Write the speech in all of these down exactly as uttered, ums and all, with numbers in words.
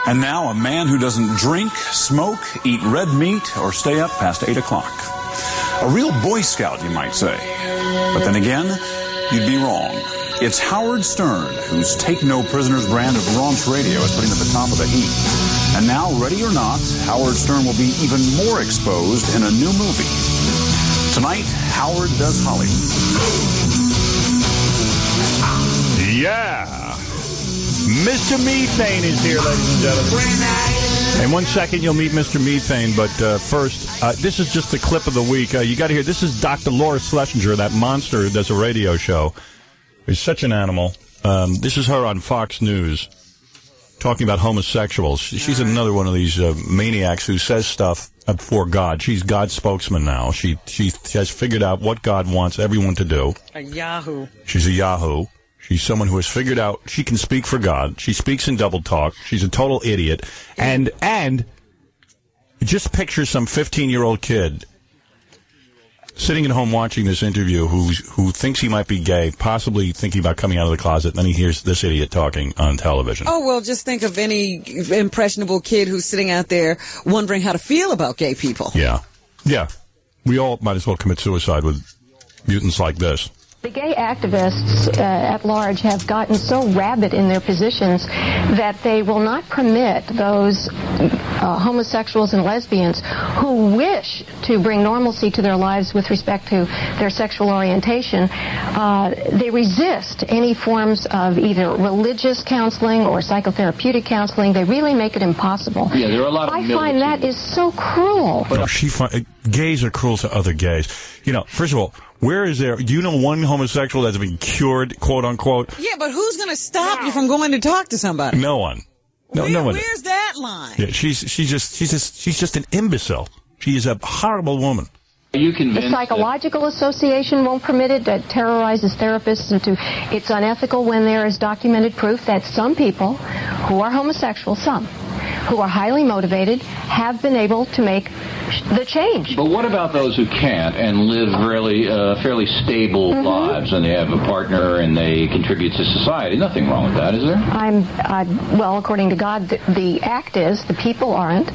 And now a man who doesn't drink, smoke, eat red meat, or stay up past eight o'clock. A real Boy Scout, you might say. But then again, you'd be wrong. It's Howard Stern, whose Take No Prisoners brand of raunch radio is putting at the top of the heap. And now, ready or not, Howard Stern will be even more exposed in a new movie. Tonight, Howard Does Hollywood. Yeah! Mister Methane is here, ladies and gentlemen. In one second, you'll meet Mister Methane, but uh, first, uh, this is just the clip of the week. Uh, you got to hear, this is Doctor Laura Schlesinger, that monster who does a radio show. He's such an animal. Um, this is her on Fox News, talking about homosexuals. She's another one of these uh, maniacs who says stuff for God. She's God's spokesman now. She, she has figured out what God wants everyone to do. A yahoo. She's a yahoo. She's someone who has figured out she can speak for God. She speaks in double talk. She's a total idiot. And, and, just picture some fifteen-year-old kid sitting at home watching this interview who's, who thinks he might be gay, possibly thinking about coming out of the closet, and then he hears this idiot talking on television. Oh, well, just think of any impressionable kid who's sitting out there wondering how to feel about gay people. Yeah. Yeah. We all might as well commit suicide with mutants like this. The gay activists uh, at large have gotten so rabid in their positions that they will not permit those uh, homosexuals and lesbians who wish to bring normalcy to their lives with respect to their sexual orientation. Uh, they resist any forms of either religious counseling or psychotherapeutic counseling. They really make it impossible. Yeah, there are a lot of I find that is so cruel. No, she fi- gays are cruel to other gays. You know, first of all, where is there, do you know one homosexual that's been cured, quote unquote? Yeah, but who's going to stop you from going to talk to somebody? No one. No, Where, no one. Where's that line? Yeah, she's, she's just, she's just, she's just an imbecile. She is a horrible woman. Are you convinced the Psychological that Association won't permit it. It terrorizes therapists into. It's unethical when there is documented proof that some people who are homosexual, some, who are highly motivated, have been able to make the change. But what about those who can't and live really uh, fairly stable mm-hmm. lives, and they have a partner and they contribute to society? Nothing wrong with that, is there? I'm, uh, well, according to God, the, the act is, the people aren't.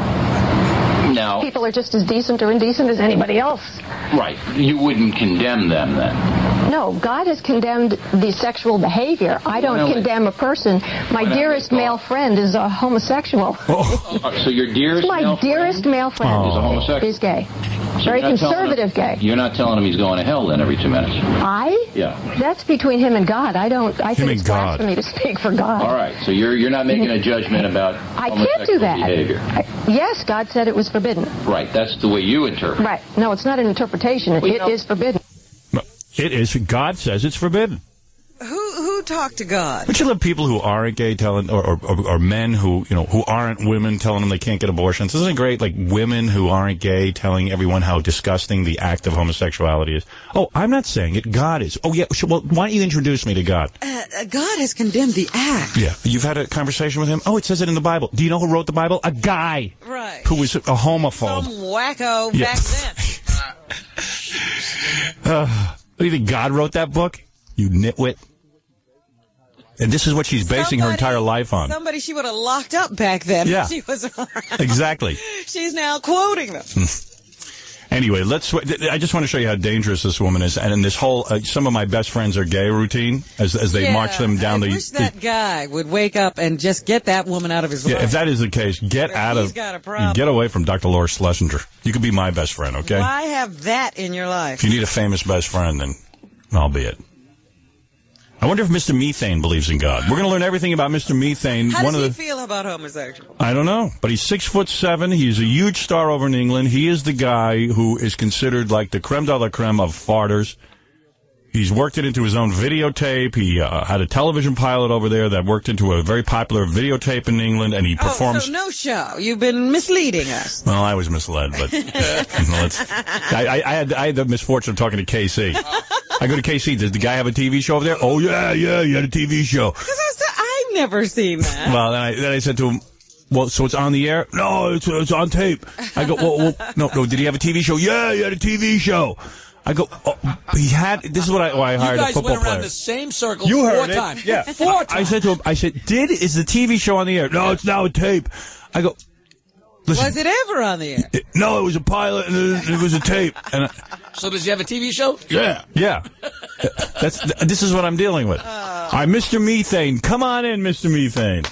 Now, people are just as decent or indecent as anybody else. Right. You wouldn't condemn them then? No, God has condemned the sexual behavior. I don't well, condemn a person. My dearest male friend is a homosexual. Oh. So your dearest My male dearest friend male friend oh. is a homosexual? Is gay. So Very conservative him, gay. You're not telling him he's going to hell then every two minutes? I? Yeah. That's between him and God. I don't. I him think it's God. blasphemy to speak for God. All right. So you're you're not making a judgment about I homosexual can't do that. behavior. I, yes, God said it was forbidden. Right. That's the way you interpret. Right. No, it's not an interpretation. Well, it know, is forbidden. No, it is. God says it's forbidden. Who who talked to God? But you love people who aren't gay telling, or, or or men who you know who aren't women telling them they can't get abortions. Isn't it great? Like women who aren't gay telling everyone how disgusting the act of homosexuality is. Oh, I'm not saying it. God is. Oh yeah. Well, why don't you introduce me to God? Uh, God has condemned the act. Yeah. You've had a conversation with him. Oh, it says it in the Bible. Do you know who wrote the Bible? A guy. Right. Who was a homophobe. Some wacko yeah. back then. uh, do you think God wrote that book? You nitwit. And this is what she's basing somebody, her entire life on. Somebody she would have locked up back then. Yeah. If she was around. Exactly. She's now quoting them. Anyway, let's. I just want to show you how dangerous this woman is, and in this whole uh, "some of my best friends are gay" routine, as as they yeah, march them down I the. wish that the, guy would wake up and just get that woman out of his life. Yeah, if that is the case, get or out of. Got a problem. Get away from Doctor Laura Schlesinger. You could be my best friend, okay? Why have that in your life? If you need a famous best friend, then I'll be it. I wonder if Mister Methane believes in God. We're going to learn everything about Mister Methane. How One does of he the, feel about homosexuals? I don't know, but he's six foot seven. He's a huge star over in England. He is the guy who is considered like the creme de la creme of farters. He's worked it into his own videotape. He uh, had a television pilot over there that worked into a very popular videotape in England, and he performs. Oh, so no show. You've been misleading us. Well, I was misled, but let's, I, I, had, I had the misfortune of talking to K C. I go to K C. Does the guy have a T V show over there? Oh, yeah, yeah, he had a T V show. Because I was, I've never seen that. Well, then I, then I said to him, well, so it's on the air? No, it's, it's on tape. I go, well, well, no, no, did he have a T V show? Yeah, he had a T V show. I go, oh, he had, this is what I, why I hired you a guys football went around player. the same circle You four heard it. times. Yeah. Four times. I said to him, I said, did, is the T V show on the air? No, it's now a tape. I go, listen. Was it ever on the air? It, no, it was a pilot and it, it was a tape. And I, So does he have a T V show? yeah. Yeah. That's, this is what I'm dealing with. Uh. All right, Mister Methane. Come on in, Mister Methane.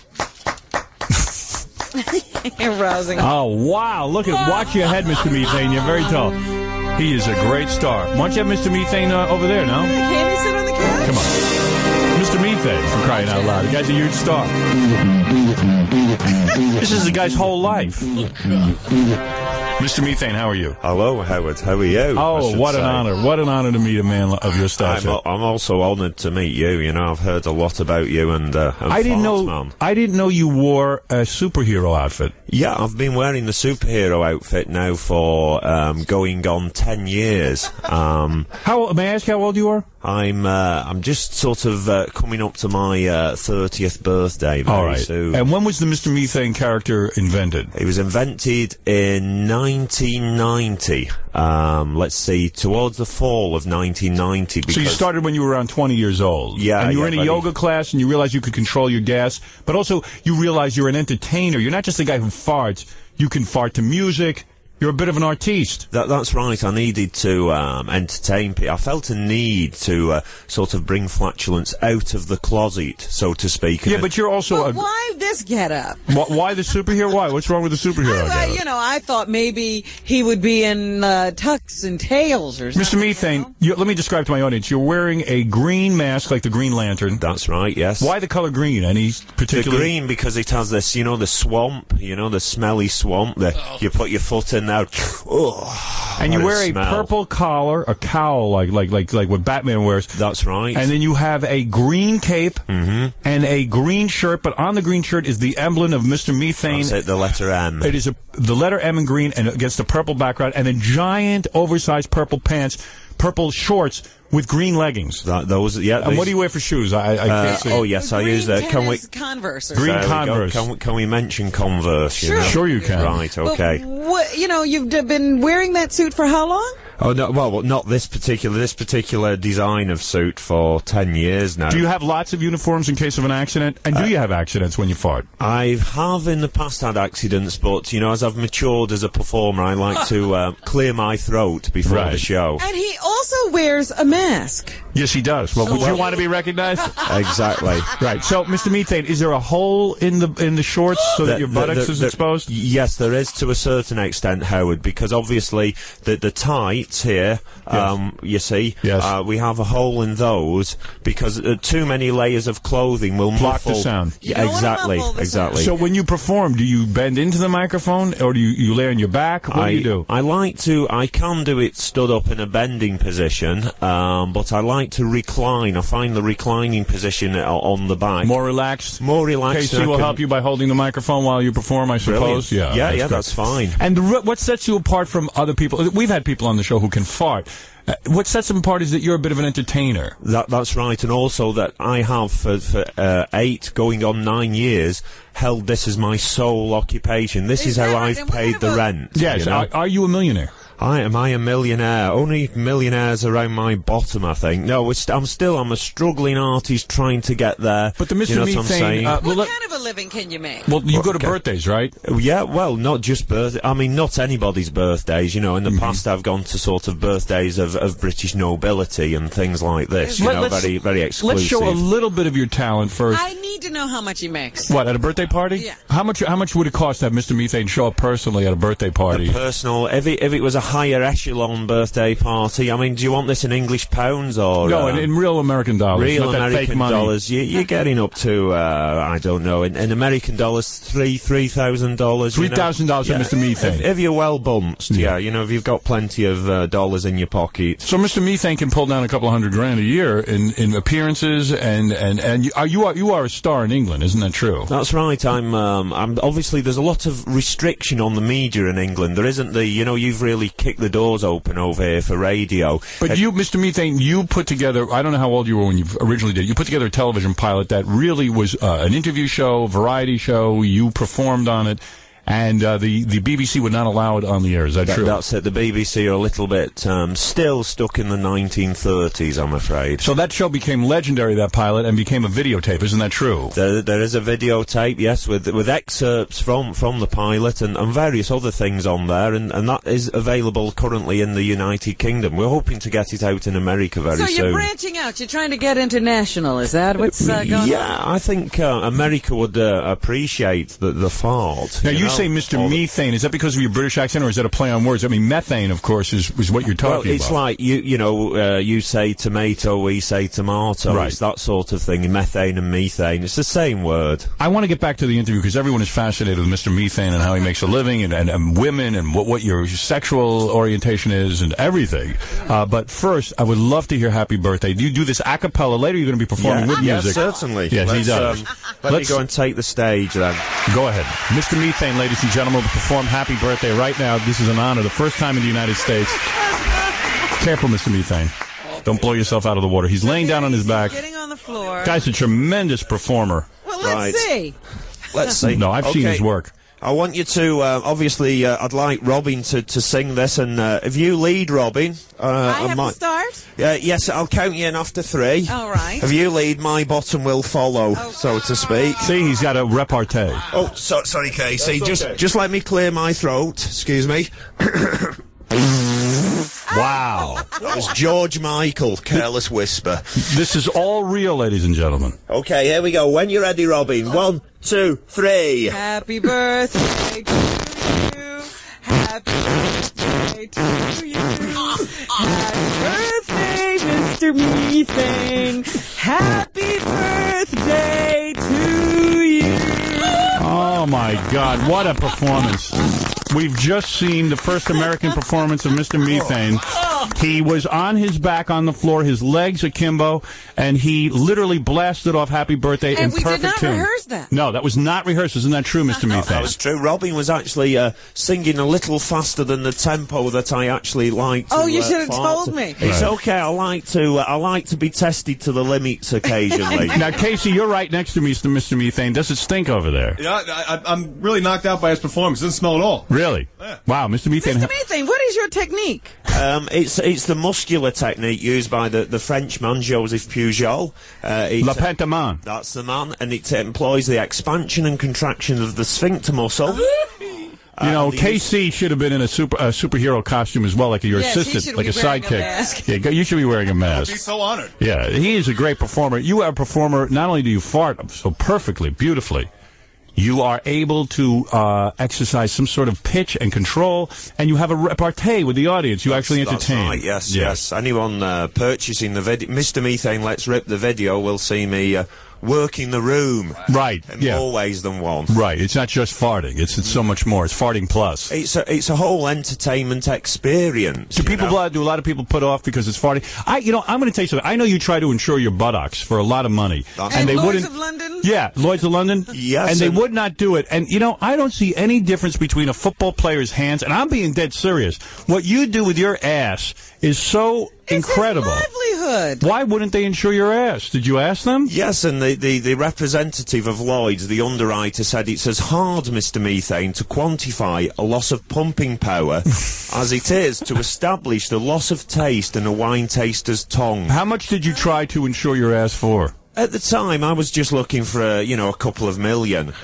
Rousing. Oh, wow. Look at, watch your head, Mister Methane. You're very tall. He is a great star. Why don't you have Mister Methane uh, over there, no? Can he sit on the couch? Come on. Mister Methane, for crying out loud. The guy's a huge star. This is the guy's whole life. Mister Methane, how are you? Hello, Howard. How are you? Oh, what an say. honor. What an honor to meet a man of your I'm, stature. al- I'm also honoured to meet you. You know, I've heard a lot about you and, uh, and I didn't know Fartsman. I didn't know you wore a superhero outfit. Yeah, I've been wearing the superhero outfit now for um, going on ten years. Um, How may I ask how old you are? I'm uh, I'm just sort of uh, coming up to my uh, thirtieth birthday very All right. soon. And when was the Mister Methane character invented? It was invented in nineteen ninety. Um, let's see, towards the fall of nineteen ninety. Because So you started when you were around twenty years old. Yeah, And you were yeah, in a buddy. yoga class and you realized you could control your gas, but also you realized you're an entertainer. You're not just a guy who farts. You can fart to music. You're a bit of an artiste. That, that's right. I needed to um, entertain people. I felt a need to uh, sort of bring flatulence out of the closet, so to speak. Yeah, And but you're also But a... why this getup? Why, why the superhero? Why? What's wrong with the superhero? I, getup? you know, I thought maybe he would be in uh, tux and tails or something. Mister Methane, you, let me describe to my audience. You're wearing a green mask like the Green Lantern. that's right, yes. Why the color green? Any The particular... green, because it has this, you know, the swamp, you know, the smelly swamp. The, you put your foot in there, oh, And you what wear a smell. purple collar, a cowl like like like like what Batman wears. That's right. And then you have a green cape Mm-hmm. and a green shirt, but on the green shirt is the emblem of Mister Methane. That's it, the letter M. It is a, the letter M in green and against a purple background, and then giant, oversized purple pants, purple shorts with green leggings. That, those, yeah. And these- what do you wear for shoes? I, I uh, can't see. oh, yes, I Green use that. Can we... tennis Converse or Green there we go. Converse. Can, we- can we mention Converse? you Sure. know? Sure you can. Right, But okay. what, you know, you've d- been wearing that suit for how long? Oh no! Well, well, not this particular this particular design of suit for ten years now. Do you have lots of uniforms in case of an accident? And do you have accidents when you fart? I have in the past had accidents, but you know, as I've matured as a performer, I like to uh, clear my throat before Right. the show. And he also wears a mask. Yes, he does. Well, would you want to be recognized? Exactly. Right. So, Mister Methane, is there a hole in the in the shorts so that The- your the- buttocks the- is the- exposed? Yes, there is to a certain extent, Howard, because obviously the the tights here, um, you see, Yes. uh, we have a hole in those because uh, too many layers of clothing will Block the muffle. sound. You Yeah, don't wanna exactly, muffle the exactly. So when you perform, do you bend into the microphone or do you, you lay on your back? What I, do you do? I like to, I can do it stood up in a bending position, um, but I like to recline. I find the reclining position uh, on the back More relaxed? more relaxed. Casey and I will can- help you by holding the microphone while you perform, I suppose. Brilliant. Yeah, yeah, that's yeah, good. that's fine. And the, re- what sets you apart from other people? We've had people on the show who can fart. Uh, what sets them apart is that you're a bit of an entertainer. That, that's right, and also that I have for, for uh, eight, going on nine years, held this as my sole occupation. This Is is, how that right? I've And what paid kind the of a- rent. Yes. you know? Are, are you a millionaire? I am I a millionaire? Only millionaires around my bottom, I think. No, it's, I'm still I'm a struggling artist trying to get there. But the Mister You know what I'm Methane, saying? uh, well, What let- kind of a living can you make? well, you go to Okay. birthdays, right? Yeah, well, not just birth. I mean, not anybody's birthdays. You know, in the Mm-hmm. past, I've gone to sort of birthdays of, of British nobility and things like this. You Let- know, let's- very very exclusive. Let's show a little bit of your talent first. I need to know how much he makes. What, at a birthday party? Yeah. How much How much would it cost to have Mister Methane show up personally at a birthday party? Personal. If it, if it was a higher echelon birthday party, I mean, do you want this in English pounds or no, uh, in, in real American dollars. real not that fake American money. dollars? You, you're getting up to uh, I don't know, in, in American dollars, three three thousand dollars. three thousand dollars for Mister Methane. If, if you're well bunched, Yeah. yeah. you know, if you've got plenty of uh, dollars in your pocket. So Mister Methane can pull down a couple of hundred grand a year in, in appearances, and and and you are you are you are a star in England, isn't that true? That's right. I'm. Um, I'm obviously there's a lot of restriction on the media in England. There isn't the. You know, you've really kicked the doors open over here for radio. But Uh, you, Mister Methane, you put together, I don't know how old you were when you originally did it, you put together a television pilot that really was uh, an interview show, variety show, you performed on it, and uh, the, the B B C would not allow it on the air. Is that, that true? That's it. The B B C are a little bit um, still stuck in the nineteen thirties, I'm afraid. So that show became legendary, that pilot, and became a videotape. Isn't that true? There, there is a videotape, yes, with with excerpts from, from the pilot and, and various other things on there, and, and that is available currently in the United Kingdom. We're hoping to get it out in America very so soon. So you're branching out. You're trying to get international. Is that what's uh, going yeah, on? Yeah, I think uh, America would uh, appreciate the, the fart. Now, you, you know? say Mister Methane. Is that because of your British accent, or is that a play on words? I mean, methane, of course, is, is what you're talking well, it's about. like, you you know, uh, you say tomato, we say tomato. Right. It's that sort of thing. Methane and methane. It's the same word. I want to get back to the interview because everyone is fascinated with Mister Methane and how he makes a living, and, and, and women, and what, what your sexual orientation is, and everything. Uh, but first, I would love to hear Happy Birthday. Do you do this a cappella? Later, you're going to be performing yeah, with yes, music. certainly. Yes, Let's, he does. Um, let Let's me go and take the stage then. Go ahead. Mister Methane, ladies and gentlemen, will perform Happy Birthday right now. This is an honor. The first time in the United States. Careful, Mister Methane. Don't blow yourself out of the water. He's laying down on his back. Getting on the floor. Guy's a tremendous performer. Well, let's Right. see. Let's see. No, I've seen Okay. his work. I want you to, uh, obviously, uh, I'd like Robin to, to sing this, and uh, if you lead, Robin... Uh, I have might, to start? Uh, yes, I'll count you in after three. All right. If you lead, my bottom will follow, Oh. so to speak. See, he's got a repartee. Oh, so, sorry, Casey. That's Just okay. just let me clear my throat. Excuse me. Wow. That was George Michael, Careless Whisper. This is all real, ladies and gentlemen. Okay, here we go. When you're ready, Robin. One, two, three. Happy birthday to you. Happy birthday to you. Happy birthday, Mister Methane. Happy birthday to you. Oh, my God. What a performance. We've just seen the first American performance of Mister Methane. He was on his back on the floor, his legs akimbo, and he literally blasted off Happy Birthday And in we perfect did not tune. rehearse that. No, that was not rehearsed. Isn't that true, Mister Methane? That was true. Robin was actually uh, singing a little faster than the tempo that I actually like to. Oh, you uh, should have fart told to. me. It's Right. okay. I like to. Uh, I like to be tested to the limits occasionally. Now, Casey, you're right next to me, Mister Methane. Does it stink over there? Yeah, I, I, I'm really knocked out by his performance. It doesn't smell at all. Really? Yeah. Wow, Mister Methane. Mister Methane, what is your technique? Um, it's it's the muscular technique used by the, the Frenchman Joseph Pujol. Uh, it's, La Pentaman. That's the man, and it employs the expansion and contraction of the sphincter muscle. You know, Uh, the K C should have been in a super a superhero costume as well, like your Yes, he assistant, should like be a wearing a sidekick. mask. Yeah, you should be wearing a I'd be mask. so honored. Yeah, he is a great performer. You are a performer. Not only do you fart so perfectly, beautifully, you are able to uh, exercise some sort of pitch and control, and you have a repartee with the audience. You actually That's entertain. right, yes, Yeah. yes. Anyone uh, purchasing the video, Mister Methane Let's Rip the video, will see me uh, working the room. Right, In yeah. more ways than one. Right. It's not just farting. It's, it's so much more. It's farting plus. It's a, it's a whole entertainment experience. Do you people know? do a lot of people put off because it's farting? I, you know, I'm going to tell you something. I know you try to insure your buttocks for a lot of money, That's- And they Lloyd's wouldn't. of London? Yeah, Lloyd's of London. Yes, and they and- would not do it. And you know, I don't see any difference between a football player's hands. And I'm being dead serious. What you do with your ass is so It's incredible. his livelihood. Why wouldn't they insure your ass? Did you ask them? Yes, and the, the, the representative of Lloyd's, the underwriter, said it's as hard, Mister Methane, to quantify a loss of pumping power as it is to establish the loss of taste in a wine taster's tongue. How much did you try to insure your ass for? At the time, I was just looking for, a, you know, a couple of million. Um,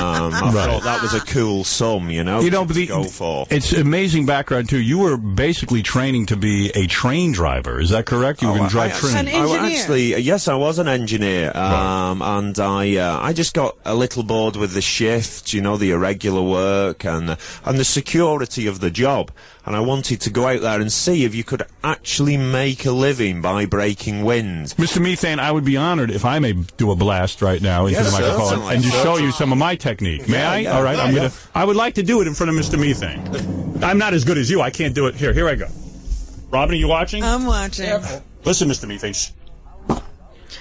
I Right. thought that was a cool sum, you know, You know, to but the, go for. it's amazing background too. You were basically training to be a train driver. Is that correct? You were going to drive I, trains. An I engineer. actually, yes, I was an engineer, um, and I, uh, I just got a little bored with the shift, you know, the irregular work and uh, and the security of the job, and I wanted to go out there and see if you could actually make a living by breaking wind. Mister Methane, I would be honored if I may do a blast right now into Yes, the microphone certainly. and just show you some of my technique. May Yeah, I? yeah, All right, yeah, I'm yeah. gonna. I would like to do it in front of Mister Methane. I'm not as good as you. I can't do it. Here, here I go. Robin, are you watching? I'm watching. Listen, Mister Methane. Shh.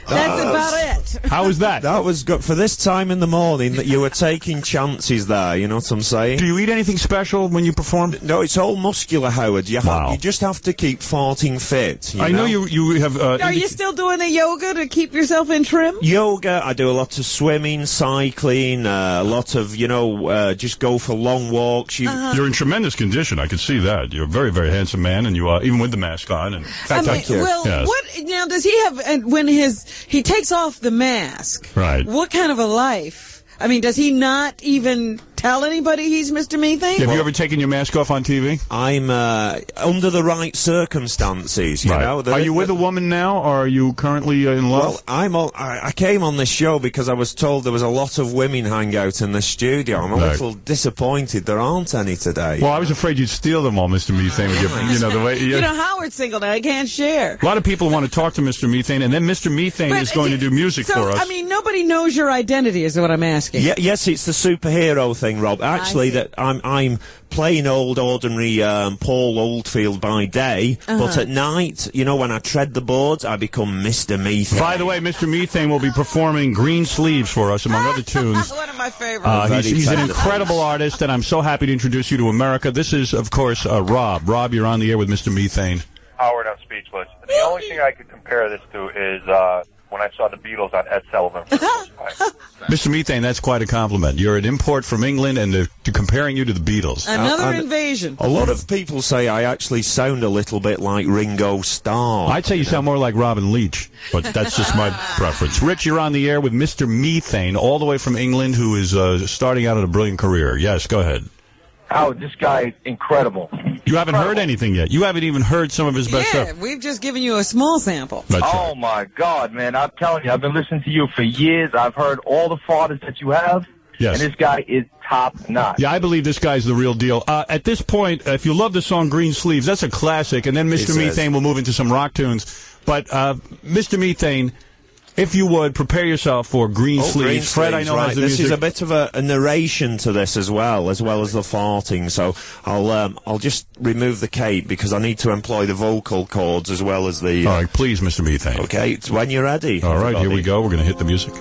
That's about it. How was that? That was good for this time in the morning. That you were taking chances there. You know what I'm saying? Do you eat anything special when you perform? No, it's all muscular, Howard. You, Wow. have, you just have to keep farting fit. You I know you you have. Uh, Are you still doing the yoga to keep yourself in trim? Yoga, I do a lot of swimming, cycling, uh, a lot of, you know, uh, just go for long walks. You, Uh-huh. You're in tremendous condition. I can see that. You're a very, very handsome man, and you are, even with the mask on. And in fact, I mean, well, Yes. what now does he have? And when his he takes off the mask, Right. What kind of a life? I mean, does he not even tell anybody he's Mister Methane? Have you ever taken your mask off on T V? I'm uh, under the right circumstances, you Right. know. The- Are you with a woman now, or are you currently uh, in love? Well, I'm all, I, I came on this show because I was told there was a lot of women hang out in the studio. I'm a Right. little disappointed there aren't any today. Well, I was afraid you'd steal them all, Mister Methane. With your, you know the way. You know, Howard's single now; he can't share. A lot of people want to talk to Mister Methane, and then Mister Methane But, is going to do music so, for us. I mean, nobody knows your identity, is what I'm asking. Yeah, yes, it's the superhero thing, Rob. Actually, see. that I'm I'm plain old, ordinary um, Paul Oldfield by day, Uh-huh. but at night, you know, when I tread the boards, I become Mister Methane. By the way, Mister Methane will be performing Green Sleeves for us, among other tunes. One of my favorites. Uh, he's, Very he's an famous. incredible artist, and I'm so happy to introduce you to America. This is, of course, uh, Rob. Rob, you're on the air with Mister Methane. Howard, I'm speechless. The only thing I could compare this to is uh, when I saw the Beatles on Ed Sullivan. For the first time. Mister Methane, that's quite a compliment. You're an import from England, and uh, to comparing you to the Beatles. Another Uh, and- invasion. A lot of people say I actually sound a little bit like Ringo Starr. I'd say you sound more like Robin Leach, but that's just my preference. Rich, you're on the air with Mister Methane, all the way from England, who is uh, starting out at a brilliant career. Yes, go ahead. Howard, this guy is incredible. You haven't heard anything yet. You haven't even heard some of his best Yeah, stuff. we've just given you a small sample. That's Oh, right. my God, man. I'm telling you, I've been listening to you for years. I've heard all the fathers that you have. Yes. And this guy is top notch. Yeah, I believe this guy's the real deal. Uh, at this point, uh, if you love the song Green Sleeves, that's a classic, and then Mister It says. Methane will move into some rock tunes. But, uh, Mister Methane, if you would, prepare yourself for Green Oh, Sleeves. Green Fred, I Sleeves, know, right. has the This music. is a bit of a, a narration to this as well, as well as the farting. So I'll um, I'll just remove the cape because I need to employ the vocal cords as well as the. Uh, All right, please, Mister Methane. Okay, it's when you're ready. All right, here we everybody. go. We're going to hit the music.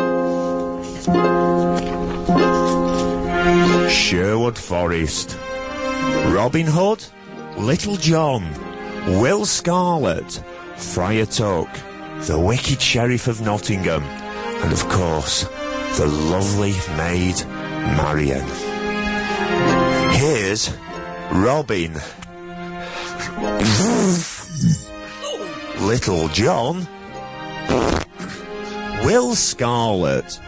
Sherwood Forest, Robin Hood, Little John, Will Scarlet, Friar Tuck, the Wicked Sheriff of Nottingham, and of course, the lovely maid Marian. Here's Robin, Little John, Will Scarlet,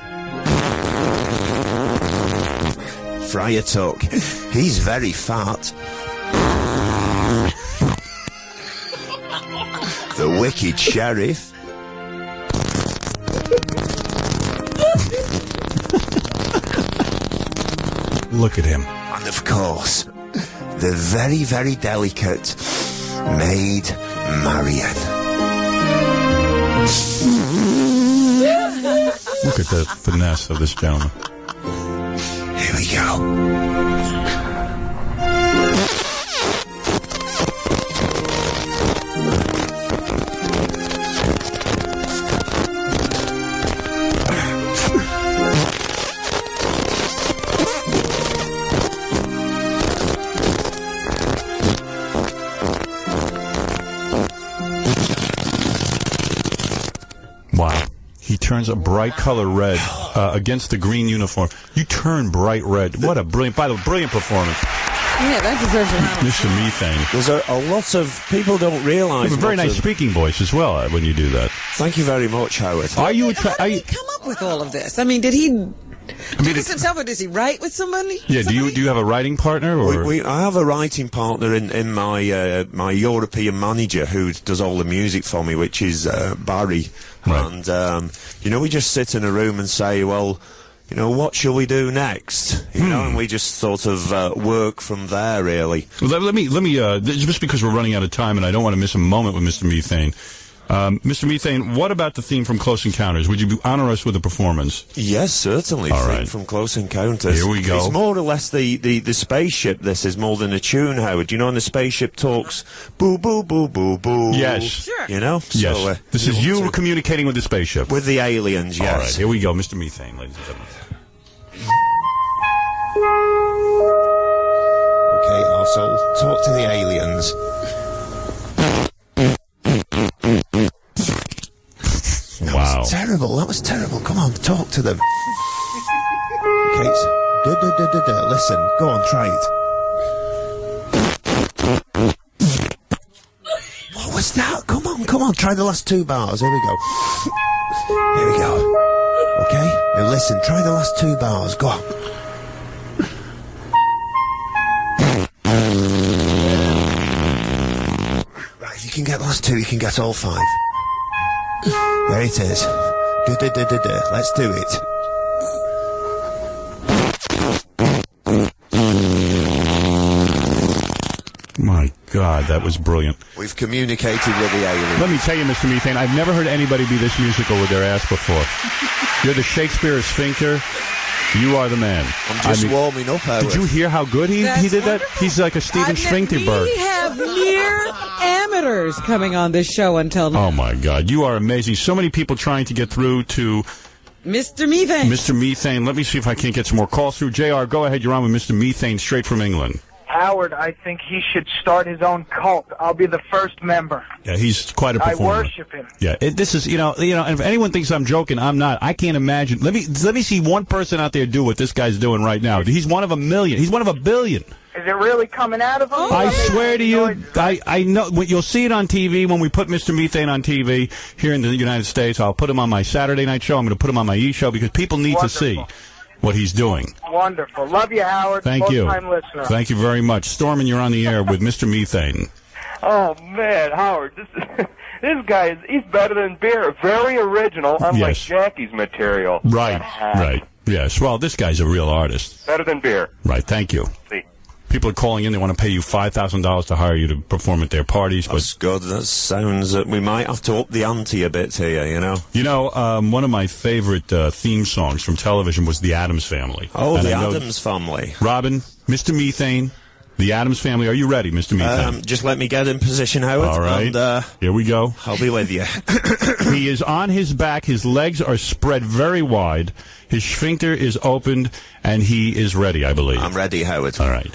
Friar Tuck. He's very fat. The Wicked Sheriff. Look at him. And of course, the very, very delicate maid Marian. Look at the finesse of this gentleman. Here we go. Wow. He turns a bright color red uh, against the green uniform. You turn bright red. What a brilliant, by the way, brilliant performance. Yeah, that deserves a round of Mister Methane. There's a, a lot of people don't You realise. have a very what nice of- speaking voice as well uh, when you do that. Thank you very much, Howard. Are you a How tra- did are he you, come up with all of this? I mean, did he do I mean, this himself, or does he write with somebody? yeah, do you Somebody? do you have a writing partner We, or we, I have a writing partner in, in my uh, my European manager who does all the music for me, which is uh, Barry. Right. And, um, you know, we just sit in a room and say, well, you know, what shall we do next? You know, and we just sort of uh, work from there, really. Well, let, let me let me uh, th- just because we're running out of time and I don't want to miss a moment with Mister Methane. Um, Mister Methane, what about the theme from Close Encounters? Would you honor us with a performance? Yes, certainly. All Theme right. from Close Encounters. Here we go. It's more or less the, the, the spaceship. This is more than a tune, Howard. You know, when the spaceship talks, boo, boo, boo, boo, boo. Yes. Sure. You know? Yes. So, uh, this is want you to- communicating with the spaceship. With the aliens, yes. All right, here we go, Mister Methane, ladies and gentlemen. Okay, also, talk to the aliens. That Wow. was terrible. That was terrible. Come on, talk to them. Okay, it's, duh, duh, duh, duh, duh. Listen, go on, try it. What was that? Come on, come on, try the last two bars. Here we go. Here we go. Okay, now listen, try the last two bars. Go on. Right, if you can get the last two, you can get all five. There it is. Du, du, du, du, du. Let's do it. My God, that was brilliant. We've communicated with the aliens. Let me tell you, Mister Methane, I've never heard anybody be this musical with their ass before. You're the Shakespeare sphincter. You are the man. I'm just I mean, warming up, Howard. Did you hear how good he, That's he did that? wonderful. He's like a Steven I've ne- Schwinkterberg. We have near amateurs coming on this show until now. Oh, my God. You are amazing. So many people trying to get through to Mister Methane. Mister Methane. Let me see if I can't get some more calls through. J R, go ahead. You're on with Mister Methane straight from England. Howard, I think he should start his own cult. I'll be the first member. Yeah, he's quite a I performer. worship him. Yeah, it, this is, you know, you know, and if anyone thinks I'm joking, I'm not. I can't imagine. Let me let me see one person out there do what this guy's doing right now. He's one of a million. He's one of a billion. Is it really coming out of him? I swear to you, I, I know, you'll see it on T V when we put Mister Methane on T V here in the United States. I'll put him on my Saturday night show. I'm going to put him on my E! show because people need Wonderful. to see what he's doing. Wonderful. Love you, Howard. Thank you. Long-time listener. Thank you very much. Stormin, you're on the air with Mister Methane. Oh man, Howard, this is, this guy is he's better than Bear. Very original, unlike Yes. Jackie's material. Right, right. Yes, well, this guy's a real artist. Better than Bear. Right, thank you. See. People are calling in. They want to pay you five thousand dollars to hire you to perform at their parties. But That's good. That sounds... Uh, we might have to up the ante a bit here, you know? You know, um, one of my favorite uh, theme songs from television was The Addams Family. Oh, And the I know- Addams Family. Robin, Mister Methane, The Addams Family. Are you ready, Mister Methane? Um, just let me get in position, Howard. All right. And, uh, Here we go. I'll be with you. He is on his back. His legs are spread very wide. His sphincter is opened, and he is ready, I believe. I'm ready, Howard. All right.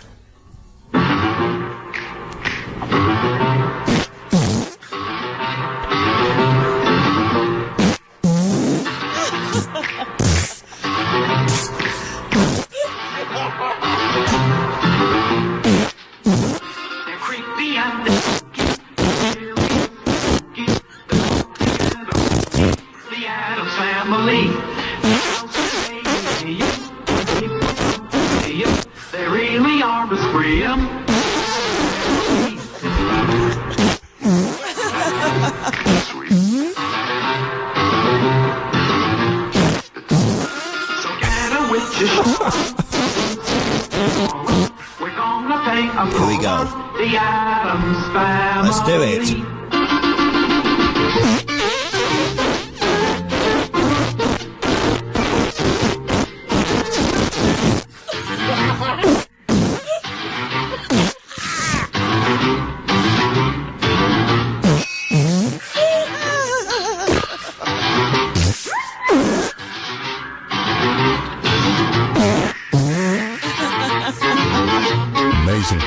The Addams Family. They really are a scream. So get a witch's We're gonna take a Here we go. The Addams Family. Let's do it. Amazing.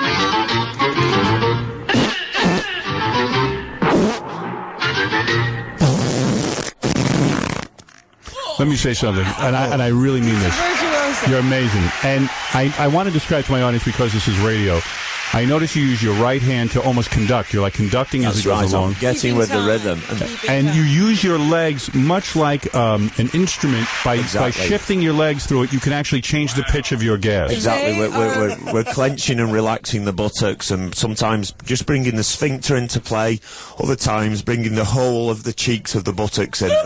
Let me say something, and I, and I really mean this. Virtuoso. You're amazing. And I, I want to describe to my audience, because this is radio, I notice you use your right hand to almost conduct. You're like conducting as That's it goes right. along. I'm getting with the rhythm. And And you use your legs much like um, an instrument. By, by Exactly. shifting your legs through it, you can actually change the pitch of your gas. Exactly. We're, we're, we're, we're clenching and relaxing the buttocks, and sometimes just bringing the sphincter into play. Other times, bringing the whole of the cheeks of the buttocks in there.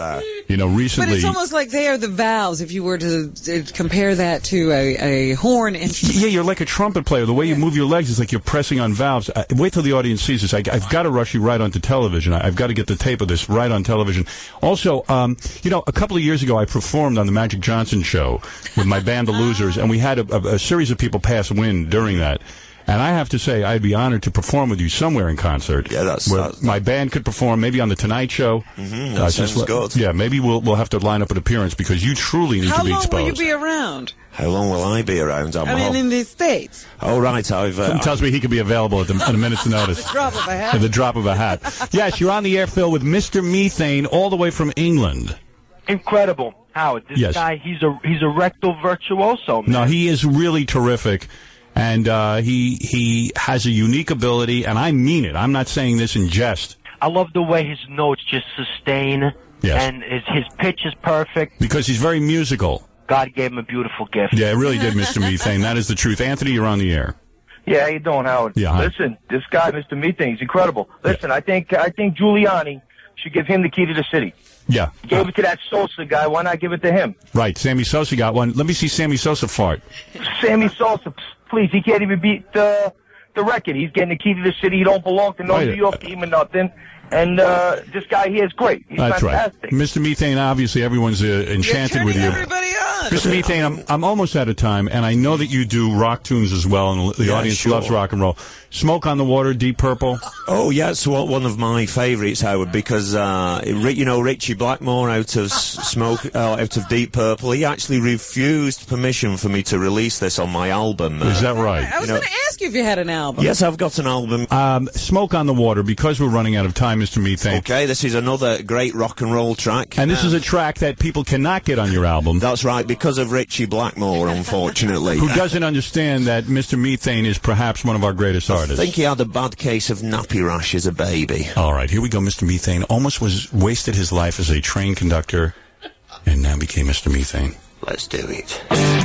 You know, recently... But it's almost like they are the valves, if you were to, to compare that to a, a horn instrument. Yeah, you're like a trumpet player. The way you move your legs is like you're pressing on valves. I, wait till the audience sees this. I, I've got to rush you right onto television. I, I've got to get the tape of this right on television. Also, um, you know, a couple of years ago, I performed on the Magic Johnson show with my band, The Losers, and we had a, a, a series of people pass wind during that. And I have to say, I'd be honored to perform with you somewhere in concert. Yeah, that's... Where that's my band could perform, maybe on The Tonight Show. Mm-hmm, uh, that sounds just, good. Yeah, maybe we'll we'll have to line up an appearance because you truly need How to be long exposed. will you be around? How long will I be around? I'm I mean, home. in the States. Oh, right, I've... Uh, Something tells me he could be available at, the, at a minute's notice. The drop of a hat. At the drop of a hat. Yes, you're on the air, Phil, with Mister Methane, all the way from England. Incredible. Howard, this Yes. guy, he's a he's a rectal virtuoso, man. No, he is really terrific. And uh, he he has a unique ability, and I mean it. I'm not saying this in jest. I love the way his notes just sustain, Yes. and his, his pitch is perfect. Because he's very musical. God gave him a beautiful gift. Yeah, it really did, Mister Methane. That is the truth. Anthony, you're on the air. Yeah, how you doing, Howard? Yeah, hi. Listen, this guy, Mister Methane, he's incredible. Listen, I think I think Giuliani should give him the key to the city. Yeah. He gave it to that Sosa guy. Why not give it to him? Right. Sammy Sosa got one. Let me see Sammy Sosa fart. Sammy Sosa, please. He can't even beat uh, the record. He's getting the key to the city. He don't belong to no Right. New York team or nothing. And uh, this guy here is great. He's That's fantastic. right. Mister Methane, obviously everyone's uh, enchanted with you. Everybody on. Mister Methane, I'm, I'm almost out of time, and I know that you do rock tunes as well, and the Yeah, audience sure. loves rock and roll. Smoke on the Water, Deep Purple. Oh, yeah, it's one one of my favourites, Howard, because, uh, Ri- you know, Richie Blackmore out of S- Smoke, uh, out of Deep Purple, he actually refused permission for me to release this on my album. Uh, Is that right? I was you know- going to ask you if you had an album. Yes, I've got an album. Um, Smoke on the Water, because we're running out of time, Mister Methane. Okay, this is another great rock and roll track. And this is a track that people cannot get on your album. That's right, because of Richie Blackmore, unfortunately. Who doesn't understand that Mister Methane is perhaps one of our greatest artists. I think he had a bad case of nappy rash as a baby. All right, here we go. Mister Methane almost was wasted his life as a train conductor and now became Mister Methane. Let's do it.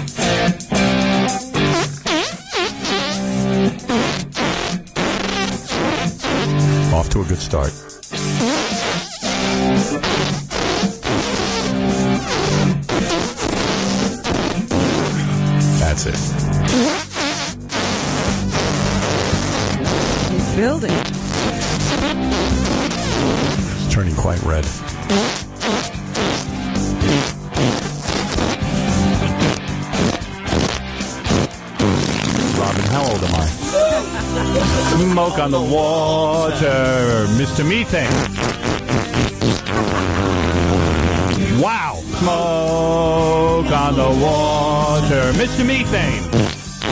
Off to a good start. That's it. He's building. It's turning quite red. Robin, how old am I? Smoke on the water, Mister Methane. Wow. Smoke on the water, Mister Methane.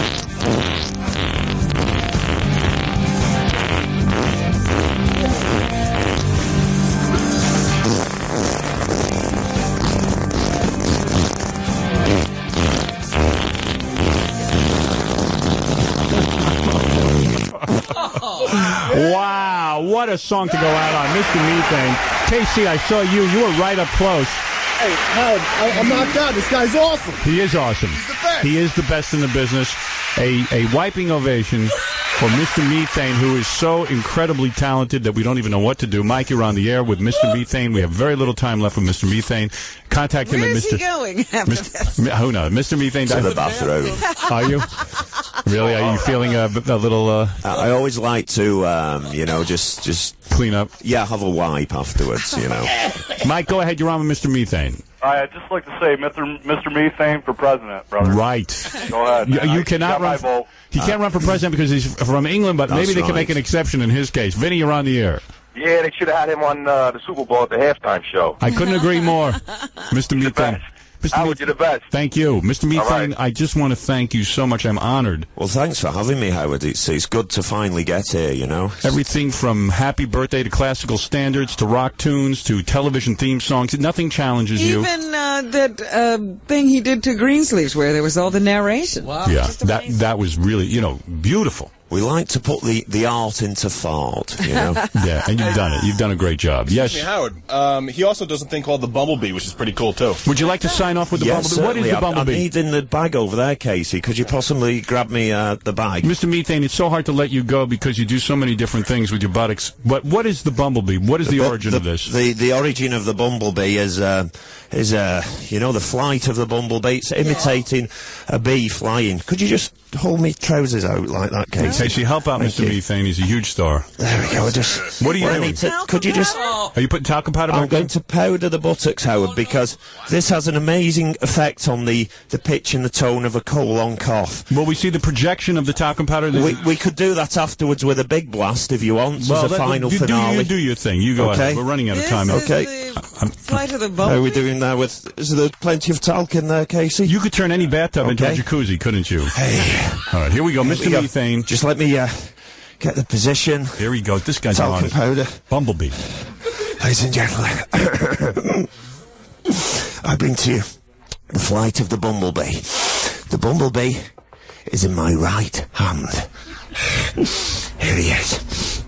Wow, what a song to go out on, Mister Methane. K C, I saw you. You were right up close. Hey, Howard, I, I'm knocked out. This guy's awesome. He is awesome. He's the best. He is the best in the business. A, a wiping ovation for Mister Methane, who is so incredibly talented that we don't even know what to do. Mike, you're on the air with Mister Methane. We have very little time left with Mister Methane. Contact him Where at is Mister he going after this? Mi- Who knows? Mister Methane. To the bathroom. Are you? Really? Are you feeling a, a little... Uh, I always like to, um, you know, just, just... Clean up? Yeah, have a wipe afterwards, you know. Mike, go ahead. You're on with Mister Methane. I'd just like to say, Mister Mister Methane for president, brother. Right. Go ahead. You, man. you I cannot got my run... vote. He can't run for president because he's from England, but That's maybe they can right. make an exception in his case. Vinny, you're on the air. Yeah, they should have had him on uh, the Super Bowl at the halftime show. I couldn't agree more. Mister You're the Methane. best. Mister Howard, Methane- you're the best. Thank you. Mister Methane, right. I just want to thank you so much. I'm honored. Well, thanks for having me, Howard. It's, it's good to finally get here, you know. Everything from happy birthday to classical standards to rock tunes to television theme songs. Nothing challenges you. Even uh, that uh, thing he did to Greensleeves where there was all the narration. Wow. Yeah, that that was really, you know, beautiful. we like to put the, the art into fart, you know? Yeah, and you've done it. You've done a great job. Yes. Excuse me, Howard. Um, he also does a thing called the Bumblebee, which is pretty cool, too. Would you like to sign off with the Yes, Bumblebee? What is certainly. the Bumblebee? I, I need in the bag over there, Casey. Could you possibly grab me uh, the bag? Mister Methane, it's so hard to let you go because you do so many different things with your buttocks. But what is the Bumblebee? What is the, the origin the, of this? The the origin of the Bumblebee is, uh, is uh, you know, the flight of the Bumblebee. It's imitating yeah. a bee flying. Could you just hold me trousers out like that, Casey? Casey, help out Mister Methane. He's a huge star. There we go. Just what are you well, doing? To, could you just? Are you putting talcum powder? I'm back going in? to powder the buttocks, Howard, because this has an amazing effect on the the pitch and the tone of a colon cough. Will we see the projection of the talcum powder? We we could do that afterwards with a big blast if you want. Well, as a that, final you, finale. Do, you do your thing. You go okay. ahead. We're running out of time. This okay. Is the flight of the Bumblebee. How are we doing now? With is there plenty of talc in there, Casey? You could turn any bathtub okay. into a jacuzzi, couldn't you? Hey. All right, here we go, Here Mister we go. Methane. Just let me uh, get the position. Here we go. This guy's talcum on powder. Bumblebee. Ladies and gentlemen, I bring to you the flight of the Bumblebee. The Bumblebee is in my right hand. Here he is.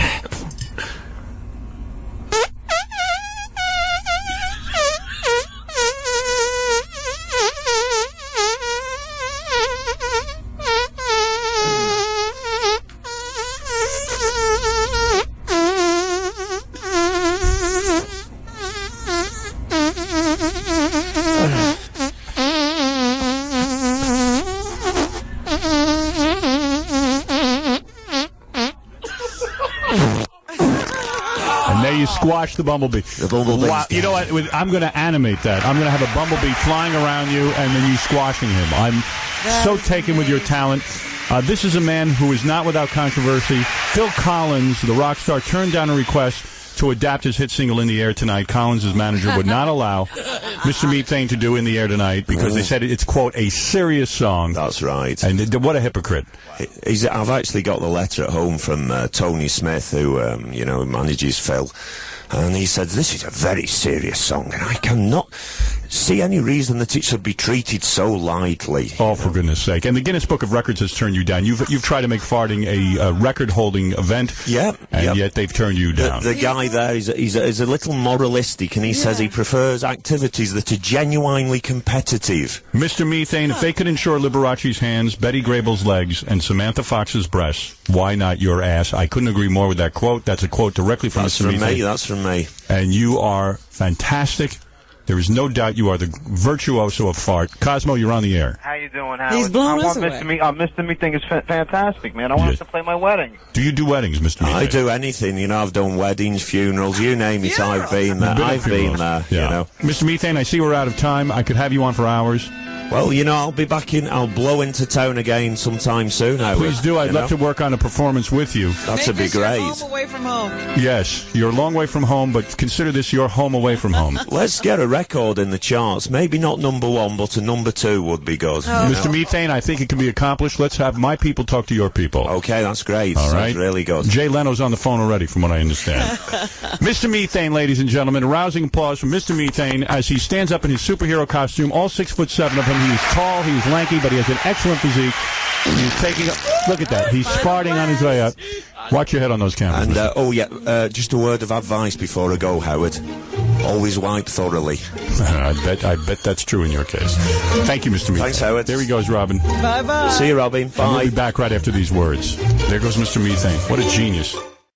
Squash the Bumblebee. The Bumblebee. Wow. You know what? I'm going to animate that. I'm going to have a Bumblebee flying around you and then you squashing him. I'm that so taken with your talent. Uh, this is a man who is not without controversy. Phil Collins, the rock star, turned down a request to adapt his hit single In the Air Tonight. Collins' manager would not allow Mister Methane to do In the Air Tonight because they said it's, quote, a serious song. That's right. And th- what a hypocrite. He's, I've actually got the letter at home from uh, Tony Smith, who, um, you know, manages Phil. And he said, this is a very serious song, and I cannot see any reason that it should be treated so lightly. Oh, for goodness sake. And the Guinness Book of Records has turned you down. You've you've tried to make farting a, a record-holding event, yeah, and yep. yet they've turned you down. The, the guy there is a, he's, a, he's a little moralistic, and he yeah. says he prefers activities that are genuinely competitive. Mister Methane, if they could ensure Liberace's hands, Betty Grable's legs, and Samantha Fox's breasts, why not your ass? I couldn't agree more with that quote. That's a quote directly from That's Mister from Methane. me, that's from me. And you are fantastic. There is no doubt you are the virtuoso of fart. Cosmo, you're on the air. How you doing, Howard? He's blown I us want away. Mister Me, uh, Mister Methane is fa- fantastic, man. I want Yes. him to play my wedding. Do you do weddings, Mister Methane? I do anything, you know. I've done weddings, funerals, you name it. I've been there. You've been at I've been funerals. there. Yeah. You know. Mister Methane, I see we're out of time. I could have you on for hours. Well, you know, I'll be back in. I'll blow into town again sometime soon. Howard, Please do. I'd you love know? to work on a performance with you. That'd be Make this your great. home away from home. Yes, you're a long way from home, but consider this your home away from home. Let's get a record in the charts. Maybe not number one, but a number two would be good. Oh. Mister Methane, I think it can be accomplished. Let's have my people talk to your people. Okay, that's great. All right. That's really good. Jay Leno's on the phone already, from what I understand. Mister Methane, ladies and gentlemen, a rousing applause from Mister Methane as he stands up in his superhero costume, all six foot seven of him. He is tall, he is lanky, but he has an excellent physique. He's taking a, look at that. He's farting on his way up. Watch your head on those cameras. And, uh, oh, yeah, uh, just a word of advice before I go, Howard. Always wipe thoroughly. I bet I bet that's true in your case. Thank you, Mister Methane. Thanks, Howard. There he goes, Robin. Bye-bye. See you, Robin. Bye. And we'll be back right after these words. There goes Mister Methane. What a genius.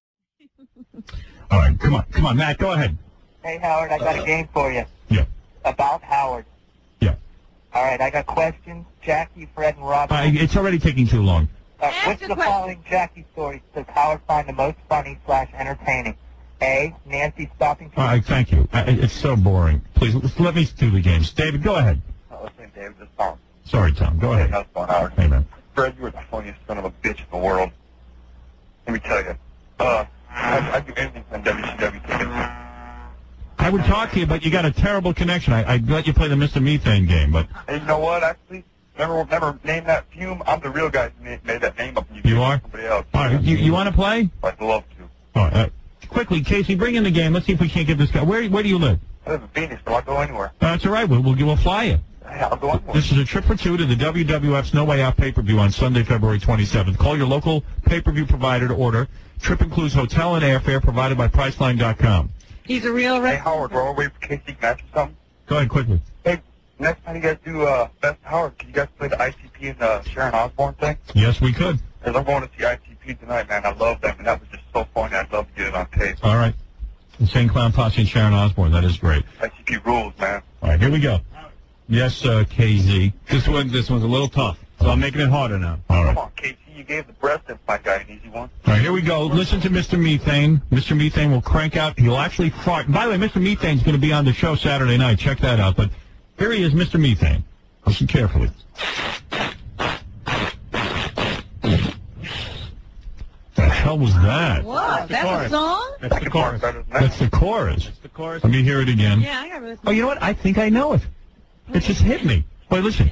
All right, come on. Come on, Matt, go ahead. Hey, Howard, I got a game for you. Yeah. About Howard. Yeah. All right, I got questions. Jackie, Fred, and Robin. Uh, it's already taking too long. Uh, which of the following Jackie stories does Howard find the most funny slash entertaining? A, Nancy stopping to... All right, thank you. Uh, it's so boring. Please, let's, let me do the games. David, go ahead. Oh, listen, David, this Tom. Sorry, Tom. Go ahead. How's it going, Howard? Hey, man. Fred, you are the funniest son of a bitch in the world. Let me tell you. Uh, I, I'd do anything for W C W tickets. I would talk to you, but you got a terrible connection. I, I'd let you play the Mister Methane game, but... Hey, you know what, actually? Never, never name that fume. I'm the real guy who made, made that name up. And you You gave it are? to Somebody else. All right, you, you want to play? I'd love to. All right, uh, quickly, Casey, bring in the game. Let's see if we can't get this guy. Where, where do you live? I live in Phoenix, so I'll go anywhere. Uh, that's all right. We'll, we'll, we'll fly you. I'll go on. This is a trip for two to the W W F's No Way Out pay-per-view on Sunday, February twenty-seventh. Call your local pay-per-view provider to order. Trip includes hotel and airfare provided by Priceline dot com. He's a real Hey, Howard, we're all waiting for K C match or something. Go ahead, quickly. Hey, next time you guys do uh, Best Howard, can you guys play the I C P and the Sharon Osbourne thing? Yes, we could. Because I'm going to see I C P tonight, man. I love them, and that was just so funny. I'd love to get it on tape. All right. Insane Clown Posse and Sharon Osbourne. That is great. I C P rules, man. All right, here we go. Yes, uh, K Z. This one, this one's a little tough, so I'm making it harder now. All right. Come on, K C, you gave the breast implant guy an easy one. All right, here we go. Listen to Mister Methane. Mister Methane will crank out. He'll actually fart. By the way, Mister Methane's going to be on the show Saturday night. Check that out. But here he is, Mister Methane. Listen carefully. The hell was that? What? That's a song? That's the chorus. That's the chorus. The chorus. Let me hear it again. Yeah, I got to listen. Oh, you know what? I think I know it. It just hit me. Wait, listen.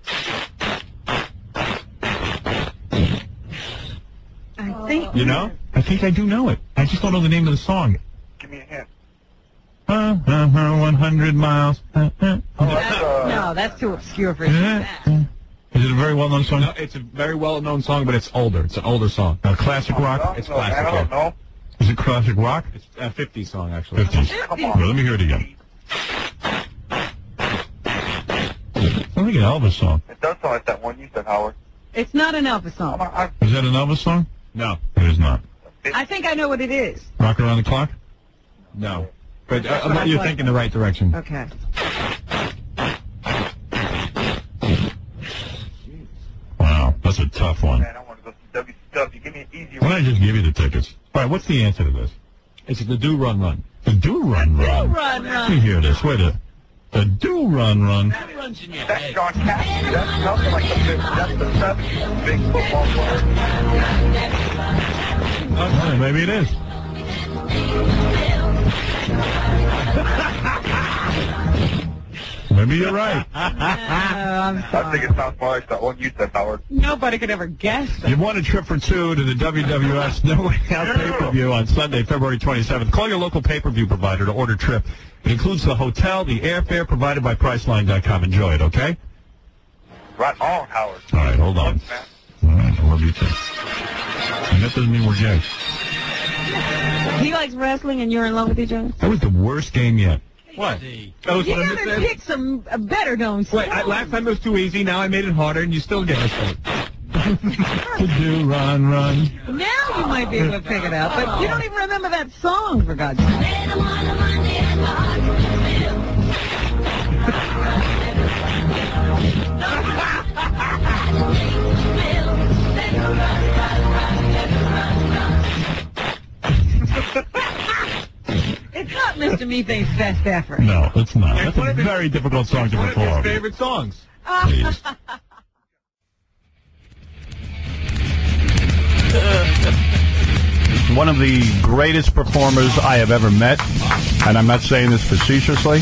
I think. You know? I think I do know it. I just don't know the name of the song. Give me a hint. Uh, uh, uh, one hundred miles. Uh, uh, No, that's too obscure for you. Is it a very well-known song? No, it's a very well-known song, but it's older. It's an older song. Uh, classic rock? It's No, classic. man, I don't yeah. know. Is it classic rock? It's a fifties song, actually. fifties. Come Well, on. let me hear it again. I think an Elvis song. It does sound like that one you said, Howard. It's not an Elvis song. I'm, I'm, Is that an Elvis song? No, It is not. I think I know what it is. Rock Around the Clock? no. But uh, That's what I you're thought. thinking the right direction. Okay. Wow, that's a tough one. man, I want to go see W C W. Give me an easy Why one. don't I just give you the tickets? All right, what's the answer to this? It's the Do Run Run. The Do Run Run. Run, Let me run. hear this. Wait a The Do Run Run. That's John Cassidy. That's nothing like the big, that's the best big football player. Oh, maybe it is. Maybe you're right. Uh, I'm I sorry. think it sounds more like that one you said, Howard. Nobody could ever guess that. You've won a trip for two to the W W S No Way Out pay-per-view on Sunday, February twenty-seventh. Call your local pay-per-view provider to order trip. It includes the hotel, the airfare provided by Priceline dot com. Enjoy it, okay? Right on, Howard. All right, hold on. All right, I love you too. And that doesn't mean we're gay. He likes wrestling and you're in love with each other? That was the worst game yet. What? That was You what I gotta said? pick some uh, better known songs. Wait, I, last time it was too easy. Now I made it harder, and you still get it. To do run, run. Now you might be able to pick it up, but you don't even remember that song, for God's sake. It's not Mister Methane's best effort. No, it's not. It's That's one a of his- very difficult song to One of his perform. favorite songs. Please. One of the greatest performers I have ever met, and I'm not saying this facetiously.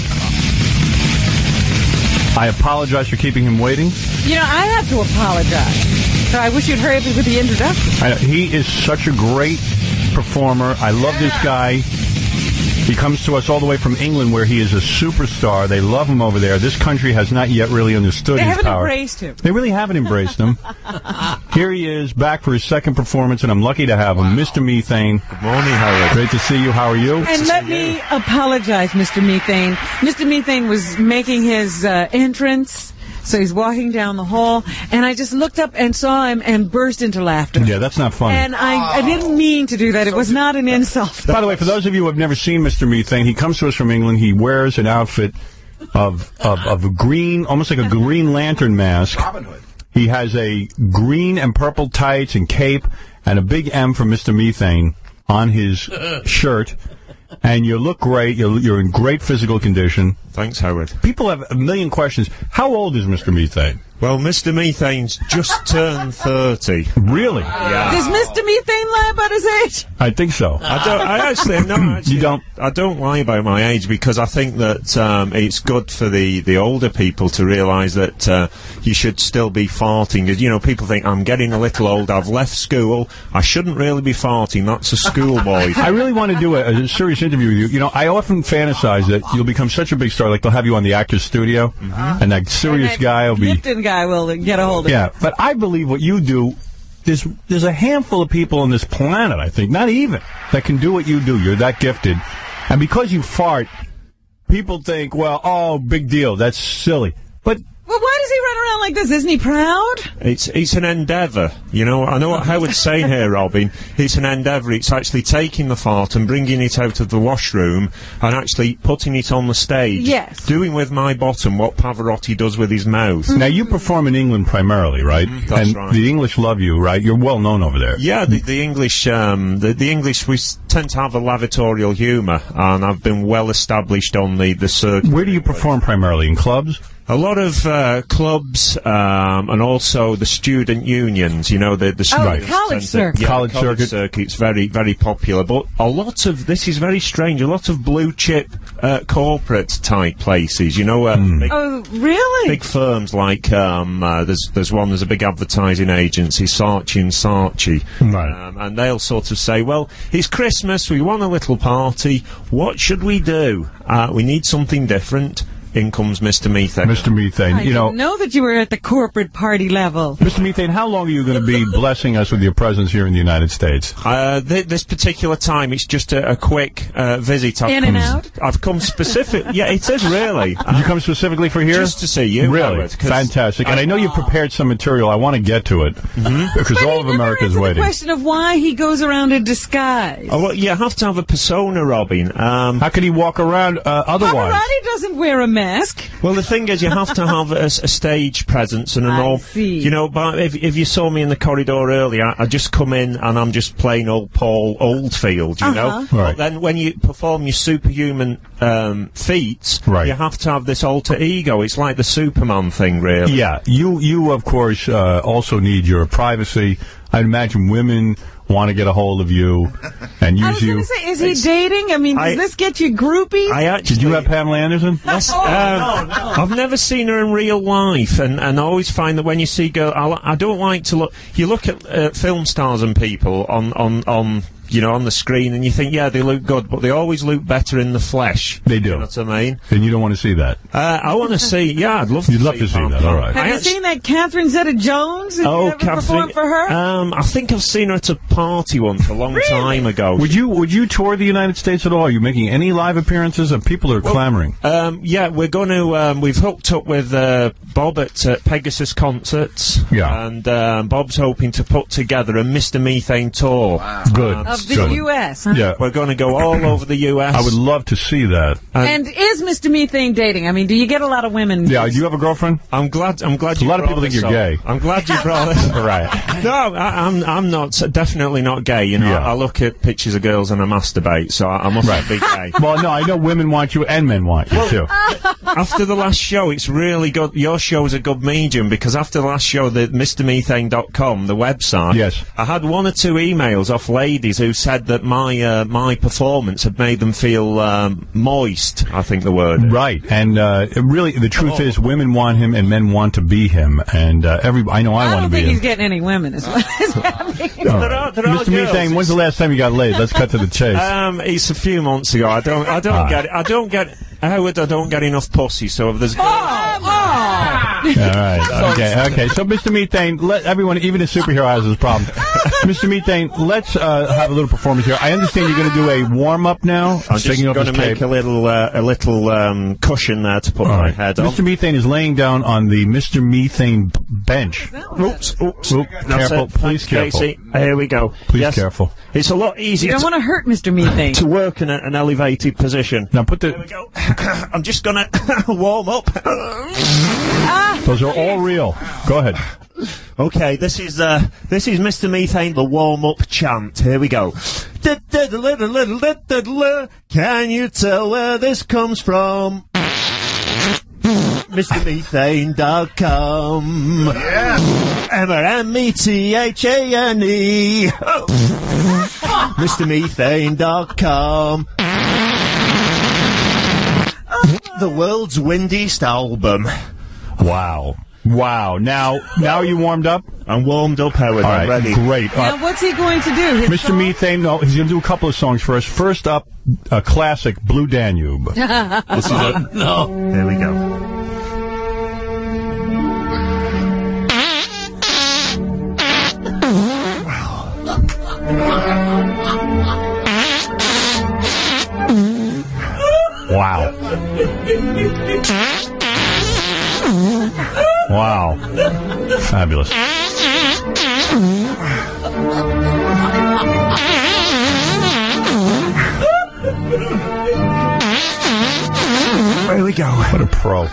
I apologize for keeping him waiting. You know, I have to apologize. So I wish you'd hurry up with the introduction. I, he is such a great performer. I love this guy. He comes to us all the way from England, where he is a superstar. They love him over there. This country has not yet really understood They his haven't power. embraced him. They really haven't embraced him. Here he is, back for his second performance, and I'm lucky to have him, Mister Methane. Good morning, Howard. Great to see you. How are you? And let me apologize, Mister Methane. Mister Methane was making his uh, entrance, so he's walking down the hall, and I just looked up and saw him and burst into laughter. Yeah, that's not funny. And I, I didn't mean to do that. It was not an insult. By the way, for those of you who have never seen Mister Methane, he comes to us from England. He wears an outfit of of, of a green, almost like a Green Lantern mask. Robin Hood. He has a green and purple tights and cape and a big M for Mister Methane on his shirt. And you look great. You're, you're in great physical condition. Thanks, Howard. People have a million questions. How old is Mister Methane? Well, Mister Methane's just turned thirty. Really? Yeah. Does Mister Methane lie about his age? I think so. I don't. I actually no. Actually, You don't? I don't lie about my age because I think that um, it's good for the, the older people to realise that uh, you should still be farting. You know, people think I'm getting a little old. I've left school. I shouldn't really be farting. That's a schoolboy. I really want to do a, a serious interview with you. You know, I often fantasize that you'll become such a big star, like they'll have you on the Actors Studio, Mm-hmm. and that serious And that guy will be. Lipton guy will get a hold of Yeah, but I believe what you do. There's there's a handful of people on this planet, I think, not even, that can do what you do. You're that gifted, and because you fart, people think, well, oh, big deal. That's silly, but. Well, why does he run around like this? Isn't he proud? It's it's an endeavour, you know. I know what Howard's saying here, Robin. It's an endeavour. It's actually taking the fart and bringing it out of the washroom and actually putting it on the stage. Yes. Doing with my bottom what Pavarotti does with his mouth. Now, you perform in England primarily, right? Mm, that's and right. the English love you, right? You're well known over there. Yeah, the, the English, um, the, the English, we s- tend to have a lavatorial humour, and I've been well established on the the circuit. Where do you perform primarily? In clubs? A lot of uh, clubs, um, and also the student unions. You know, the the Oh, students college tend to- circuit. yeah, College the college circuit. circuit's very very popular. But a lot of this is very strange. A lot of blue chip uh, corporate type places. You know, uh, Hmm. big, Oh, really? big firms like um, uh, there's there's one. There's a big advertising agency, Saatchi and Saatchi, Right. um, and they'll sort of say, "Well, it's Christmas. We want a little party. What should we do? Uh, we need something different." In comes Mister Methane. Mister Methane, I you know, didn't know that you were at the corporate party level. Mister Methane, how long are you going to be blessing us with your presence here in the United States? Uh, th- this particular time, it's just a, a quick uh, visit. I've In come and out? I've come specific. Yeah, it is really. Did you come specifically for here? Just to see you, Really? Howard, 'cause Fantastic. And I know you prepared some material. I want to get to it. Mm-hmm. Because But all he of never America's answered waiting. the question of why he goes around in disguise. Oh, well, you have to have a persona, Robin. Um, How can he walk around uh, otherwise? Pavarotti doesn't wear a mask. well, the thing is, you have to have a, s- a stage presence and an I all. see. You know, but if, if you saw me in the corridor earlier, I, I just come in and I'm just plain old Paul Oldfield. You know. Uh-huh. Right. But then when you perform your superhuman um, feats, Right. you have to have this alter ego. It's like the Superman thing, really. Yeah, you, you of course, uh, also need your privacy. I imagine women want to get a hold of you and I use was you. going to say, is he dating? I mean, does I- this get you groupies? I actually. Did you have Pamela Anderson? Yes, um, I've never seen her in real life, and, and I always find that when you see girl, I, li- I don't like to look. You look at uh, film stars and people on on on. You know, on the screen, and you think, yeah, they look good, but they always look better in the flesh. They do. You know what I mean? And you don't want to see that. Uh, I want to see. Yeah, I'd love. You'd to love see to see Pam- that, all right. Have I you actu- seen that Catherine Zeta-Jones? Have you Oh, ever performed Catherine. for her? Um, I think I've seen her at a party once a long Really? time ago. Would you would you tour the United States at all? Are you making any live appearances? And people are clamoring. Um, yeah, we're going to. Um, we've hooked up with uh, Bob at uh, Pegasus Concerts. Yeah. and um, Bob's hoping to put together a Mister Methane tour. Good. Of the Good. U S, huh? Yeah. We're going to go all over the U S. I would love to see that. And is Mister Methane dating? I mean, do you get a lot of women? Yeah, do you have a girlfriend? I'm glad. I'm glad. A you lot of brought people think this you're up. gay. I'm glad you brought it. Right. No, I, I'm. I'm not. Definitely not gay. You know, Yeah. I, I look at pictures of girls and I masturbate, so I, I must not be gay. Well, no, I know women want you and men want you too. After the last show, it's really good. Your show is a good medium because after the last show, the Mr Methane dot com, the website. Yes. I had one or two emails off ladies who said that my uh, my performance had made them feel um, moist. I think the word. is. Right, and uh, it really, the truth Oh. is, women want him and men want to be him, and uh, every I know I, I want don't to be think he's him. getting any women. Is what is happening. All There right. are- there are Mister girls. Methane, when's the last time you got laid? Let's cut to the chase. Um, it's a few months ago. I don't. I don't Ah. get. I don't get. Howard, I don't get enough pussy. So if there's. All right. Okay. Okay. So, Mister Methane, let everyone, even a superhero, has this problem. Mister Methane, let's uh, have a little performance here. I understand you're going to do a warm up now. I'm just taking off going to his make cape. a little uh, a little um, cushion there to put All my right. head on. Mister Methane is laying down on the Mister Methane b- bench. Oops, oops. Oop, That's careful, it. please Thanks, careful. Casey. Here we go. Please Yes. careful. It's a lot You easier don't to, want to hurt Mister Methane. to work in a, an elevated position. Now put Here we the. go. I'm just going to warm up. Those are all real. Go ahead. Okay, this is uh, this is Mister Methane, the warm-up chant. Here we go. Can you tell where this comes from? Mr Methane dot com. Yeah. M R M E T H A N E. Mr Methane dot com. The world's windiest album. Wow. Wow. Now, now are you warmed up? I'm warmed up, Howard. All I'm right, ready. great. Now, Uh, what's he going to do? His Mister song? Methane, no, he's going to do a couple of songs for us. First up, a classic, Blue Danube. This is a, No. There we go. Wow. Wow. Fabulous. There we go. What a pro.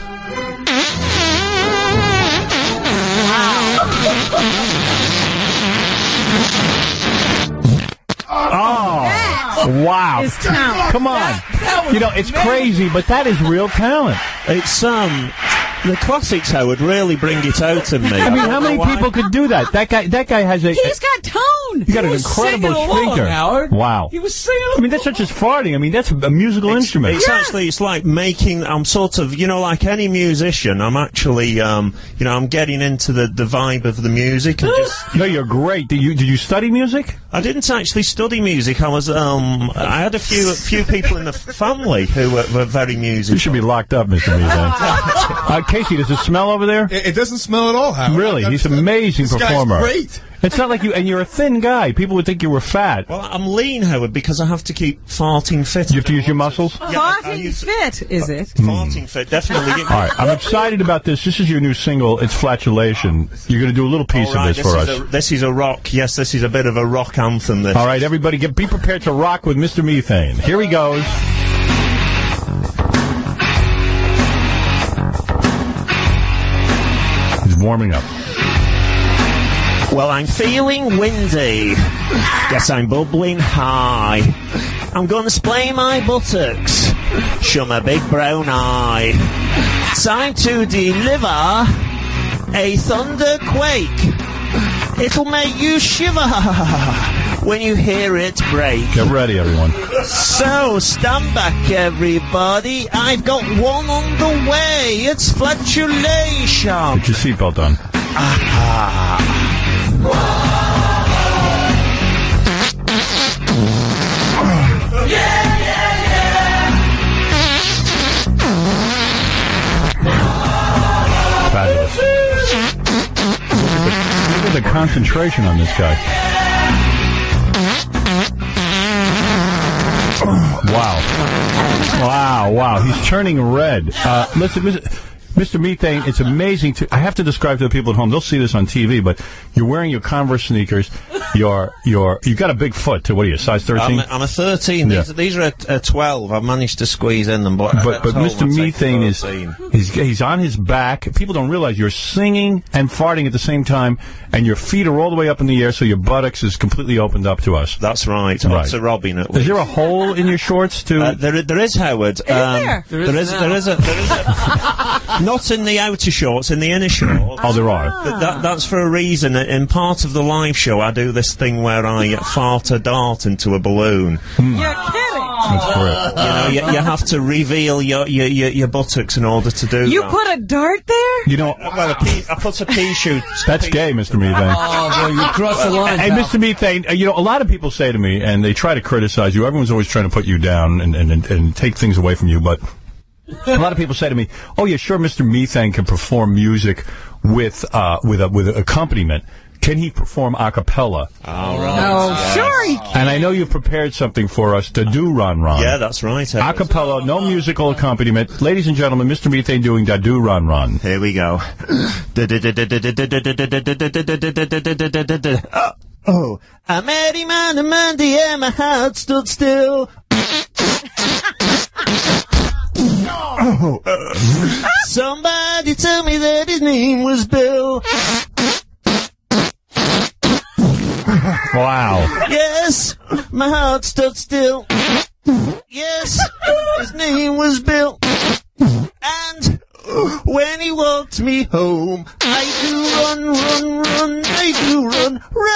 Oh, wow. His talent. Come on. You know, it's crazy, but that is real talent. It's, um, the classics, Howard, really bring it out in me. I mean, how many people could do that? That guy, that guy has a... He's got tone. You got He an was incredible singing along, speaker. Howard. Wow. He was singing I mean, that's not just farting. I mean, that's a musical It's- instrument. It's actually, it's like making, I'm sort of, you know, like any musician, I'm actually, um, you know, I'm getting into the, the vibe of the music and just... No, you're great. Did you, did you study music? I didn't actually study music. I was, um, I had a few, a few people in the family who were, were very musical. You should be locked up, Mister Methane. uh, Casey, does it smell over there? It, it doesn't smell at all, Howard. Really? He's an amazing this performer. Guy's great. It's not like you, and you're a thin guy. People would think you were fat. Well, I'm lean, Howard, because I have to keep farting fit. You have to use your muscles? Yeah, I Farting use- fit, is it? Farting fit, definitely. All right, I'm excited about this. This is your new single. It's Flatulation. You're going to do a little piece All right, of this, for is us. A, this is a rock. Yes, this is a bit of a rock anthem. This. All right, everybody, get be prepared to rock with Mister Methane. Here he goes. He's warming up. Well, I'm feeling windy. Guess I'm bubbling high. I'm gonna splay my buttocks. Show my big brown eye. Time to deliver a thunderquake. It'll make you shiver when you hear it break. Get ready, everyone. So, stand back, everybody. I've got one on the way. It's flatulation. Put your seatbelt on. Ah. Fabulous. Look at the concentration on this guy. Wow. Wow, wow. He's turning red. Uh, listen, listen. Mister Methane, it's amazing to. I have to describe to the people at home. They'll see this on T V, but you're wearing your Converse sneakers. You're you're you've got a big foot too. What are you, size thirteen? I'm, I'm a thirteen. Yeah. These, these are a, a twelve. I've managed to squeeze in them, but But but Mister Methane is he's he's on his back. People don't realize you're singing and farting at the same time, and your feet are all the way up in the air, so your buttocks is completely opened up to us. That's right. Right. Up to Robin at least. Is there a hole in your shorts too? Uh, there, there is, Howard. Is there? There is, there is a, there is a, not in the outer shorts, in the inner shorts. Oh, there are. But that, that's for a reason. In part of the live show, I do this thing where I fart a dart into a balloon. Hmm. You're kidding. That's correct. You know, you, you have to reveal your, your, your, your buttocks in order to do You that. put a dart there? You know, Well, a pea, I put a pea shoot. that's gay, Mister Methane. Oh, boy, you crossed the line. Hey, pal. Mister Methane, uh, you know, a lot of people say to me, and they try to criticize you. Everyone's always trying to put you down and, and, and, and take things away from you, but a lot of people say to me, oh, yeah, sure, Mister Methane can perform music with, uh, with, a, with an accompaniment. Can he perform a cappella? All right. Oh, sure he can. And I know you've prepared something for us to do, Ron Ron. Yeah, that's right. A cappella, no musical accompaniment. Ladies and gentlemen, Mister Methane doing Da Do Ron Ron. Here we go. Oh, I met him on a Monday and my heart stood still. Oh. Somebody tell me that his name was Bill. Wow. Yes, my heart stood still. Yes, his name was Bill. And when he walks me home. I do run, run, run, I do run,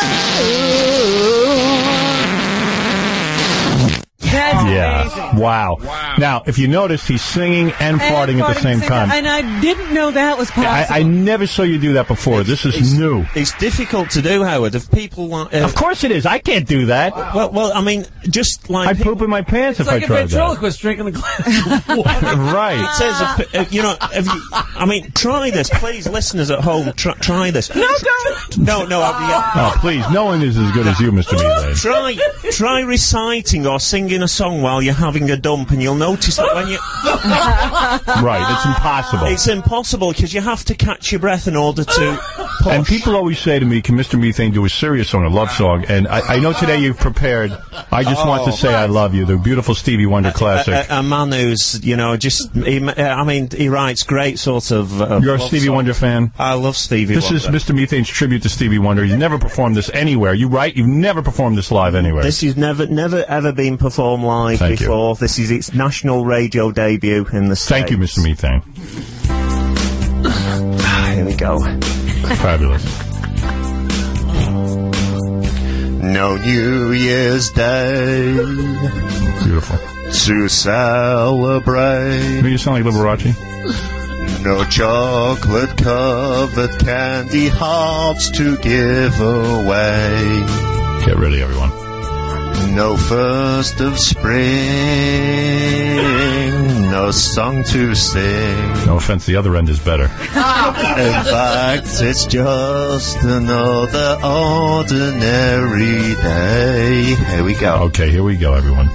run. That's Yeah. amazing. Wow. Now, if you noticed, he's singing and, farting at the same time. And I didn't know that was possible. I, I never saw you do that before. This is It's- new. It's difficult to do, Howard. If people want, uh, Of course it is. I can't do that. well, well, I mean, just like I poop in my pants It's if like I a tried that. ventriloquist drinking a glass of water. Right. It says, uh, uh, you know, if you, I mean, try this, please, listeners at home. Try, try this. No, don't. No, no. I'll be, Oh, please. No one is as good as you, Mister Meathane. Try, try reciting or singing a song while you're having a dump, and you'll notice that when you. Right. It's impossible. It's impossible because you have to catch your breath in order to. Push. And people always say to me, can Mister Meathane do a serious song, a love song? And I, I know today you've prepared. I just want to say I love you, the beautiful Stevie Wonder classic. A, a, a man who's, you know, just. He, uh, I mean, he writes great sort of. Uh, You're a love Stevie songs. Wonder fan? I love Stevie This Wonder. is Mister Meathane's tribute to Stevie Wonder. He's never performed this anywhere. You right? You've never performed this live anywhere. This has never, never, ever been performed live Thank you. before. This is its national radio debut in the States. Thank you, Mister Meathane. Here we go. Fabulous. No New Year's Day Beautiful. to celebrate. Do you sound like Liberace? No chocolate-covered candy hearts to give away. Get ready, everyone. No first of spring, no song to sing. No offense, the other end is better. In fact, it's just another ordinary day. Here we go. Okay, here we go, everyone.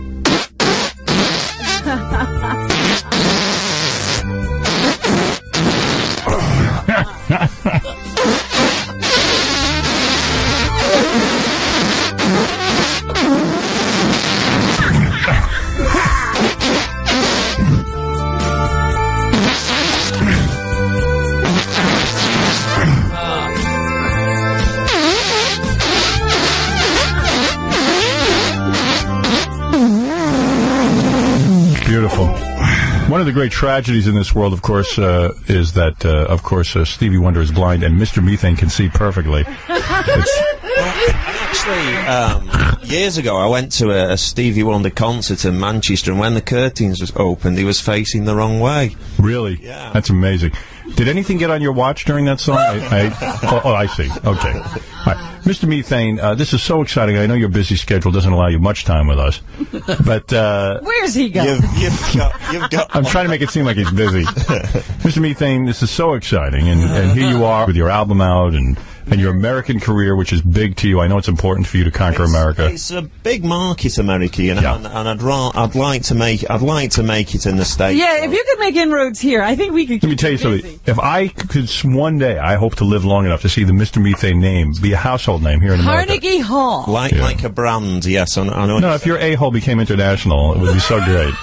Beautiful. One of the great tragedies in this world, of course, uh, is that, uh, of course, uh, Stevie Wonder is blind and Mister Meathane can see perfectly. It's, Actually, um, years ago, I went to a, a Stevie Wonder concert in Manchester, and when the curtains was opened, he was facing the wrong way. really? Yeah. That's amazing. Did anything get on your watch during that song? I, I, oh, oh, I see. Okay. All right. Mister Meathane, uh, this is so exciting. I know your busy schedule doesn't allow you much time with us, but uh, Where's he going? You've, you've got, you've got. I'm trying to make it seem like he's busy. Mister Meathane, this is so exciting, and, and here you are with your album out and, and your American career, which is big to you. I know it's important for you to conquer America. It's a big market, America, you know, Yeah. and, and I'd ra- I'd like to make I'd like to make it in the States. Yeah, if you could make inroads here, I think we could keep Let me tell you busy. something. If I could, s- one day, I hope to live long enough to see the Mister Meathane name be a household name here in America. Carnegie Hall. Like Yeah. like a brand, yes. I, I know. No, if your a-hole became international, it would be so great.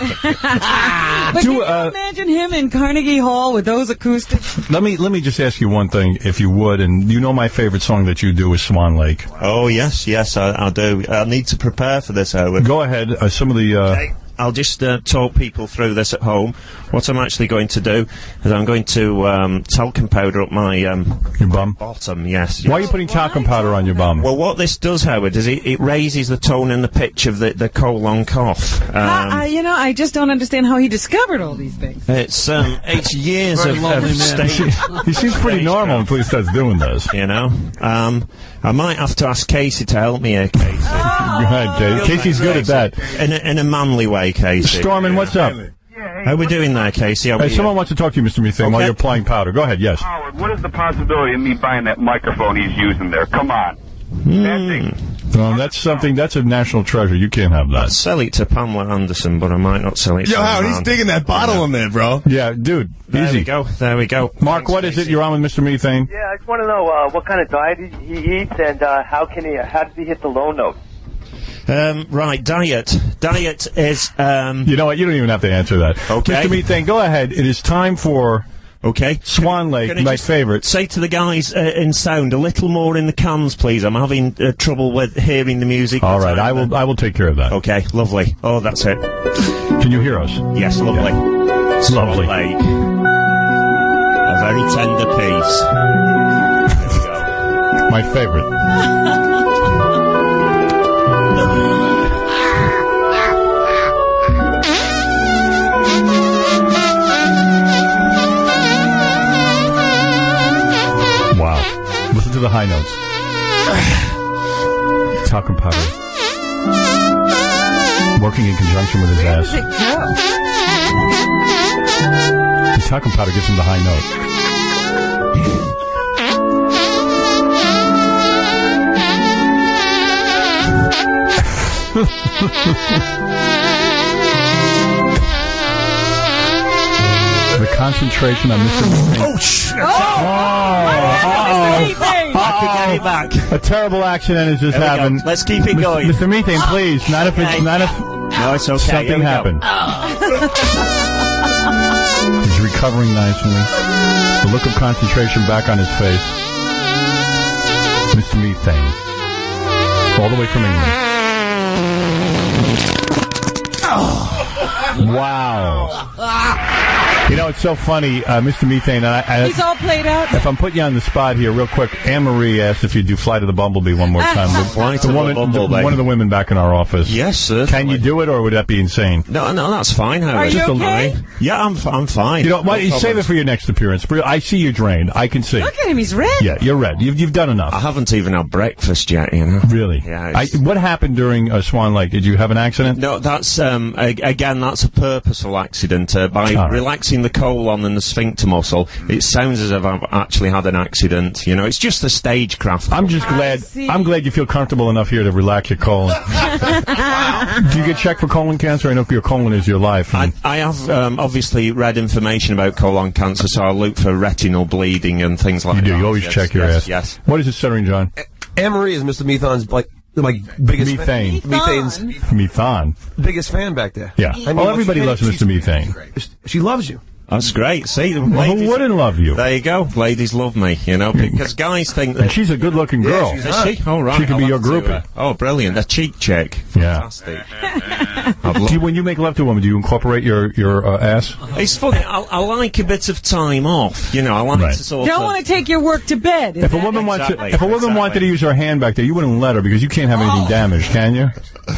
But Do, can you uh, imagine him in Carnegie Hall with those acoustics? Let me let me just ask you one thing, if you would, and you know my favorite song that you do is Swan Lake. Oh yes, yes, I, I do. I need to prepare for this, Howard. Go ahead. Uh, some of the. Uh, Okay. I'll just uh, talk people through this at home. What I'm actually going to do is I'm going to um, talcum powder up my um, your bum. bottom. Yes. Why are yes. you putting talcum powder on your bum? Well, what this does, Howard, is it, it raises the tone and the pitch of the, the colon cough. Um, I, I, you know, I just don't understand how he discovered all these things. It's um, it's years Very of, lonely of man. stage. He seems pretty normal until he starts doing this. You know, um, I might have to ask Casey to help me here, Casey. Go ahead, Casey. Casey's good at that. In a, in a manly way, Casey. Stormin, what's up? How we doing there, Casey? How Hey, we- someone wants to talk to you, Mister Meathane, while Okay. you're applying powder. Go ahead, yes. Howard, what is the possibility of me buying that microphone he's using there? Come on. That thing. Um, that's something, that's a national treasure. You can't have I'd that. sell it to Pamela Anderson, but I might not sell it to Yo, Howard, he's man. digging that bottle in there, bro. Yeah, dude, There easy. we go, there we go. Mark, Thanks, what is it? Casey. You're on with Mister Meathane? Yeah, I just want to know uh, what kind of diet he, he eats and uh, how can he, how does he hit the low note? Um, right, diet. Diet is, um... You know what? You don't even have to answer that. Okay. Mister Meathane, go ahead. It is time for Okay. Swan Lake, Can I my just favorite. Say to the guys uh, in sound, a little more in the cans, please. I'm having uh, trouble with hearing the music. All right, I will. I will take care of that. Okay, lovely. Oh, that's it. Can you hear us? Yes, lovely. Lovely. Lake. Very tender piece. There we go. My favorite. Wow. Listen to the high notes. Talcum powder. Working in conjunction with his Where ass. does it go? The talcum powder gives him the high note. The concentration on Mister Methane. Oh, shit. Oh! Oh, back. a terrible accident has just There we go. happened. Let's keep it Mis- going. Mister Methane, please. Not if it's Okay. not if No, it's okay. Here something we go. happened. He's recovering nicely. The look of concentration back on his face. Mister Methane, all the way from England. Wow. You know, it's so funny, uh, Mister Methane. And I, I, He's all played out. If I'm putting you on the spot here, real quick, Anne Marie asked if you do Fly to the Bumblebee one more time. The, Fly to the the woman, Bumblebee. the- one of the women back in our office. Yes, sir. Can you do it, or would that be insane? No, no, that's fine, Howard. Are you Just a- okay? Yeah, I'm, f- I'm fine. You know, why, No you save problem. it for your next appearance. I see you drained. I can see. Look at him. He's red. Yeah, you're red. You've, you've done enough. I haven't even had breakfast yet, you know. Really? Yeah. I, it's- what happened during uh, Swan Lake? Did you have an accident? No, that's um, a- again, that's a purposeful accident. Uh, by All right. relaxing the colon and the sphincter muscle, it sounds as if I've actually had an accident. You know, it's just the stagecraft. I'm just glad. see. I'm glad you feel comfortable enough here to relax your colon. Do you get checked for colon cancer? I know your colon is your life. I, and- I have um, obviously read information about colon cancer, so I look for retinal bleeding and things like you that. do. You always Yes, check your yes, ass. Yes. What is it stuttering, John? Anne Marie is Mister Methane's like my biggest Methane. Fan. Methane's Methane. biggest fan back there. Yeah. I mean, well, when everybody she loves came, Mister Methane. she's- She loves you. That's great. See, Well, who ladies- wouldn't love you? There you go. Ladies love me, you know, because guys think And that. she's a good-looking girl. Is she? Oh, right. She could I'll be have your to, groupie. uh, oh, brilliant. A cheek check. Yeah. Fantastic. I'd Do love- you, when you make love to a woman, do you incorporate your your uh, ass? It's funny. I, I like a bit of time off. You know, I like Right. to sort Don't of. want to take your work to bed. Is If a that woman it? wants, to, Exactly, if a woman exactly. wanted to use her hand back there, you wouldn't let her because you can't have anything damaged, can you?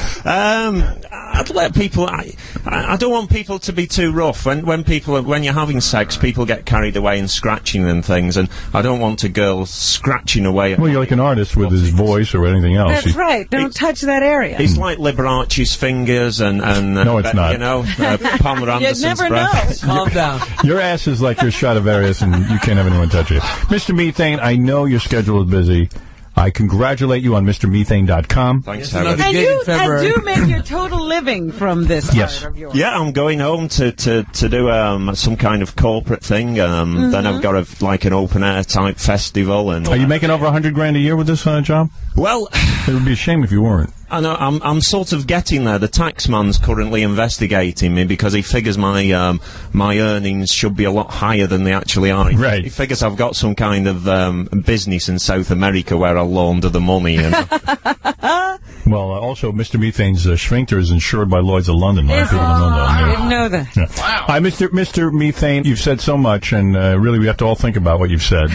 Um, I'd let people. I, I I don't want people to be too rough. When when people are, when you're having sex, people get carried away and scratching and things, and I don't want a girl scratching away. At Well, you're like an artist with his voice or anything else. That's You- right. Don't touch that area. It's like Liberace's fingers and and uh, No, it's but, not. You know, uh, Pamela You'd Anderson's never breath. know. Calm down. Your ass is like your Stradivarius, and you can't have anyone touch it. Mister Methane, I know your schedule is busy. I congratulate you on Mr Methane dot com. Thanks, Yes, another Howard. And gig you in February. and do make your total living from this Yes. part of your Yeah, I'm going home to, to, to do um, some kind of corporate thing. Um, Then I've got a, like an open air type festival. And Are you making over a hundred grand a year with this uh, job? well, It would be a shame if you weren't. I know I'm I'm sort of getting there. The taxman's currently investigating me because he figures my um, my earnings should be a lot higher than they actually are. He, Right. He figures I've got some kind of um, business in South America where I launder the money. You know? Well, uh, also, Mister Methane's uh, sphincter is insured by Lloyd's of London. A lot of Is people it? don't know that. I Yeah. didn't know that. Yeah. Hi, Mister Mister Methane. You've said so much, and uh, really, we have to all think about what you've said.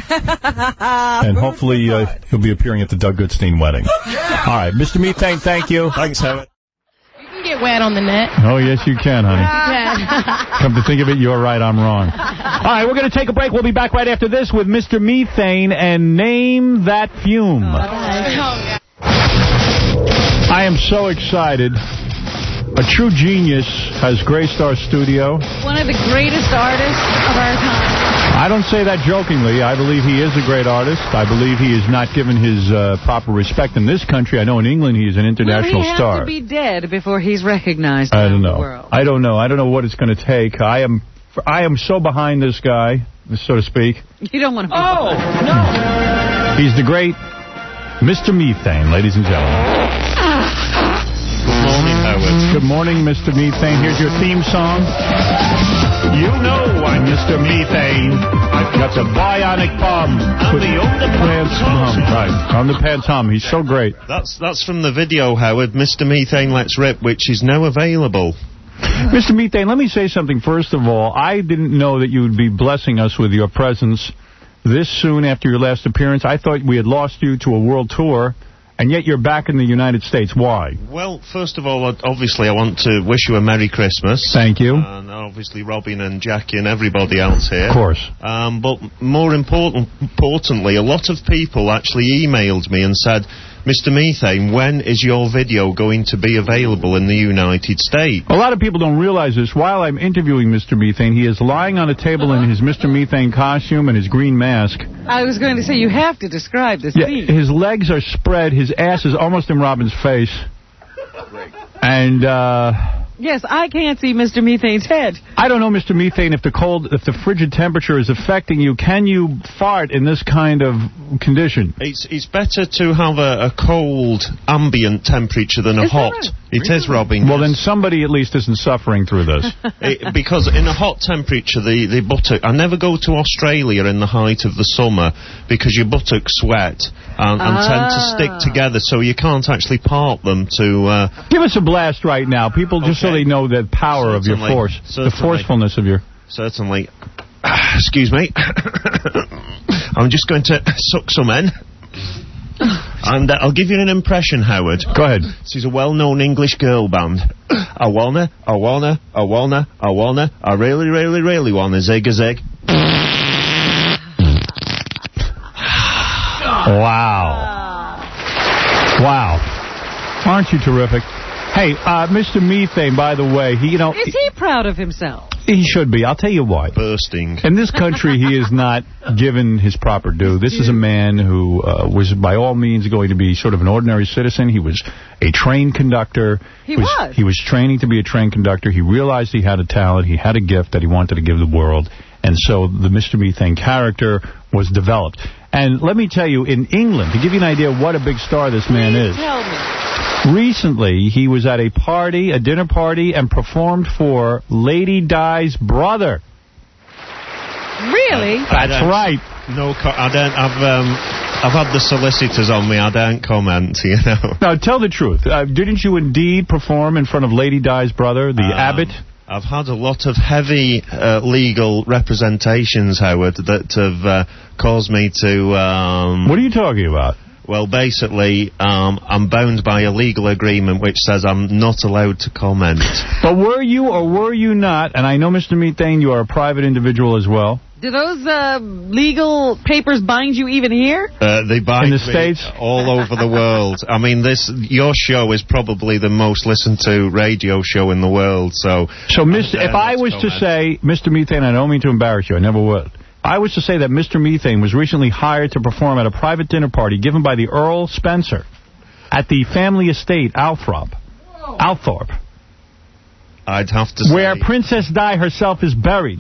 And hopefully, uh, he'll be appearing at the Doug Goodstein wedding. All right, Mister Methane, thank you. Thanks, Howard. You can get wet on the net. Oh, yes, you can, honey. Yeah. Come to think of it, you're right, I'm wrong. All right, we're going to take a break. We'll be back right after this with Mister Methane and Name That Fume. I am so excited. A true genius has graced our studio. One of the greatest artists of our time. I don't say that jokingly. I believe he is a great artist. I believe he is not given his uh, proper respect in this country. I know in England he is an international Will he have star. to be dead before he's recognized I don't around the know. world? I don't know. I don't know what it's going to take. I am, I am so behind this guy, so to speak. You don't want to be. Oh, no. He's the great Mister Methane, ladies and gentlemen. Good morning, Howard. Good morning, Mister Methane. Here's your theme song. You know I'm Mister Methane. I've got the bionic palm. I'm the Pants hum. Right, on the pants hum. He's so great. That's that's from the video, Howard. Mister Methane Let's Rip, which is now available. Mister Methane, let me say something. First of all, I didn't know that you would be blessing us with your presence this soon after your last appearance. I thought we had lost you to a world tour, and yet you're back in the United States. Why? Well, first of all, obviously, I want to wish you a Merry Christmas. Thank you. And obviously, Robin and Jackie and everybody else here. Of course. Um, but more important, importantly, a lot of people actually emailed me and said, Mister Methane, when is your video going to be available in the United States? A lot of people don't realize this. While I'm interviewing Mister Methane, he is lying on a table in his Mister Methane costume and his green mask. I was going to say, you have to describe this Yeah, scene. his legs are spread, his ass is almost in Robin's face. And, uh... Yes, I can't see Mister Methane's head. I don't know, Mister Methane, if the cold, if the frigid temperature is affecting you. Can you fart in this kind of condition? It's it's better to have a, a cold ambient temperature than a Is that hot. right? It is, Robin. Well, yes. then somebody at least isn't suffering through this. It, because in a hot temperature, the, the buttock... I never go to Australia in the height of the summer because your buttocks sweat and, and Ah. tend to stick together, so you can't actually part them to... Uh, Give us a blast right now, people, just so they know the power of your Certainly. force, Certainly. the forcefulness of your... Certainly. Excuse me. I'm just going to suck some in. And uh, I'll give you an impression, Howard. Go ahead. This is a well-known English girl band. I wanna, I wanna, I wanna, I wanna, I really, really, really wanna zig a zig. Wow. Wow. Aren't you terrific? Hey, uh, Mister Methane, by the way, he, you know... Is he proud of himself? He should be. I'll tell you why. Bursting. In this country, he is not given his proper due. This is a man who uh, was, by all means, going to be sort of an ordinary citizen. He was a train conductor. He was. He was training to be a train conductor. He realized he had a talent. He had a gift that he wanted to give the world. And so the Mister Methane character was developed. And let me tell you, in England, to give you an idea of what a big star this man is. Tell me. Recently, he was at a party, a dinner party, and performed for Lady Di's brother. Really? That's right. No, co I don't. I've um, I've had the solicitors on me. I don't comment. You know. Now, tell the truth. Uh, didn't you indeed perform in front of Lady Di's brother, the Um, abbot? I've had a lot of heavy uh, legal representations, Howard, that have uh, caused me to... Um, what are you talking about? Well, basically, um, I'm bound by a legal agreement which says I'm not allowed to comment. But were you or were you not, and I know, Mister Methane, you are a private individual as well. Do those uh, legal papers bind you even here? Uh, they bind In the me States? all over the world. I mean, this your show is probably the most listened to radio show in the world. So, So, Mister dare if I not was to comment. say, Mister Methane, I don't mean to embarrass you, I never would. I was to say that Mister Methane was recently hired to perform at a private dinner party given by the Earl Spencer at the family estate, Althorp. Althorp. I'd have to say, Where Princess Di herself is buried.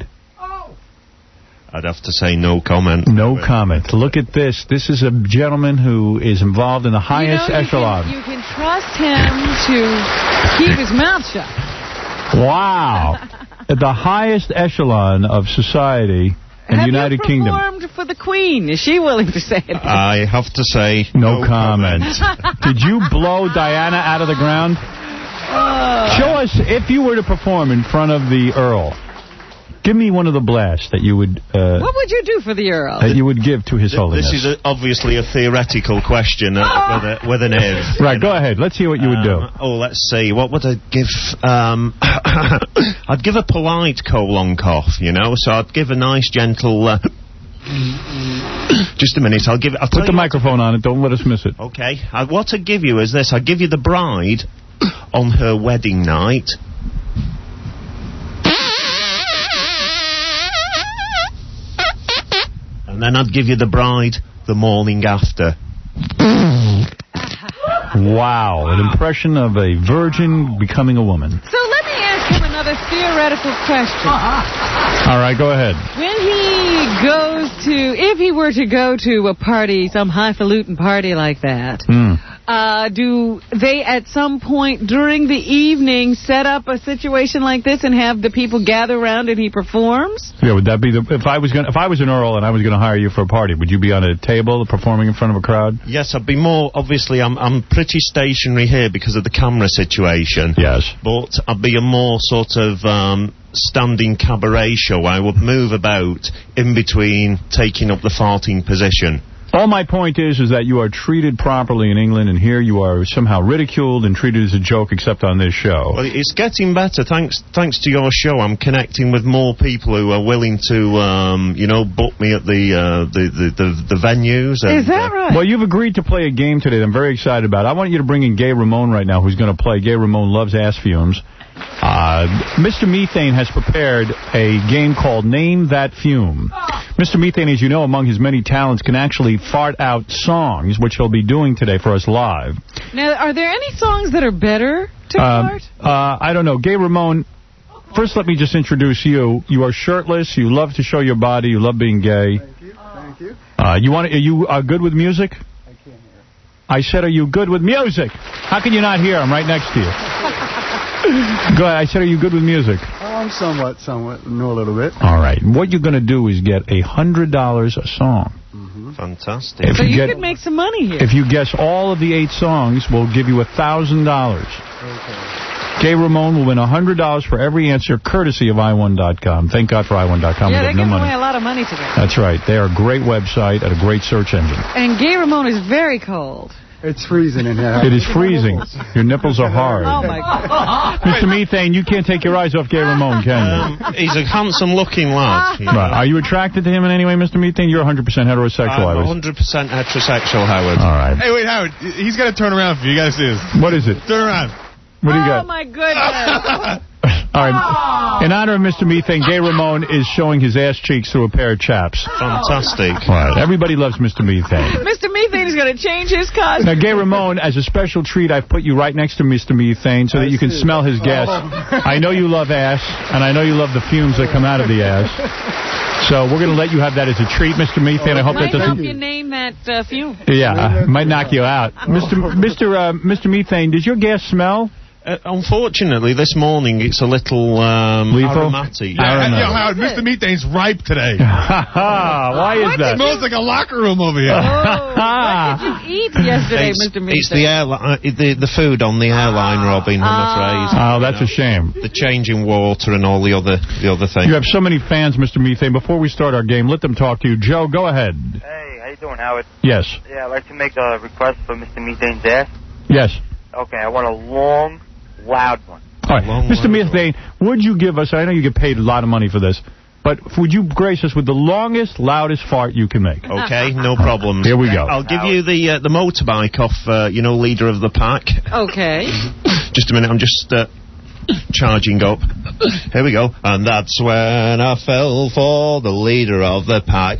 I'd have to say no comment. No comment. Look at this. This is a gentleman who is involved in the highest you know, you echelon. Can, you can trust him to keep his mouth shut. Wow. At the highest echelon of society in the Have United you Kingdom. performed for the Queen? Is she willing to say it? I have to say No, no, comment. Did you blow Diana out of the ground? Uh, Show us, if you were to perform in front of the Earl, give me one of the blasts that you would uh, what would you do for the Earl? that you would give to His Holiness. This is a, obviously a theoretical question uh, with, a, with an if. Right, go ahead. Let's hear what you would do. Um, oh, let's see. What would I give? Um, I'd give a polite colon cough, you know. So I'd give a nice, gentle. Uh, just a minute. I'll give. I'll tell Put the you microphone on it. Don't let us miss it. Okay. I, what I'd give you is this. I'd give you the bride on her wedding night. And then I'd give you the bride the morning after. Wow. An impression of a virgin becoming a woman. So let me ask him another theoretical question. All right, go ahead. When he goes to, if he were to go to a party, some highfalutin party like that, Mm. Uh, do they at some point during the evening set up a situation like this and have the people gather around and he performs? Yeah, would that be the... If I was gonna, if I was an Earl and I was going to hire you for a party, would you be on a table performing in front of a crowd? Yes, I'd be more... Obviously, I'm I'm pretty stationary here because of the camera situation. Yes. But I'd be a more sort of... Um, standing cabaret show. I would move about in between taking up the farting position. All my point is, is that you are treated properly in England, and here you are somehow ridiculed and treated as a joke, except on this show. Well, it's getting better. Thanks thanks to your show, I'm connecting with more people who are willing to, um, you know, book me at the, uh, the, the, the, the venues. And, is that right? Well, you've agreed to play a game today that I'm very excited about. I want you to bring in Gay Ramone right now, who's going to play. Gay Ramone loves ass fumes. Uh, Mister Methane has prepared a game called Name That Fume. Mister Methane, as you know, among his many talents, can actually fart out songs, which he'll be doing today for us live. Now, are there any songs that are better to uh, fart? Uh, I don't know. Gay Ramone, first let me just introduce you. You are shirtless. You love to show your body. You love being gay. Thank you. Thank you. Uh, you want? Are you uh, good with music? I can't hear. I said, are you good with music? How can you not hear? I'm right next to you. Go ahead. I said, are you good with music? I'm somewhat, somewhat, know a little bit. All right. What you're going to do is get a hundred dollars a song. Mm-hmm. Fantastic. If so you, you get, could make some money here. If you guess all of the eight songs, we'll give you a thousand dollars. Okay. Gay Ramone will win a hundred dollars for every answer, courtesy of i one dot com. Thank God for i one dot com. Yeah, we they're no giving money. away a lot of money today. That's right. They are a great website and a great search engine. And Gay Ramone is very cold. It's freezing in here. It is freezing. Your nipples are hard. Oh, my God. Mister Methane, you can't take your eyes off Gay Ramone, can you? Um, he's a handsome-looking lad. Right. Are you attracted to him in any way, Mister Methane? You're one hundred percent heterosexual, I'm I was. one hundred percent heterosexual, Howard. All right. Hey, wait, Howard. He's got to turn around for you. You got to see this. What is it? Turn around. What do you Oh, got? my goodness. All right. In honor of Mister Methane, Gay Ramone is showing his ass cheeks through a pair of chaps. Fantastic. All right. Everybody loves Mister Methane. Mister Methane is going to change his costume. Now, Gay Ramone, as a special treat, I've put you right next to Mister Methane so that you can smell his gas. I know you love ass, and I know you love the fumes that come out of the ass. So we're going to let you have that as a treat, Mister Methane. I hope might that doesn't... help you name that uh, fume. Yeah, uh, might knock you out. Mister Mister Uh, Mister Methane, does your gas smell? Uh, unfortunately, this morning it's a little um, Lethal? aromatic. Yeah, know. yo, Howard, Mister Methane's ripe today. Why is that? It smells like a locker room over here. Oh, what did you eat yesterday, It's, Mister Methane? it's the, airli- uh, the the food on the airline, Robin, I'm afraid. Oh, that's a shame. The changing water and all the other the other things. You have so many fans, Mister Methane. Before we start our game, let them talk to you. Joe, go ahead. Hey, how you doing, Howard? Yes. Yeah, I'd like to make a request for Mister Methane's ass. Yes. Okay, I want a long, loud one. All right. Long Mister way Methane, would you give us, I know you get paid a lot of money for this, but would you grace us with the longest, loudest fart you can make? Okay, no problem. Here we go. I'll give you the uh, the motorbike off, uh, you know, leader of the pack. Okay. Just a minute, I'm just uh, charging up. Here we go. And that's when I fell for the leader of the pack.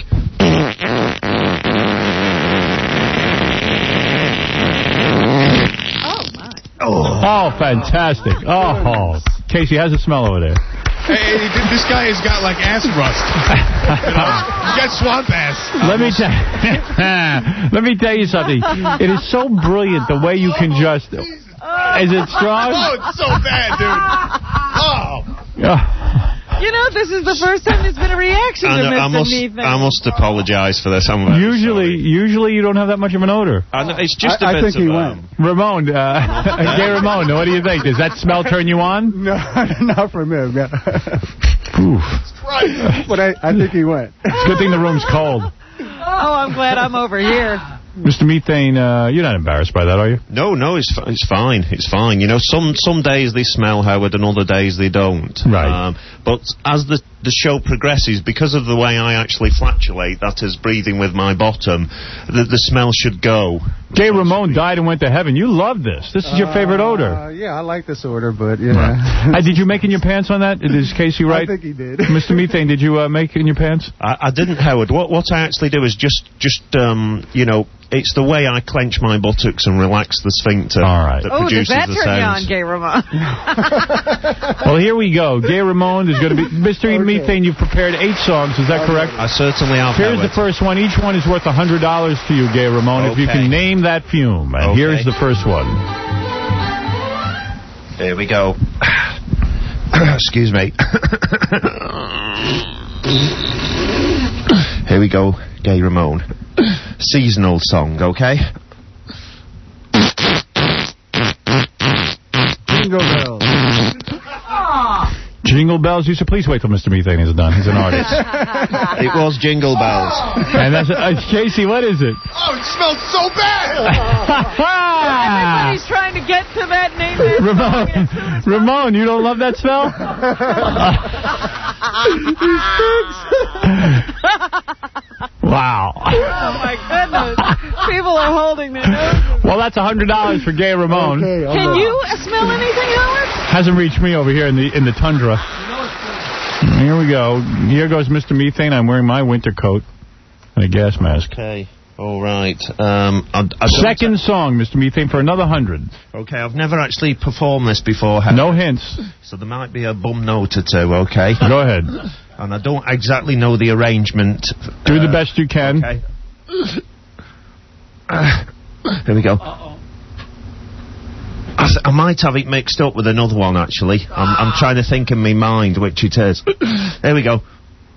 Oh, oh fantastic. Oh, Casey, how's it smell over there? Hey, this guy has got like ass rust. You know? He got swamp ass. Let me tell Let me tell you something. It is so brilliant the way you can just... Is it strong? Oh, it's so bad, dude. Oh. Yeah. You know, this is the first time there's been a reaction I, to know, Mister I must, Methane. I must apologise for this. I'm very Usually, sorry. usually you don't have that much of an odor. I know, it's just I, a I bit think he of, went. um, Ramon, uh, Gay Ramon, what do you think? Does that smell turn you on? No, not from him. No. Oof. But I, I think he went. It's a good thing the room's cold. Oh, I'm glad I'm over here. Mister Methane, uh, you're not embarrassed by that, are you? No, no, it's fi- it's fine. It's fine. You know, some some days they smell, Howard, and other days they don't. Right. Um, but as the the show progresses, because of the way I actually flatulate, that is breathing with my bottom, the, the smell should go. Gay Ramone died and went to heaven. You love this. This is your favorite Uh, odor. yeah, I like this odor, but yeah. Uh, did you make in your pants on that? Is Casey right? I think he did. Mister Methane, did you uh, make in your pants? I, I didn't, Howard. What what I actually do is just just um you know it's the way I clench my buttocks and relax the sphincter. All right. That Oh, does produces that the turn you on, sounds. Gay Ramon? Well, here we go. Gay Ramon is going to be... Mister Methane, you've prepared eight songs. Is that correct? I certainly have. Here's the Howard. first one. Each one is worth one hundred dollars to you, Gay Ramon, if you Okay. can name that fume. And Okay. here's the first one. Here we go. Excuse me. Here we go, Gay Ramon. Seasonal song, okay? Jingle bells. Jingle bells. You should please wait till Mister Methane is done. He's an artist. It was Jingle Bells. And that's... Uh, Casey, what is it? Oh, it smells so bad! Everybody's trying to get to that name. That Ramon, Ramon, you don't love that smell? Wow. Oh, my goodness. People are holding their noses. Well, that's one hundred dollars for Gay Ramon. Okay, I'm Can done. you smell anything, Howard? Hasn't reached me over here in the in the tundra. Here we go. Here goes Mister Methane. I'm wearing my winter coat and a gas mask. Okay, all right. Um, I, I Second song, Mister Methane, for another hundred. Okay, I've never actually performed this before. Howard. No hints. So there might be a bum note or two, okay? Go ahead. And I don't exactly know the arrangement. Do the Uh, best you can. Okay. Uh, here we go. Uh-oh. I, th- I might have it mixed up with another one, actually. I'm, I'm trying to think in my mind which it is. Here we go.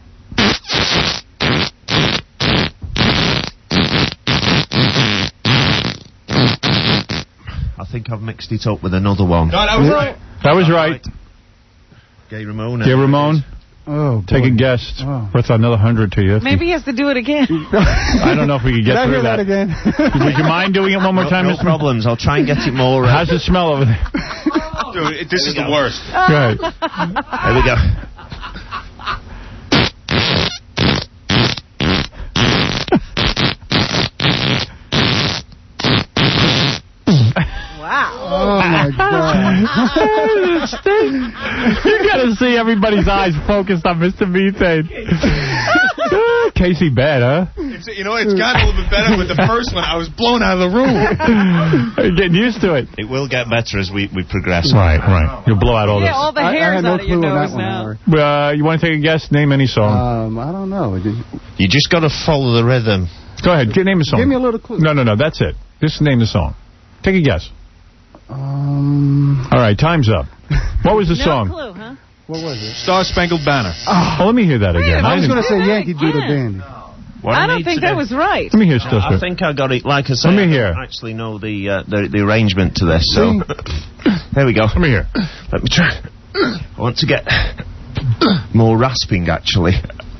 I think I've mixed it up with another one. No, that was right. That was right. Gay Ramon. Gay Ramon, Oh, take boy. a guess. Oh. Worth another hundred to you. Maybe he has to do it again. I don't know if we could get Did I through hear that, that. again? Would you mind doing it one more No, time, no Mister problems. I'll try and get it more. Uh, How's it smell over there? Dude, this is the worst. Right. Here we go. Wow. Oh, my God. You gotta see everybody's eyes focused on Mister Methane. Casey bad, huh? It's, you know, it's gotten a little bit better with the first one. I was blown out of the room. You're getting used to it. It will get better as we, we progress. Right, right. You'll blow out all Yeah, this. all the I, I hairs had no out of your clue on nose that one, now. Howard. Uh, you want to take a guess? Name any song. Um, I don't know. It didn't- You just got to follow the rhythm. Go ahead. Get, name a song. Give me a little clue. No, no, no. That's it. Just name the song. Take a guess. Um, All right, time's up. What was the No song? clue, huh? what was it? Star Spangled Banner. Oh, let me hear that again. I was didn't- going to say Say that Yankee Doodle again. Dandy. What I I don't need think to that do- was right. Let me hear stuff. I think I got it. Like I said, Let me I don't hear. actually know the, uh, the the arrangement to this. So there we go. Let me hear. Let me try. I want to get more rasping, actually.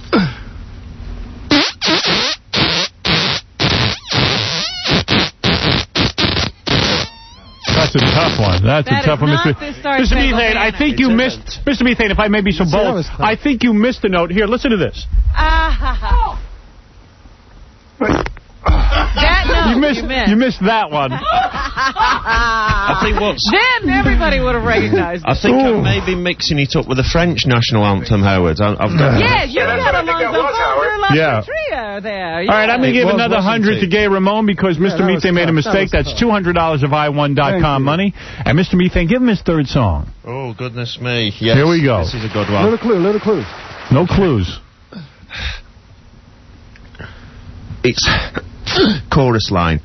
That's a tough one. That's That a tough is one, not Mister the Star Mister Spangled Methane. I Banner. think It you isn't. missed, Mister Methane. If I may be so You said it bold, was tough. I think you missed a note. Here, listen to this. Ah, that no, You missed. You missed. You missed that one. I think what's. Then everybody would have recognized I it. think I'm maybe mixing it up with the French national anthem, Howard. I, I've got. Yeah, you got a long Yeah. trio there. All right, I'm going to It give was, another wasn't hundred it? to Gay Ramon because Mister that was Methane made a tough. mistake. That was That's tough. two hundred dollars of I one dot Thank com you. money. And Mister Methane, give him his third song. Oh, goodness me. Yes, Here we go. This is a good one. Little clue, little clue. No clues. It's chorus line.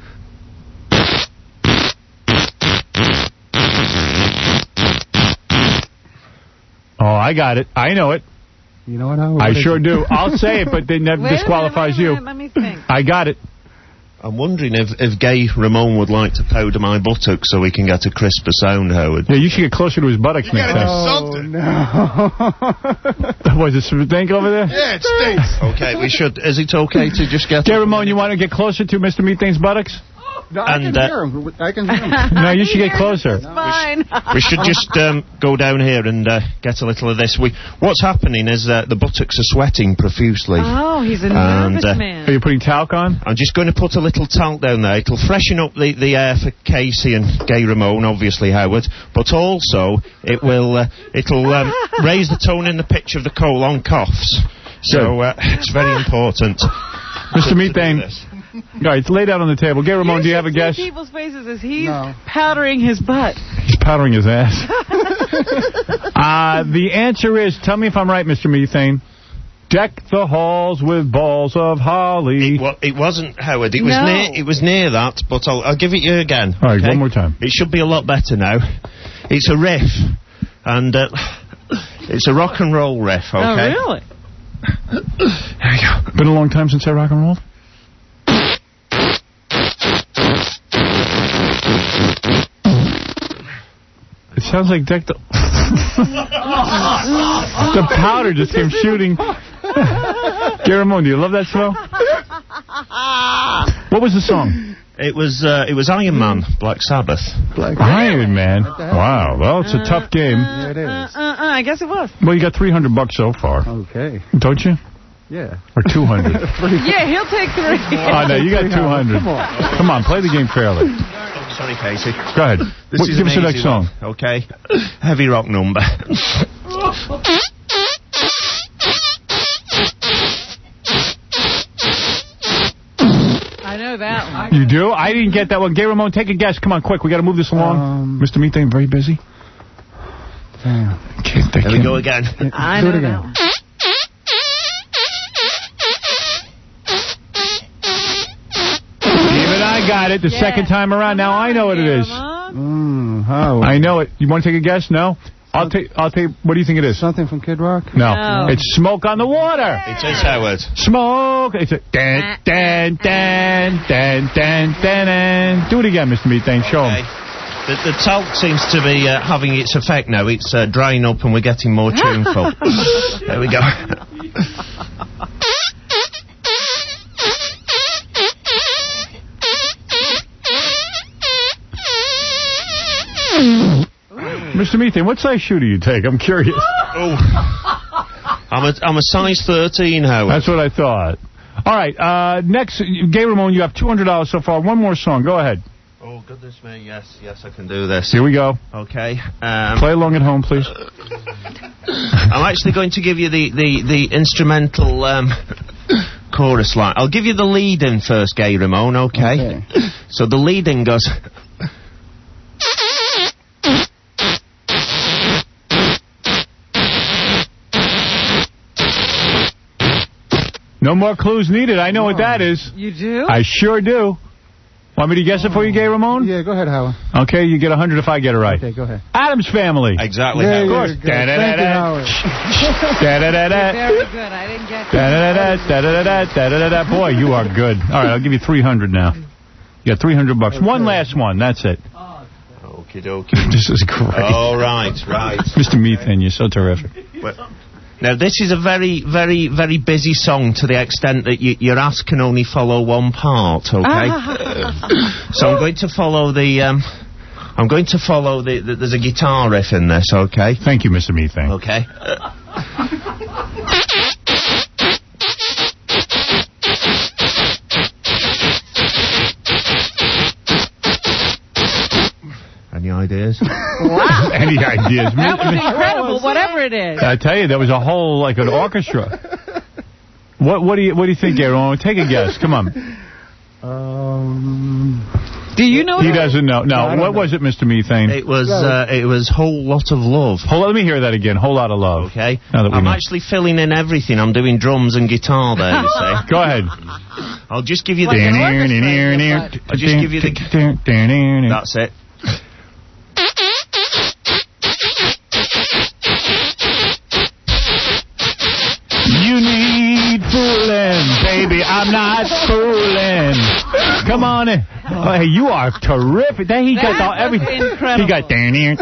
Oh, I got it. I know it. You know what, Howard? I What is sure it? do. I'll say it, but then that Wait a minute, disqualifies wait a you. minute, Let me think. I got it. I'm wondering if, if Gay Ramon would like to powder my buttocks so we can get a crisper sound, Howard. Yeah, you should get closer to his buttocks next gotta do time. something. No. Was it stink over there? Yeah, it stinks. Okay, we should. Is it okay to just get? Gay Ramon, you want to get closer to Mister Methane's buttocks? No, I And, can uh, hear him. I can hear him. No, you should get closer. Fine. We should just um, go down here and uh, get a little of this. We, what's happening is uh, the buttocks are sweating profusely. Oh, he's a And, nervous uh, man. Are you putting talc on? I'm just going to put a little talc down there. It'll freshen up the, the air for Casey and Gay Ramon, obviously, Howard. But also, it will uh, it'll um, raise the tone in the pitch of the colon coughs. So uh, it's very important. Mister Methane, right, lay down on the table. Gay Ramon, do you have a guess? People's faces as he's powdering his butt. He's powdering his ass. uh, the answer is, tell me if I'm right, Mister Methane. Deck the halls with balls of holly. It, wa it wasn't, Howard. It was No. near. It was near that, but I'll, I'll give it you again. All right, okay? one more time. It should be a lot better now. It's a riff, and uh, it's a rock and roll riff. Okay. Oh, really? There we go. Been a long time since I rock and rolled. It sounds like deck the... the powder just came shooting. Gay Ramon, do you love that smell? What was the song? It was uh, it was Iron Man, Black Sabbath. Black Iron Man. Wow. Well, it's a tough game. Yeah, it is. Uh, uh, uh, I guess it was. Well, you got three hundred bucks so far. Okay. Don't you? Yeah. Or two hundred? Yeah, he'll take three. Oh, no, you got two hundred. Come on. Come on, play the game fairly. Sorry, Casey. Go ahead. This What, is give an us the next easy song. one, okay? Heavy rock number. I know that one. You do? I didn't get that one. Gay Ramon, take a guess. Come on, quick. We got to move this along. Um, Mister Methane, very busy. Damn. Can't, There we go again. I Do know it that again. one. Even I got it the Yeah. second time around. Now I know what it is. Mm, how? I know it. You want to take a guess? No? I'll take. I'll take. What do you think it is? Something from Kid Rock? No. No. It's Smoke on the Water. It is Howard. Smoke. It's a dan dan dan dan dan dan dan. Do it again, Mister Methane. Show Okay. him. The, the talc seems to be uh, having its effect now. It's uh, drying up and we're getting more tuneful. There we go. Mister Methane, what size shoe do you take? I'm curious. Oh. I'm a, I'm a size thirteen, Howard. That's what I thought. All right. Uh, next, Gay Ramon, you have two hundred dollars so far. One more song. Go ahead. Oh, goodness me. Yes, yes, I can do this. Here we go. Okay. Um, Play along at home, please. I'm actually going to give you the, the, the instrumental um, chorus line. I'll give you the lead in first, Gay Ramon, okay? Okay. So the lead in goes... No more clues needed. I know what that is. You do? I sure do. Want me to guess it for you, Gay Ramon? Yeah, go ahead, Howard. Okay, you get one hundred if I get it right. Okay, go ahead. Adam's Family. Exactly, Yeah, Howard. Of course. yeah, good. Thank you, Howard. Da-da-da-da. Very good. I didn't get that. Da-da-da-da, da-da-da-da, da-da-da-da. Boy, you are good. All right, I'll give you three hundred now. You got three hundred bucks. One last one. That's it. Okie dokie. This is great. All right, right. Mister Methane, you're so terrific. Well, now, this is a very, very, very busy song to the extent that you, your ass can only follow one part, okay? So I'm going to follow the... Um, I'm going to follow the, the... There's a guitar riff in this, okay? Thank you, Mister Methane. Okay. Any ideas? Wow. Any ideas? That was incredible, whatever it is. I tell you, there was a whole, like, an orchestra. What What do you What do you think, Aaron? Take a guess. Come on. Um, Do you know He that? doesn't know. No. I don't What know. was it, Mister Methane? It was, uh, it was Whole Lot of Love. Hold, let me hear that again. Whole lot of love. Okay. Now that we I'm know. actually filling in everything. I'm doing drums and guitar there, you see. Go ahead. I'll just give you Like the... an orchestra, I'll just give you the... That's it. You need fooling, baby. I'm not fooling. Come on in. Oh, hey, you are terrific. That he got That all was everything. incredible. He got.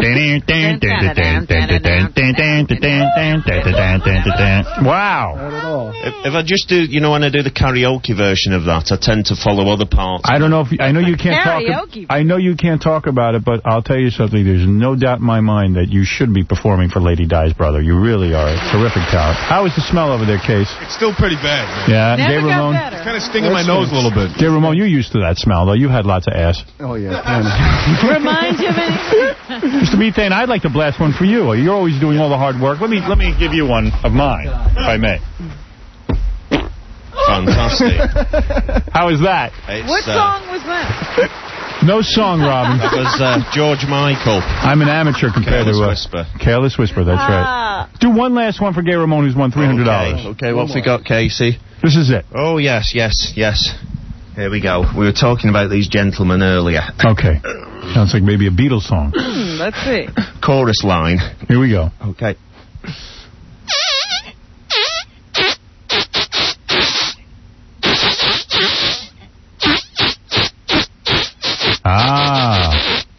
Wow. not at all. If, if I just do, you know, when I do the karaoke version of that, I tend to follow other parts. I don't know if you, I know you can't Karaoke. talk. I know you can't talk about it, but I'll tell you something. There's no doubt in my mind that you should be performing for Lady Di's brother. You really are a terrific talent. How is the smell over there, Case? It's still pretty bad, man. Yeah, Never Gay got Ramon. better. It's kind of stinging my nose a little bit. Gay Ramon, you're used to that smell, though. You've had lots of ass. Oh, yeah. plenty. Reminds you of anything? Mister Methane, I'd like to blast one for you. You're always doing all the hard work. Let me let me give you one of mine, if I may. fantastic. How is that? It's, What uh, song was that? No song, Robin. That was uh, George Michael. I'm an amateur compared Careless to... Uh, Whisper. Careless Whisper, that's Ah. right. Do one last one for Gay Ramon, who's won three hundred dollars. Okay, okay what have we got, Casey? This is it. Oh, yes, yes, yes. Here we go. We were talking about these gentlemen earlier. Okay. Sounds like maybe a Beatles song. Hmm, let's see. Chorus line. Here we go. Okay. Ah.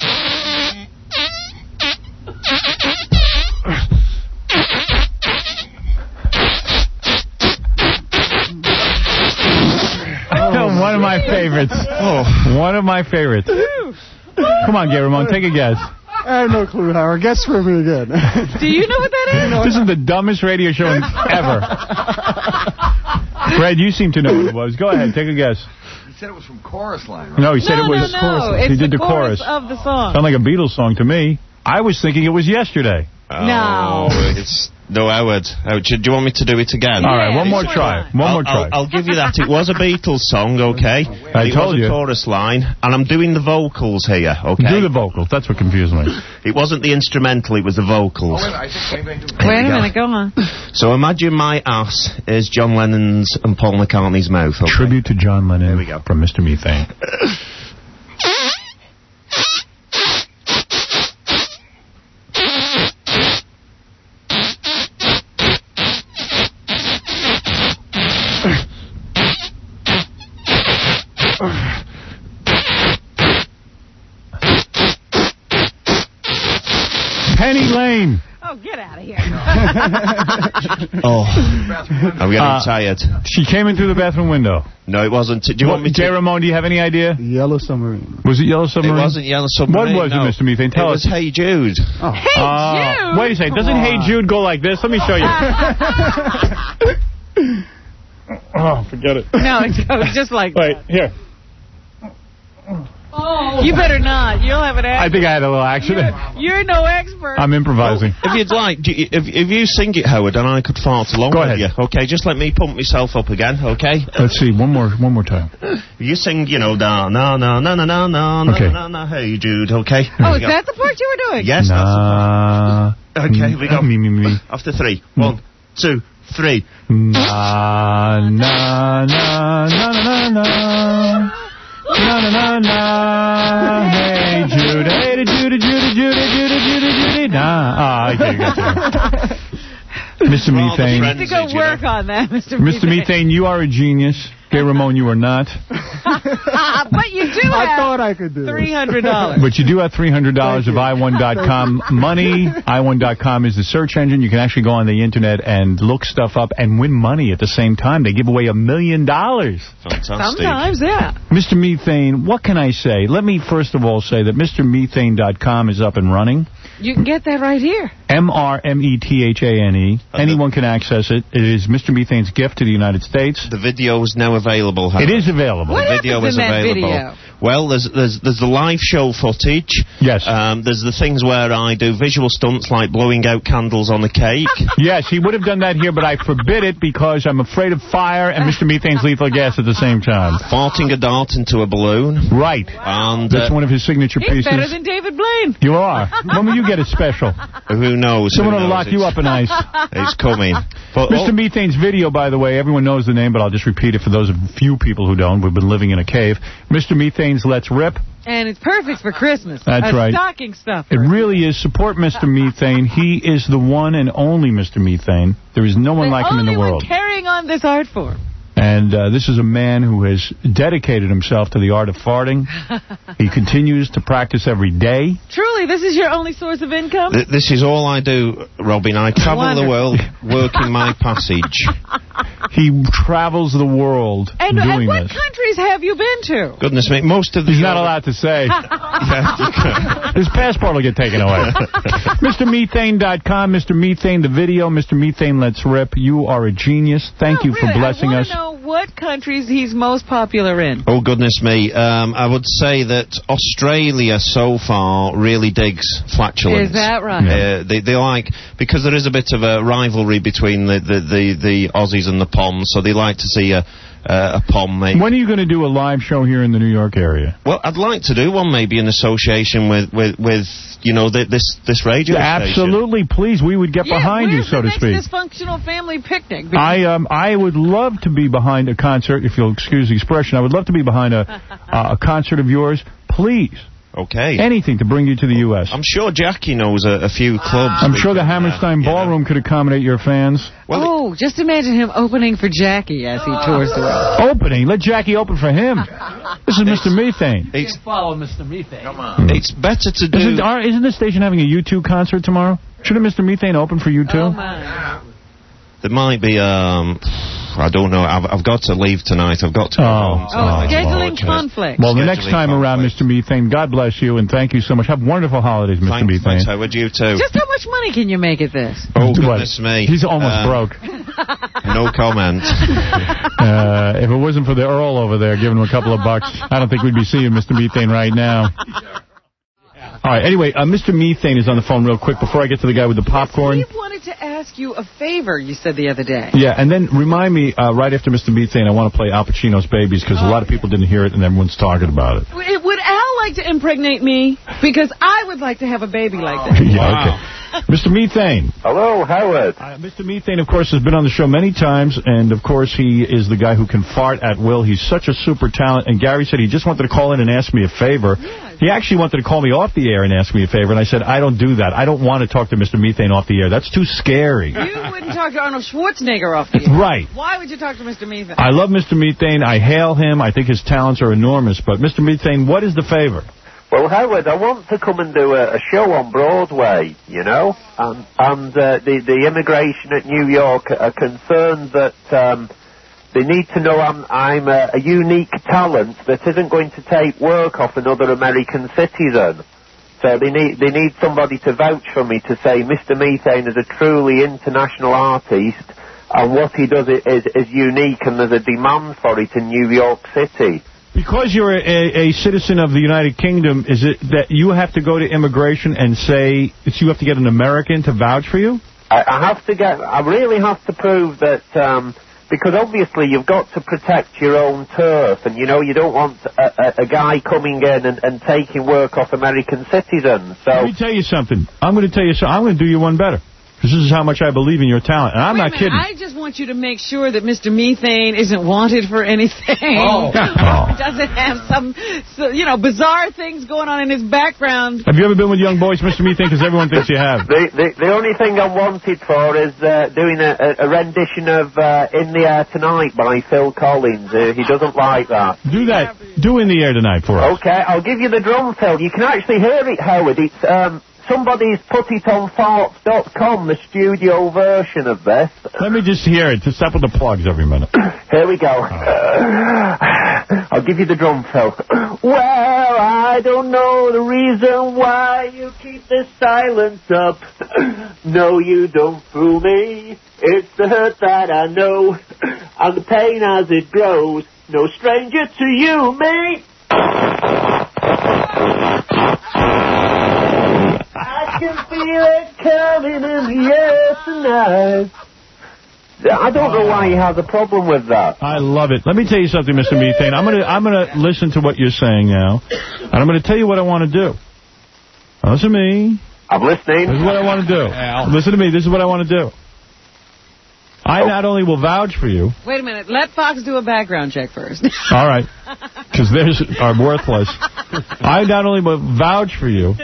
Oh, one of my favorites. Oh, one of my favorites. Come on, Gay Ramon, take a guess. I have no clue, Howard. Guess for me again. Do you know what that is? This is the dumbest radio show ever. Fred, you seem to know what it was. Go ahead, take a guess. He said it was from Chorus Line, right? No, he said no, it was no, no. chorus. It's He did the the chorus. of the song. Sound like a Beatles song to me. I was thinking it was Yesterday. No. Oh, it's... No, Howard. Howard, do you want me to do it again? All right, one more try. One I'll, more try. I'll, I'll give you that. It was a Beatles song, okay? I it told was a you. chorus line, and I'm doing the vocals here, okay? Do the vocals. That's what confused me. It wasn't the instrumental, it was the vocals. Oh, wait, I think maybe I do- Wait a we go. minute, go on. So imagine my ass is John Lennon's and Paul McCartney's mouth, okay? Tribute to John Lennon. Here we go. From Mister Methane. Penny Lane. Oh, get out of here. Oh, I'm getting Uh, tired. She came in through the bathroom window. No, it wasn't. Do you Well, want me Jay to... Ramon, do you have any idea? Yellow Submarine. Was it Yellow It Submarine? wasn't Yellow Submarine. What was no. it, Mister Methane? Tell it us. was Hey Jude. Oh. Hey, Ah, Jude. wait a second. Doesn't Come Hey on. Jude go like this? Let me show you. Oh, forget it. No, it goes just like Wait, that. here. Oh. You better not. You'll have an I accident. think I had a little accident. You're, you're no expert. I'm improvising. If you'd like, do you, if, if you sing it, Howard, and I could fart along Go with ahead. you, okay? Just let me pump myself up again, okay? Let's see. One more. One more time. You sing, you know, na na na na na na na Okay. na na. Hey Jude, okay? Oh, Here is we go. that the part you were doing? Yes, Nah. that's okay. Here we go. Me, me, me. After three, one, two, three. Na na na na na na. Na na na na. Hey Jude, hey Jude, Jude, Jude, Jude, Jude, Jude, Jude. Nah. Ah, I get it. Mister We're all the Methane. You friends. need to go you know. work on that, Mister Mister Methane. Methane, you are a genius. Gay Ramon, you are not. But you do I have thought I could do three it. hundred dollars. But you do have three hundred dollars of Thank you. i one dot com money. i one dot com is the search engine. You can actually go on the internet and look stuff up and win money at the same time. They give away a million dollars. Fantastic. Sometimes, yeah. Mister Methane, what can I say? Let me first of all say that Mr Methane dot com is up and running. You can get that right here. M R M E T H A N E. Anyone can access it. It is Mister Methane's gift to the United States. The video is now available, Howard. It is available. What The video happens is in that available. video? Well, there's there's there's the live show footage. Yes. Um, there's the things where I do visual stunts like blowing out candles on a cake. Yes, he would have done that here, but I forbid it because I'm afraid of fire and Mister Methane's lethal gas at the same time. Farting a dart into a balloon. Right. And That's uh, one of his signature He's pieces. better than David Blaine. You are. When will you get a special? who knows? Someone who will knows? lock you It's- up in ice. It's coming. But Mister oh, Methane's video, by the way, everyone knows the name, but I'll just repeat it for those of few people who don't. We've been living in a cave. Mister Methane's Let's Rip. And it's perfect for Christmas. That's a right. stocking stuffer. It really is. Support Mister Methane. He is the one and only Mister Methane. There is no one the like him in the only one world. carrying on this art form. And uh, this is a man who has dedicated himself to the art of farting. He continues to practice every day. Truly, this is your only source of income? th- this is all I do, Robin. I travel the Wonderful. world working my passage. He travels the world And, doing and what this. countries have you been to? Goodness me, most of the He's not allowed to say. His passport will get taken away. Mister Methane dot com, Mister Methane, the video, Mister Methane, Let's Rip. You are a genius. Thank No, you for really, blessing I us. want to know what countries he's most popular in. Oh, goodness me. Um, I would say that Australia so far really digs flatulence. Is that right? Uh, they, they like, because there is a bit of a rivalry between the, the, the, the Aussies and the Poms, so they like to see a, uh, upon me. When are you going to do a live show here in the New York area? Well, I'd like to do one maybe in association with, with, with you know, th this this radio Absolutely, station. Please. We would get yeah, behind you, so to speak. Where's the next dysfunctional family picnic? I um I would love to be behind a concert, if you'll excuse the expression. I would love to be behind a uh, a concert of yours. Please. Okay. Anything to bring you to the U S I'm sure Jackie knows a, a few clubs. I'm sure the Hammerstein uh, Ballroom know. could accommodate your fans. Well, oh, just imagine him opening for Jackie as he tours the world. Opening? Let Jackie open for him. This is Mister Methane. It's, follow Mister Methane. Come on. It's better to do... Isn't, are, isn't this station having a U two concert tomorrow? Shouldn't Mister Methane open for U two? Oh, my. There might be, um... I don't know. I've, I've got to leave tonight. I've got to go oh. home tonight. Oh, scheduling conflict. Well, the scheduling next time conflict. around, Mister Methane, God bless you, and thank you so much. Have wonderful holidays, Mister Thanks, Methane. Thanks, Howard. You too. Just how much money can you make at this? Oh, goodness me. He's almost uh, broke. No comment. uh, if it wasn't for the Earl over there giving him a couple of bucks, I don't think we'd be seeing Mister Methane right now. All right, anyway, uh, Mister Methane is on the phone real quick before I get to the guy with the popcorn. Steve wanted to ask you a favor, you said the other day. Yeah, and then remind me, uh, right after Mister Methane, I want to play Al Pacino's Babies, because oh. a lot of people didn't hear it, and everyone's talking about it. Would Al like to impregnate me? Because I would like to have a baby like that. Yeah, wow. Okay. Mister Methane. Hello, Howard. Uh, Mister Methane, of course, has been on the show many times, and, of course, he is the guy who can fart at will. He's such a super talent, and Gary said he just wanted to call in and ask me a favor. Yeah. He actually wanted to call me off the air and ask me a favor, and I said, I don't do that. I don't want to talk to Mister Methane off the air. That's too scary. You wouldn't talk to Arnold Schwarzenegger off the air. Right. Why would you talk to Mister Methane? I love Mister Methane. I hail him. I think his talents are enormous. But, Mister Methane, what is the favor? Well, Howard, I want to come and do a, a show on Broadway, you know, and, and uh, the, the immigration at New York are concerned that um, they need to know I'm, I'm a, a unique talent that isn't going to take work off another American citizen. So they need they need somebody to vouch for me to say Mister Methane is a truly international artist, and what he does is, is unique, and there's a demand for it in New York City. Because you're a, a citizen of the United Kingdom, is it that you have to go to immigration and say that you have to get an American to vouch for you? I, I have to get, I really have to prove that, um, because obviously you've got to protect your own turf, and you know, you don't want a, a, a guy coming in and, and taking work off American citizens. So let me tell you something. I'm going to tell you something. I'm going to do you one better. This is how much I believe in your talent, and I'm Wait not a minute, kidding. I just want you to make sure that Mister Methane isn't wanted for anything. Oh. Or doesn't have some, so, you know, bizarre things going on in his background. Have you ever been with young boys, Mister Methane? Because everyone thinks you have. The, the, the only thing I'm wanted for is uh, doing a, a rendition of uh, In the Air Tonight by Phil Collins. Uh, he doesn't like that. Do that. Do In the Air Tonight for us. Okay, I'll give you the drum fill. You can actually hear it, Howard. It's... Um, Somebody's put it on farts dot com, the studio version of this. Let me just hear it. Just stop with the plugs every minute. Here we go. I'll give you the drum fill. Well, I don't know the reason why you keep this silence up. No, you don't fool me. It's the hurt that I know, and the pain as it grows. No stranger to you, mate. I can feel it coming in the air tonight. I don't know why he has a problem with that. I love it. Let me tell you something, Mister Methane. I'm gonna I'm gonna listen to what you're saying now, and I'm gonna tell you what I want to do. Listen to me. I'm listening. This is what I want to do. Yeah. Listen to me. This is what I want to do. I oh. not only will vouch for you. Wait a minute. Let Fox do a background check first. All right. Because theirs are worthless. I not only will vouch for you.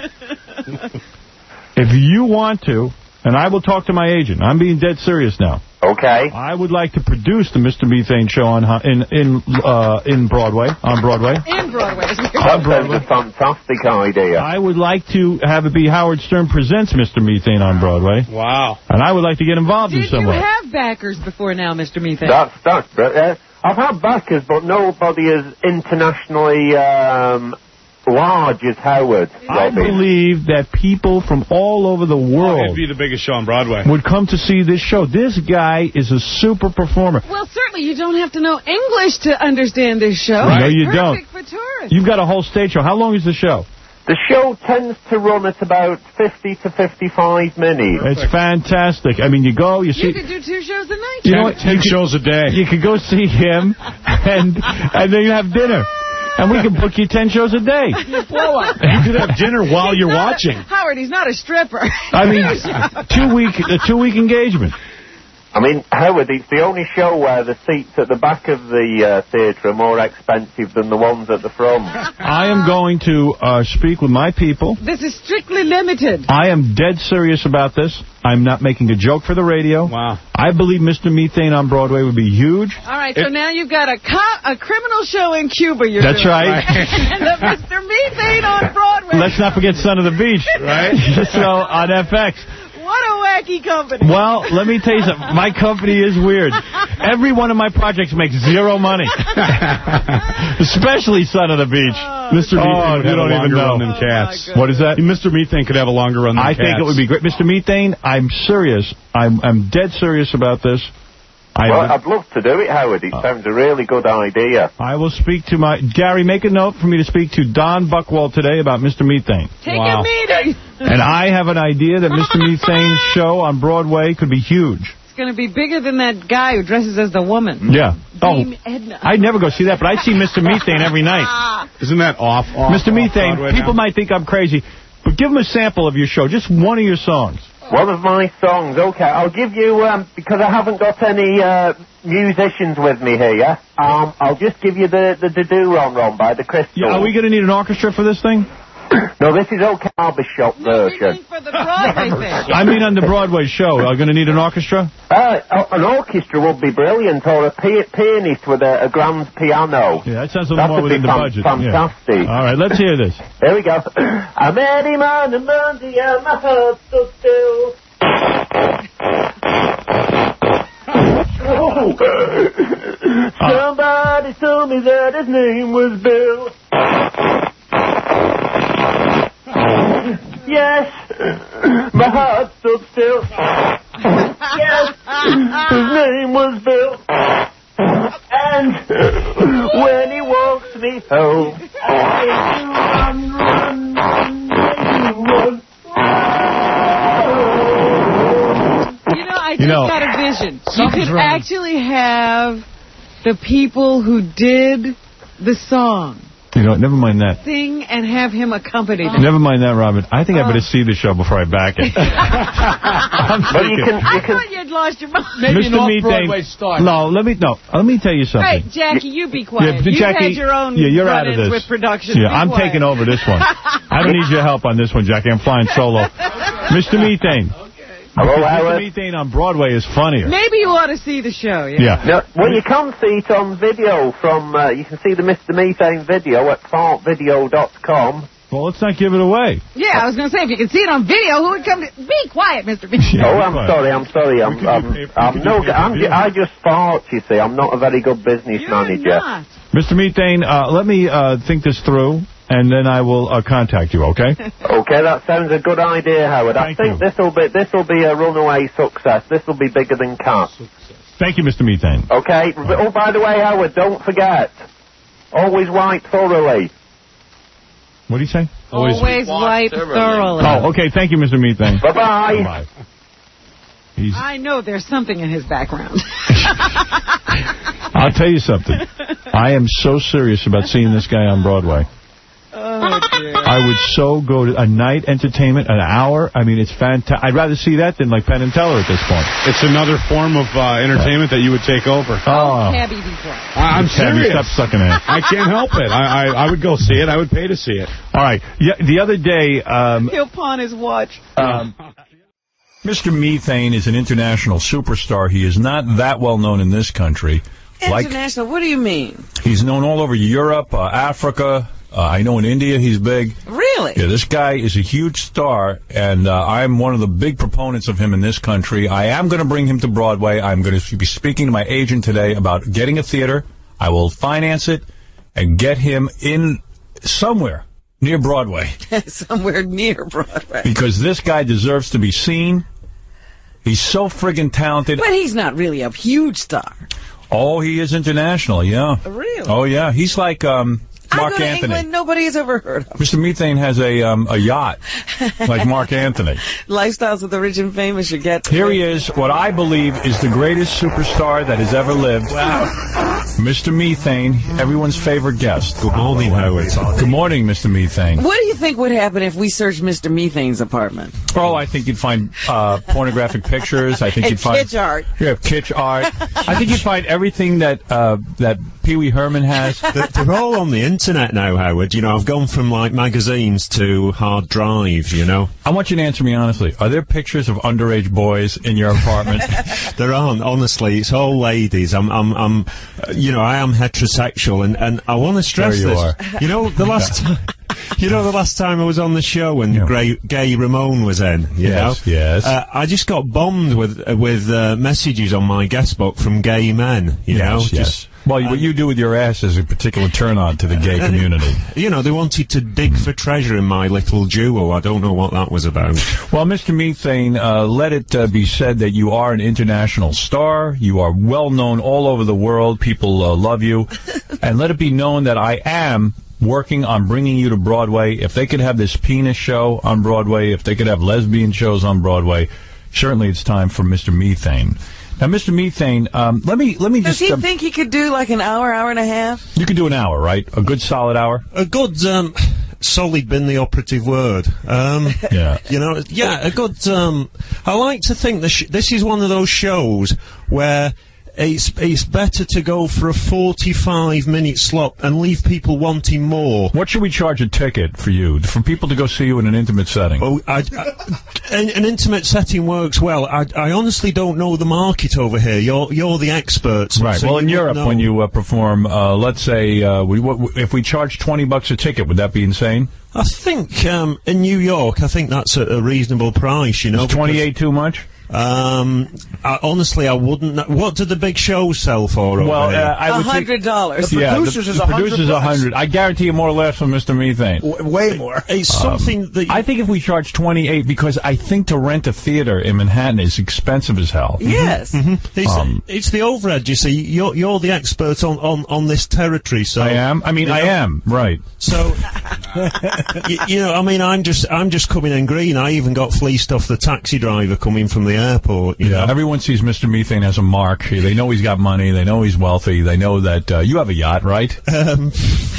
If you want to, and I will talk to my agent. I'm being dead serious now. Okay. I would like to produce the Mister Methane show on in in uh, in Broadway on Broadway. In Broadway. On Broadway. That's a fantastic idea. I would like to have it be Howard Stern presents Mister Methane on Broadway. Wow. And I would like to get involved Did in some way. Did you have backers before now, Mister Methane? That's that's. Uh, I've had backers, but nobody is internationally um, large as Howard. I believe that people from all over the world oh, it'd be the biggest show on Broadway. Would come to see this show. This guy is a super performer. Well, certainly you don't have to know English to understand this show. Right. No, you Perfect don't. For tourists. You've got a whole stage show. How long is the show? The show tends to run at about fifty to fifty-five minutes. It's fantastic. I mean, you go, you see... You could do two shows a night. You know what? Ten You could- shows a day. You could go see him, and and then you have dinner. And we can book you ten shows a day. Blow up. You could have dinner while you're watching. Howard, he's not a stripper. I mean, two week, a two-week engagement. I mean, Howard, it's the only show where the seats at the back of the uh, theatre are more expensive than the ones at the front. I am going to uh, speak with my people. This is strictly limited. I am dead serious about this. I'm not making a joke for the radio. Wow. I believe Mister Methane on Broadway would be huge. All right, so It- now you've got a co- a criminal show in Cuba you're That's doing. right. And the Mister Methane on Broadway. Let's not forget Son of the Beach. Right. So on F X. What a wacky company. Well, let me tell you something. My company is weird. Every one of my projects makes zero money. Especially Son of the Beach. Mister Oh, Methane would you have don't a even longer know. run than Cats. What is that? Mister Methane could have a longer run than I Cats. think it would be great. Mister Methane, I'm serious. I'm I'm dead serious about this. I, Well, I'd love to do it, Howard. It sounds a really good idea. I will speak to my... Gary, make a note for me to speak to Don Buckwald today about Mister Methane. Take a meeting. And I have an idea that Mister Methane's show on Broadway could be huge. It's going to be bigger than that guy who dresses as the woman. Yeah. Oh, Dame Edna. I'd never go see that, but I see Mister Methane every night. Isn't that off? off Mister off Methane, Broadway people now? might think I'm crazy, but give them a sample of your show, just one of your songs. One of my songs, okay. I'll give you, um, because I haven't got any uh, musicians with me here, um, I'll just give you the, the, the Do-Ron-Ron by the Crystals. Yeah, are we going to need an orchestra for this thing? No, this is OK Barbershop version. For the Broadway thing. I mean on the Broadway show. Are you going to need an orchestra? Uh, an orchestra would be brilliant, or a pi- pianist with a, a grand piano. Yeah, that sounds a little That more would within be the fan- budget. Yeah. fantastic. All right, let's hear this. Here we go. I met him on a Monday and my heart stood still. Oh. Somebody told me that his name was Bill. Yes, my heart stood still. Yes, his name was Bill. And when he walks me home, run, run, run, run. You know, I You just know, got a vision. You something's could wrong. actually have the people who did the song You know, never mind that. sing and have him accompany them. Never mind that, Robin. I think I better see the show before I back it. I'm But you thinking. can, you I can, thought you'd lost your mind. Mister Methane. No, let me no. Let me tell you something. Hey, Jackie, you be quiet. Yeah, but You've Jackie, had your own yeah, you're out of run-ins this. with production. Yeah, Be I'm quiet. taking over this one. I don't need your help on this one, Jackie. I'm flying solo. Mister Methane. Hello, Mister Howard. Methane on Broadway is funnier. Maybe you ought to see the show. Yeah. Yeah. No, well, you can see it on video from, uh, you can see the Mister Methane video at fart video dot com. Well, let's not give it away. Yeah, I was going to say, if you could see it on video, who would come to... Be quiet, Mister B. Yeah, oh, be I'm quiet. sorry, I'm sorry, I'm, We could I'm, do pay- we I'm could no, do pay per I'm, view. I just fart, you see, I'm not a very good business You're manager. not. Mister Methane, uh, let me uh, think this through, and then I will uh, contact you, okay? Okay, that sounds a good idea, Howard. I Thank think you. this will be, this will be a runaway success. This will be bigger than Cats. Thank you, Mister Methane. Okay, oh, by the way, Howard, don't forget, always wipe thoroughly. What do you say? Always wipe thoroughly. Oh, okay. Thank you, Mister Methane. Bye-bye. Bye. He's, I know there's something in his background. I'll tell you something. I am so serious about seeing this guy on Broadway. Oh, dear. I would so go to a night entertainment, an hour. I mean, it's fantastic. I'd rather see that than like Penn and Teller at this point. It's another form of uh, entertainment that you would take over. Oh, Cabby, be quiet. I, I'm Tabby, serious. stop sucking it. I can't help it. I, I I would go see it. I would pay to see it. All right. Yeah, the other day, um, He'll pawn his watch. um, Mister Methane is an international superstar. He is not that well known in this country. Like, International, what do you mean? he's known all over Europe, uh, Africa. Uh, I know in India he's big. Really? Yeah, this guy is a huge star, and uh, I'm one of the big proponents of him in this country. I am going to bring him to Broadway. I'm going to be speaking to my agent today about getting a theater. I will finance it and get him in somewhere near Broadway. Somewhere near Broadway. Because this guy deserves to be seen. He's so friggin' talented. But he's not really a huge star. Oh, he is international, yeah. Really? Oh, yeah. He's like, um, I Mark go to Anthony. England, nobody has ever heard of. Mister Methane has a um, a yacht, like Mark Anthony. Lifestyles of the rich and famous. You get Here he is, what I believe is the greatest superstar that has ever lived. Wow. Mister Methane, everyone's favorite guest. Good morning, Howard. Good morning, Mister Methane. What do you think would happen if we searched Mister Methane's apartment? Oh, I think you'd find uh, pornographic pictures. I think And you'd find kitsch art. Yeah, kitsch art. I think you'd find everything that uh, that Pee Wee Herman has. They're, they're all on the internet now, Howard. You know, I've gone from like magazines to hard drive. You know, I want you to answer me honestly. Are there pictures of underage boys in your apartment? there aren't. Honestly, it's all ladies. I'm, I'm, I'm. Uh, you know, I am heterosexual, and and I want to stress There you this. are. You know, the last time. You know, the last time I was on the show and Yeah. Gray, Gay Ramone was in, you Yes, know? yes. Uh, I just got bombed with uh, with uh, messages on my guest book from gay men, you know? Yes, yes. Just, Well, what you do with your ass is a particular turn-on to the gay community. you know, they wanted to dig for treasure in my little jewel. I don't know what that was about. Well, Mister Methane, uh, let it uh, be said that you are an international star. You are well-known all over the world. People uh, love you. And let it be known that I am working on bringing you to Broadway. If they could have this penis show on Broadway, if they could have lesbian shows on Broadway, certainly it's time for Mister Methane. Now, Mister Methane, um, let me let me Does just. he um, think he could do like an hour, hour and a half? you could do an hour, right? A good solid hour. A good, um, solid been the operative word. Um, Yeah. You know, yeah, a good, um, I like to think that sh- this is one of those shows where it's it's better to go for a forty-five minute slot and leave people wanting more. What should we charge a ticket for you, for people to go see you in an intimate setting? Oh, I, I, an, an intimate setting works well. I, I honestly don't know the market over here. You're you're the experts. Right. so well, in you would Europe, know. when you uh, perform, uh, let's say, uh, we, w- if we charge twenty bucks a ticket, would that be insane? I think um, in New York, I think that's a, a reasonable price. You know, Is twenty-eight too much? Um, I, honestly, I wouldn't. Know. What do the big shows sell for? Well, over here? uh, I would think- hundred dollars. yeah, producers the, is the a hundred producers a bucks. hundred. I guarantee you more or less from Mister Methane. W- way more. It's something that you, I think if we charge twenty-eight, because I think to rent a theater in Manhattan is expensive as hell. Yes. it's, um, it's the overhead. You see, you're you're the expert on, on, on this territory. So I am. I mean, you I know, am right. So, you, you know, I mean, I'm just I'm just coming in green. I even got fleeced off the taxi driver coming from the airport. You Yeah. know? Everyone sees Mister Methane as a mark. They know he's got money. They know he's wealthy. They know that uh, you have a yacht, right? Um,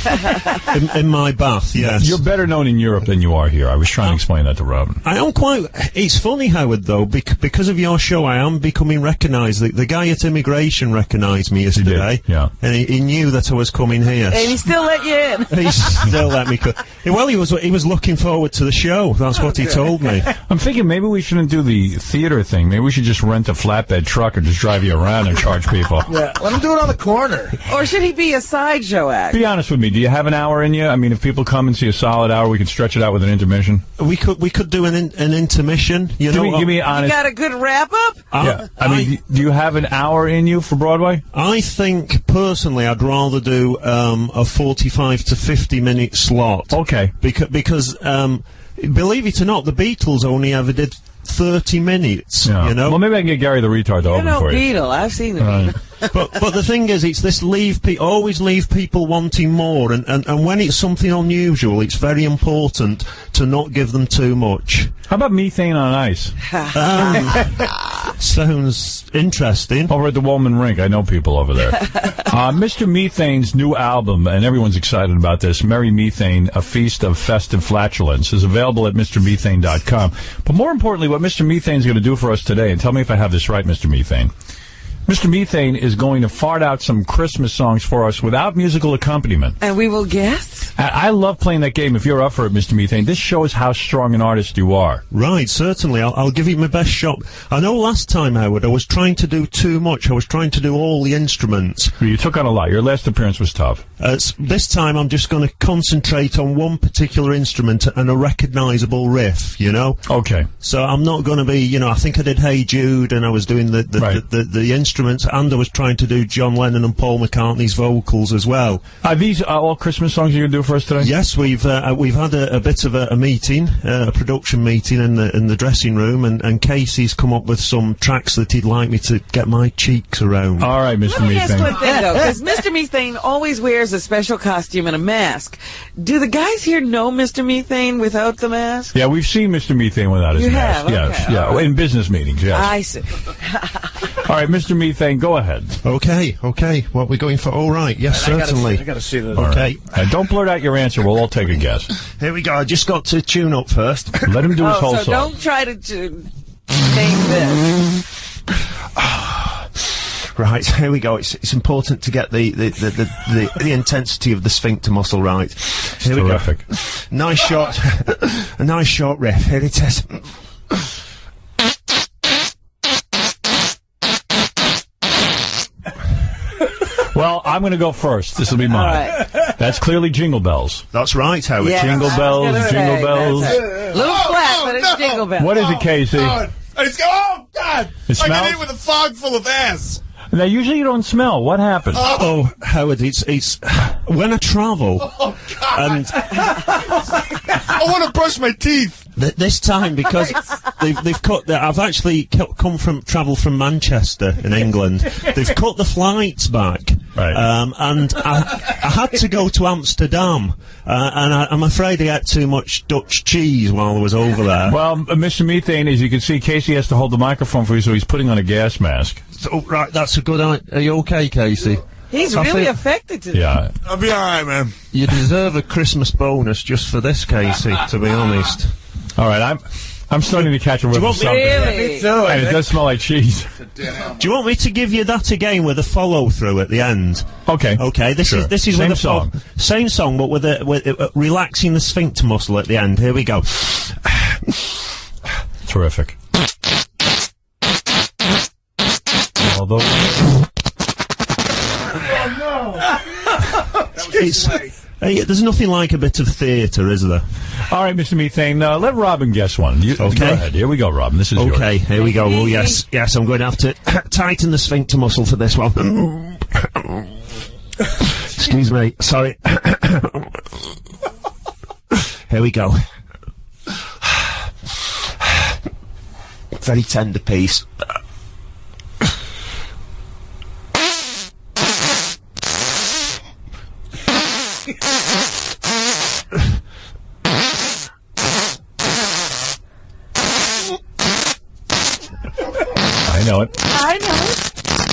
in, in my bath, yes. You're better known in Europe than you are here. I was trying to explain that to Robin. I am quite. It's funny, Howard, though, bec- because of your show, I am becoming recognised. The, the guy at immigration recognised me yesterday. yeah. And he, he knew that I was coming here. And he still let you in. He still let me co- Well, he was he was looking forward to the show. That's what he told me. I'm thinking maybe we shouldn't do the theater thing. Maybe we should just rent a flatbed truck and just drive you around and charge people. Yeah, let him do it on the corner. Or should he be a sideshow act? Be honest with me. Do you have an hour in you? I mean, if people come and see a solid hour, we can stretch it out with an intermission. We could we could do an in, an intermission. You Give know, me, give me an You honest. got a good wrap up? I, yeah. I mean, do you have an hour in you for Broadway? I think personally, I'd rather do um, a forty-five to fifty minute slot. Okay. Because because um, believe it or not, the Beatles only ever did thirty minutes. Yeah. You know. Well, maybe I can get Gary the retard to You're open no for you. Beatle. I've seen the Right. Beatle. but but the thing is, it's this leave pe- always leave people wanting more, and, and, and when it's something unusual, it's very important to not give them too much. How about Methane on Ice? Um, sounds interesting. Over at the Woolman Rink. I know people over there. uh, Mister Methane's new album, and everyone's excited about this, Merry Methane, A Feast of Festive Flatulence, is available at Mr Methane dot com. But more importantly, what Mister Methane's going to do for us today, and tell me if I have this right, Mister Methane. Mister Methane is going to fart out some Christmas songs for us without musical accompaniment. And we will guess? I, I love playing that game. If you're up for it, Mister Methane, this shows how strong an artist you are. Right, certainly. I'll, I'll give you my best shot. I know last time, Howard, I was trying to do too much. I was trying to do all the instruments. You took on a lot. Your last appearance was tough. Uh, s- this time I'm just going to concentrate on one particular instrument and a recognisable riff, you know? Okay. So I'm not going to be, you know, I think I did Hey Jude and I was doing the the, Right. the, the, the instruments, and I was trying to do John Lennon and Paul McCartney's vocals as well. Are these uh, all Christmas songs you're going to do for us today? Yes, we've uh, we've had a, a bit of a, a meeting, uh, a production meeting in the in the dressing room, and, and Casey's come up with some tracks that he'd like me to get my cheeks around. All right, Mister Let me ask Methane. one thing, though, because Mister Methane always wears wears a special costume and a mask. Do the guys here know Mister Methane without the mask? Yeah, we've seen Mister Methane without his You mask. have? Yes, Okay, yeah, all right. in business meetings. Yes. I see. All right, Mister Methane, go ahead. Okay, okay. What we're going for? All right. Yes, I gotta certainly. see- I gotta see this. Okay. Uh, don't blurt out your answer. We'll all take a guess. Here we go. I just got to tune up first. Let him do his Oh, whole so song. don't try to, to name this. Right, here we go. It's it's important to get the the the, the, the, the intensity of the sphincter muscle right. Here we Terrific. go. Nice short, a nice short riff. Here it is. Well, I'm going to go first. This will be mine. All That's clearly Jingle Bells. That's right, Howard. Yes, Jingle I was bells, gonna jingle say, bells. that's it. Little flat, but it's jingle bells. What is it, Casey? Oh, it's, oh God! It I got smells? hit with a fog full of ass. Now, usually you don't smell. What happened? Oh, Howard, it's it's when I travel Oh God! and I want to brush my teeth. th- this time because they've they've cut. The, I've actually co- come from travel from Manchester in England. They've cut the flights back, Right. um, and I, I had to go to Amsterdam, uh, and I, I'm afraid I ate too much Dutch cheese while I was over there. Well, uh, Mister Methane, as you can see, Casey has to hold the microphone for you, so he's putting on a gas mask. So, right, that's a good idea. Are you okay, Casey? He's I really think- affected today. Yeah. I'll be all right, man. You deserve a Christmas bonus just for this, Casey, to be honest. All right, I'm I'm starting to catch a whiff of want me- something. Really? Me too. And it does smell like cheese. Do you want me to give you that again with a follow through at the end? Okay. Okay. This Sure. is this is Same with a fo- song. same song, but with a with uh, relaxing the sphincter muscle at the end. Here we go. Terrific. Although, It's, hey, there's nothing like a bit of theatre, is there? all right, Mister Methane, uh, let Robin guess one. You, Okay. Go ahead. Here we go, Robin. This is yours. Okay, here we go. Oh yes, yes. I'm going to have to tighten the sphincter muscle for this one. Excuse me. Sorry. Here we go. Very tender piece. I know it. I know.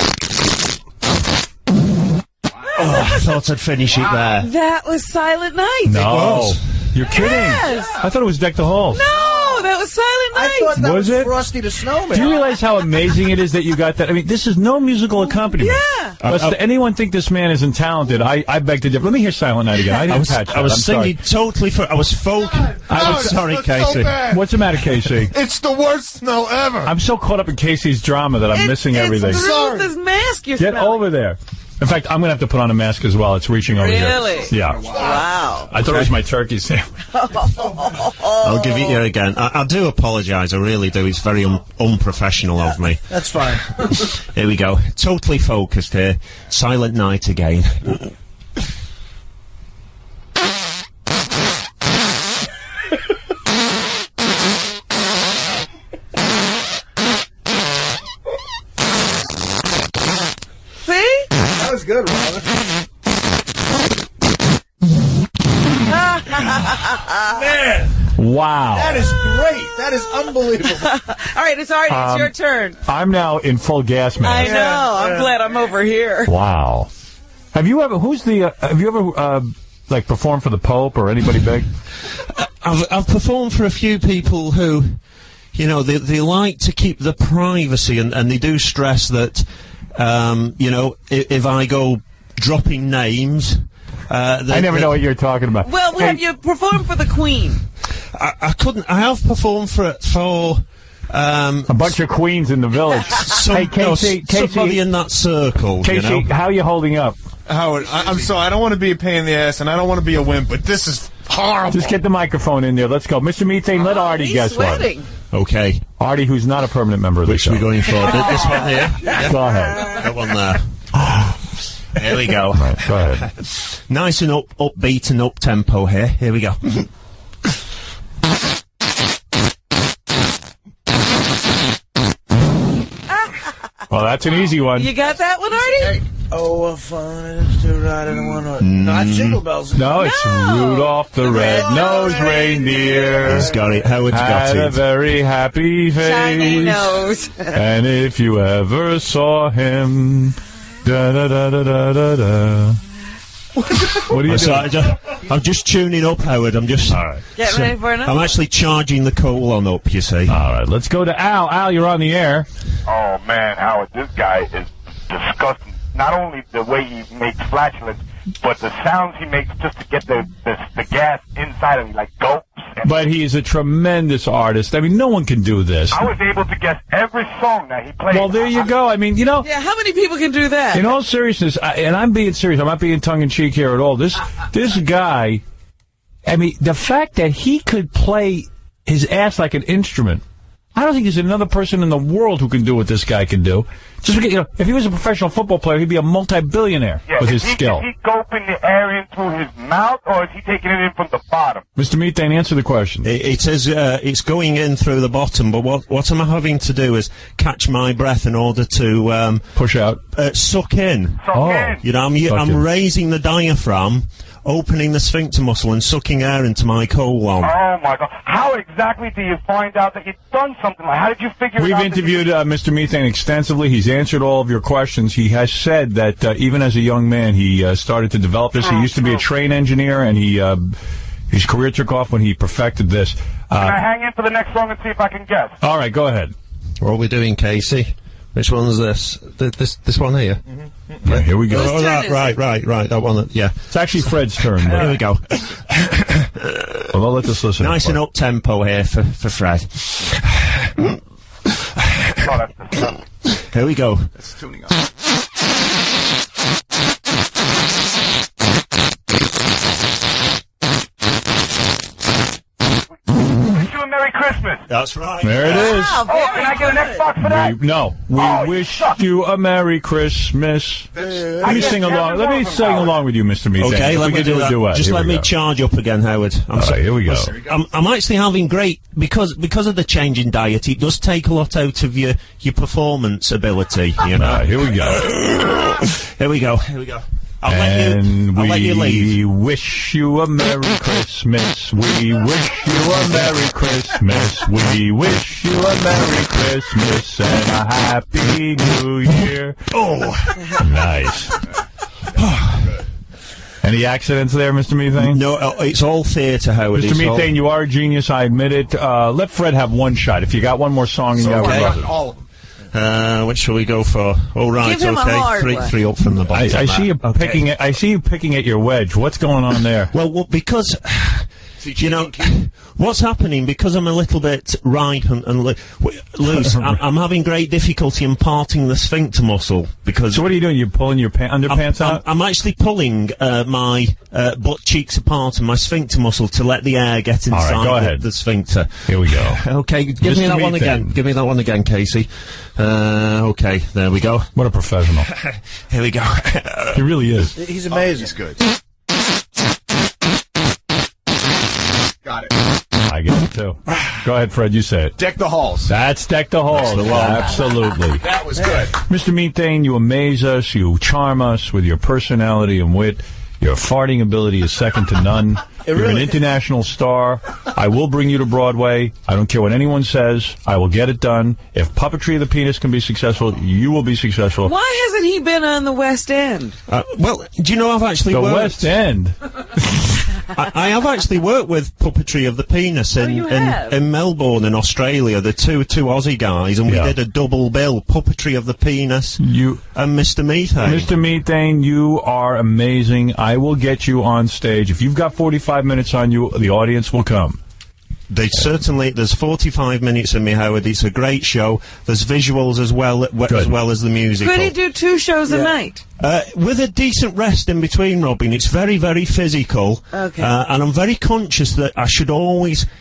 Oh, I thought I'd finish it there. That was Silent Night. No. You're kidding. Yes. I thought it was Deck the Halls. No, that was Silent Night. I thought that Was was, it? Frosty the Snowman. Do you realize how amazing it is that you got that? I mean, this is no musical accompaniment. Yeah. Does Uh, uh, anyone think this man isn't talented? I, I beg to differ. Let me hear Silent Night again. I didn't I was, catch that. I was I'm singing sorry. totally for. I was folk. I Oh, was sorry, it's so Casey. bad. What's the matter, Casey? It's the worst smell ever. I'm so caught up in Casey's drama that I'm It's- missing it's everything. through Sorry. this mask you're Get smelling. over there. In fact, I'm going to have to put on a mask as well. It's reaching over Really? here. Yeah. Wow. I thought it was my turkey sandwich. I'll give it you again. I, I do apologise. I really do. It's very un- unprofessional of me. That's fine. Here we go. Totally focused here. Silent Night again. See? That was good, Robin. Man, Wow. That is great. That is unbelievable. All right, it's already it's Um, your turn. I'm now in full gas I mask. know. I'm glad I'm over here. Wow. Have you ever? Who's the? Uh, have you ever uh, like performed for the Pope or anybody big? I've, I've performed for a few people who, you know, they, they like to keep the privacy, and, and they do stress that, um, you know, if, if I go dropping names... Uh, I never know what you're talking about. Well, Hey, have you performed for the Queen? I, I couldn't... I have performed for... for um, a bunch of queens in the village. some, hey, no, Casey, s- somebody Casey, in that circle, Casey, you know? how are you holding up? Howard, I, I'm sorry. I don't want to be a pain in the ass, and I don't want to be a wimp, but this is horrible. Just get the microphone in there. Let's go. Mister Methane, let Artie He's guess sweating. one. Okay. Artie, who's not a permanent member of the Which show. we're going for? Th- this one here? Yeah. Go ahead. That one there. Here we go. Right, go ahead. Nice and up, upbeat and up tempo here. Here we go. Well, that's an easy one. You got that one, Artie? Oh, what fun it is to ride in a one-horse. Not Jingle Bells. No, it's Rudolph the Red-Nosed Reindeer. He's got it. Howard's got Had a it. very happy face. Shiny nose. And if you ever saw him, da da da da da da da. What are you I'm, doing? sorry, ju- I'm just tuning up, Howard. I'm just. All right. Get ready for another. I'm actually charging the colon up, you see. All right, let's go to Al. Al, you're on the air. Oh man, Howard, this guy is disgusting. Not only the way he makes flatulence, but the sounds he makes just to get the the, the gas inside of me, like gulps. And But he is a tremendous artist. I mean, no one can do this. I was able to guess every song that he played. Well, there you go. I mean, you know, Yeah, how many people can do that? in all seriousness, I, and I'm being serious, I'm not being tongue-in-cheek here at all. This this guy, I mean, the fact that he could play his ass like an instrument, I don't think there's another person in the world who can do what this guy can do. Just because, you know, if he was a professional football player, he'd be a multi-billionaire Yeah, with is his he, skill. Is he gulping the air in through his mouth, or is he taking it in from the bottom? Mister Methane, answer the question. It, it says uh, it's going in through the bottom, but what what I'm having to do is catch my breath in order to um, push out, uh, suck in. Suck Oh. in. You know, I'm u- Suck I'm in. raising the diaphragm, opening the sphincter muscle, and sucking air into my colon. Oh my God! How exactly do you find out that you've done something like? How did you figure? We've it out interviewed uh, Mister Methane extensively. He's answered all of your questions. He has said that uh, even as a young man, he uh, started to develop this. He used to be a train engineer, and he uh, his career took off when he perfected this. Can I Uh, hang in for the next song and see if I can guess? all right, go ahead. What are we doing, Casey? Which one's this? Th- this this one here? Yeah, here we go. Oh, that, right, right, right. That one. That, yeah. It's actually Fred's turn. Here But we go. well, I'll let this listen. Nice and up tempo here for for Fred. Oh, that's disgusting. Here we go. It's tuning up. Wish you a Merry Christmas. That's right. There it is. Oh, can I get an Xbox for that? We, no, we Oh, you wish suck. you a Merry Christmas. Let me guess sing along. every Let me one of them, sing Howard. along with you, Mister Methane. Okay, If let we me could do a that. duet. Just Here let we me go. charge up again, Howard. I'm All sorry. right, here we go. Listen, I'm, I'm actually having great because because of the change in diet. It does take a lot out of your your performance ability. You know. All right, here we go. Here we go. Here we go. I'll And let you. I'll let you we leave. wish you a Merry Christmas. We wish you a Merry Christmas. We wish you a Merry Christmas and a Happy New Year. Oh, Nice. Any accidents there, Mister Methane? no, uh, it's all theatre, Howard. Mister It's all- Methane, you are a genius, I admit it. Uh, let Fred have one shot. If you got one more song, you Okay. have it. All of them. Uh, which shall we go for? All right, Give him a okay. hard Three, one. three up from the bottom. I, I see you Okay. picking. At, I see you picking at your wedge. What's going on there? Well, well, because you know what's happening. Because I'm a little bit ripe and, and lo- w- loose. I'm, I'm having great difficulty imparting the sphincter muscle because. So what are you doing? You're pulling your pa- underpants I'm, out? I'm, I'm actually pulling uh, my uh, butt cheeks apart and my sphincter muscle to let the air get All inside right, go the, ahead. the sphincter. Here we go. Okay, give Mister me that one Methane. again. Give me that one again, Casey. Uh, okay, there we go. What a professional. Here we go. He really is. He's amazing. He's good. Got it. I get it too. Go ahead, Fred. You say it. Deck the halls. That's Deck the Halls. the one. Absolutely. That was good. Mister Methane, you amaze us. You charm us with your personality and wit. Your farting ability is second to none. You're an really- international star. I will bring you to Broadway. I don't care what anyone says. I will get it done. If Puppetry of the Penis can be successful, you will be successful. Why hasn't he been on the West End? Uh, well, do you know I've actually The worked? West End. I, I have actually worked with Puppetry of the Penis in, you in, have? in Melbourne, in Australia. The two two Aussie guys, and Yeah. we did a double bill: Puppetry of the Penis You, and Mister Methane. Mister Methane, you are amazing. I will get you on stage. If you've got forty-five minutes on you, the audience will come. They certainly. There's forty-five minutes in me, Howard. It's a great show. There's visuals as well, as Good. well as the musical. Could he do two shows a night? Uh, with a decent rest in between, Robin. It's very, very physical. Okay. Uh, and I'm very conscious that I should always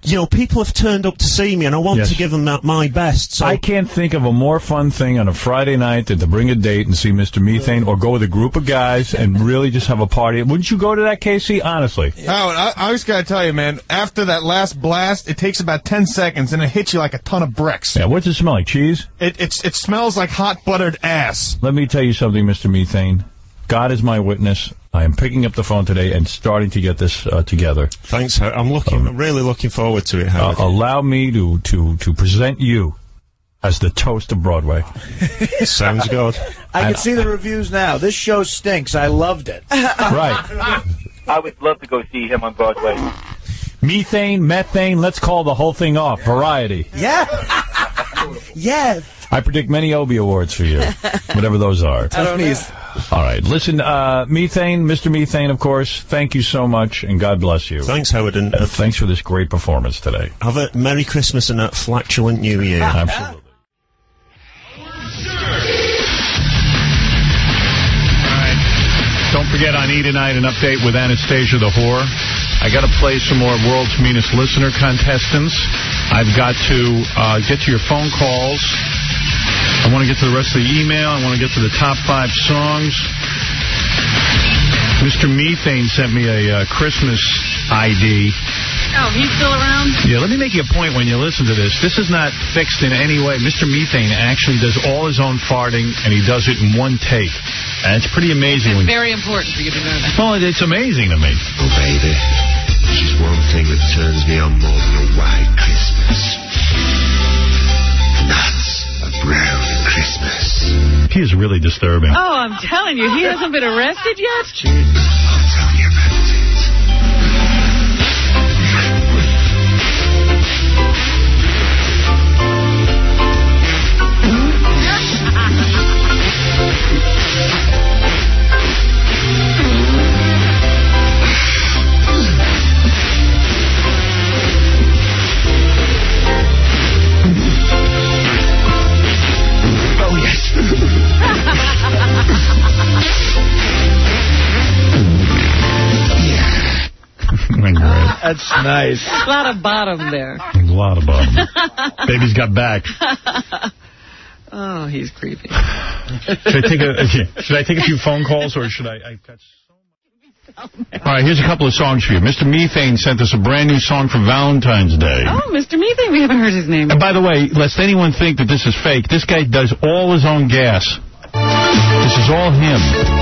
you know, people have turned up to see me, and I want Yes. to give them that my best. So I can't think of a more fun thing on a Friday night than to bring a date and see Mister Methane, or go with a group of guys and really just have a party. Wouldn't you go to that, Casey? Honestly. Howard, I, I just gotta tell you, man, after that last blast, it takes about ten seconds and it hits you like a ton of bricks. Yeah, what's it smell like? Cheese? It, it's, it smells like hot buttered ass. Let me tell you something, Mister Methane. God is my witness. I am picking up the phone today and starting to get this uh, together. Thanks, Howard. I'm looking, I'm really looking forward to it, Howard. Uh, allow me to, to, to present you as the toast of Broadway. Sounds good. I And- can see the reviews now. This show stinks. I loved it. Right. I would love to go see him on Broadway. Methane, methane, let's call the whole thing off. Variety. Yeah. Yes. I predict many Obie Awards for you, whatever those are. I don't know. All right. Listen, uh, Methane, Mister Methane, of course, thank you so much, and God bless you. Thanks, Howard. And uh, Thanks for this great performance today. have a Merry Christmas and a flatulent New Year. Absolutely. Don't forget on E! Tonight, an update with Anastasia the Whore. I got to play some more World's Meanest Listener contestants. I've got to uh, get to your phone calls. I want to get to the rest of the email. I want to get to the top five songs. Mister Methane sent me a uh, Christmas I D. Oh, he's still around? Yeah, let me make you a point when you listen to this. This is not fixed in any way. Mister Methane actually does all his own farting, and he does it in one take. And it's pretty amazing. It's when very important for you to know that. Well, it's amazing to me. Oh, baby, there's one thing that turns me on more than a white Christmas. And that's a brown Christmas. He is really disturbing. Oh, I'm telling you, he hasn't been arrested yet? I'll tell you about it. Oh, yes. That's nice. A lot of bottom there. A lot of bottom. Baby's got back. Oh, he's creepy. Should I take a Should I take a few phone calls, or should I? I got so much. All right, here's a couple of songs for you. Mister Methane sent us a brand new song for Valentine's Day. Oh, Mister Methane, we haven't heard his name. And by the way, lest anyone think that this is fake, this guy does all his own gas. This is all him.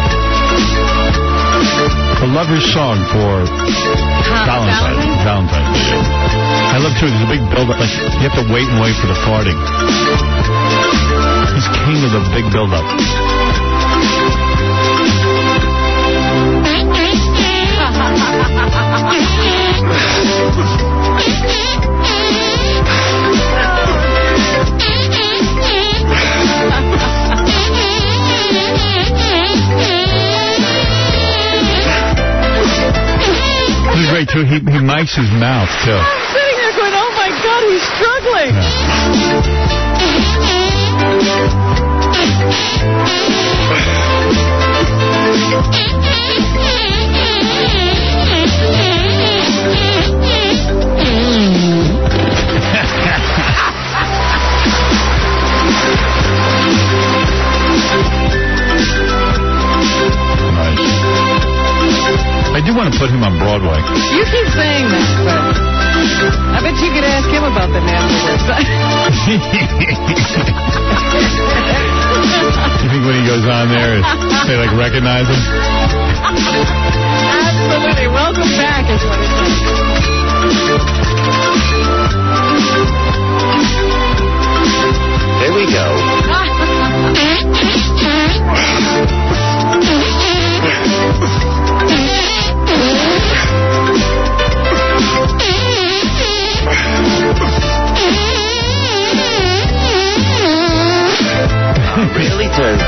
A lover's song for Valentine's. Valentine's Day. I love too. There's a big build-up. Like you have to wait and wait for the farting. He's king of the big build-up. This is great too. He he mics his mouth too. I'm sitting there going, oh my God, he's struggling. I do want to put him on Broadway. You keep saying that, but I bet you could ask him about the nasty website. You think when he goes on there, they like recognize him? Absolutely. Welcome back is what it says. There we go. I really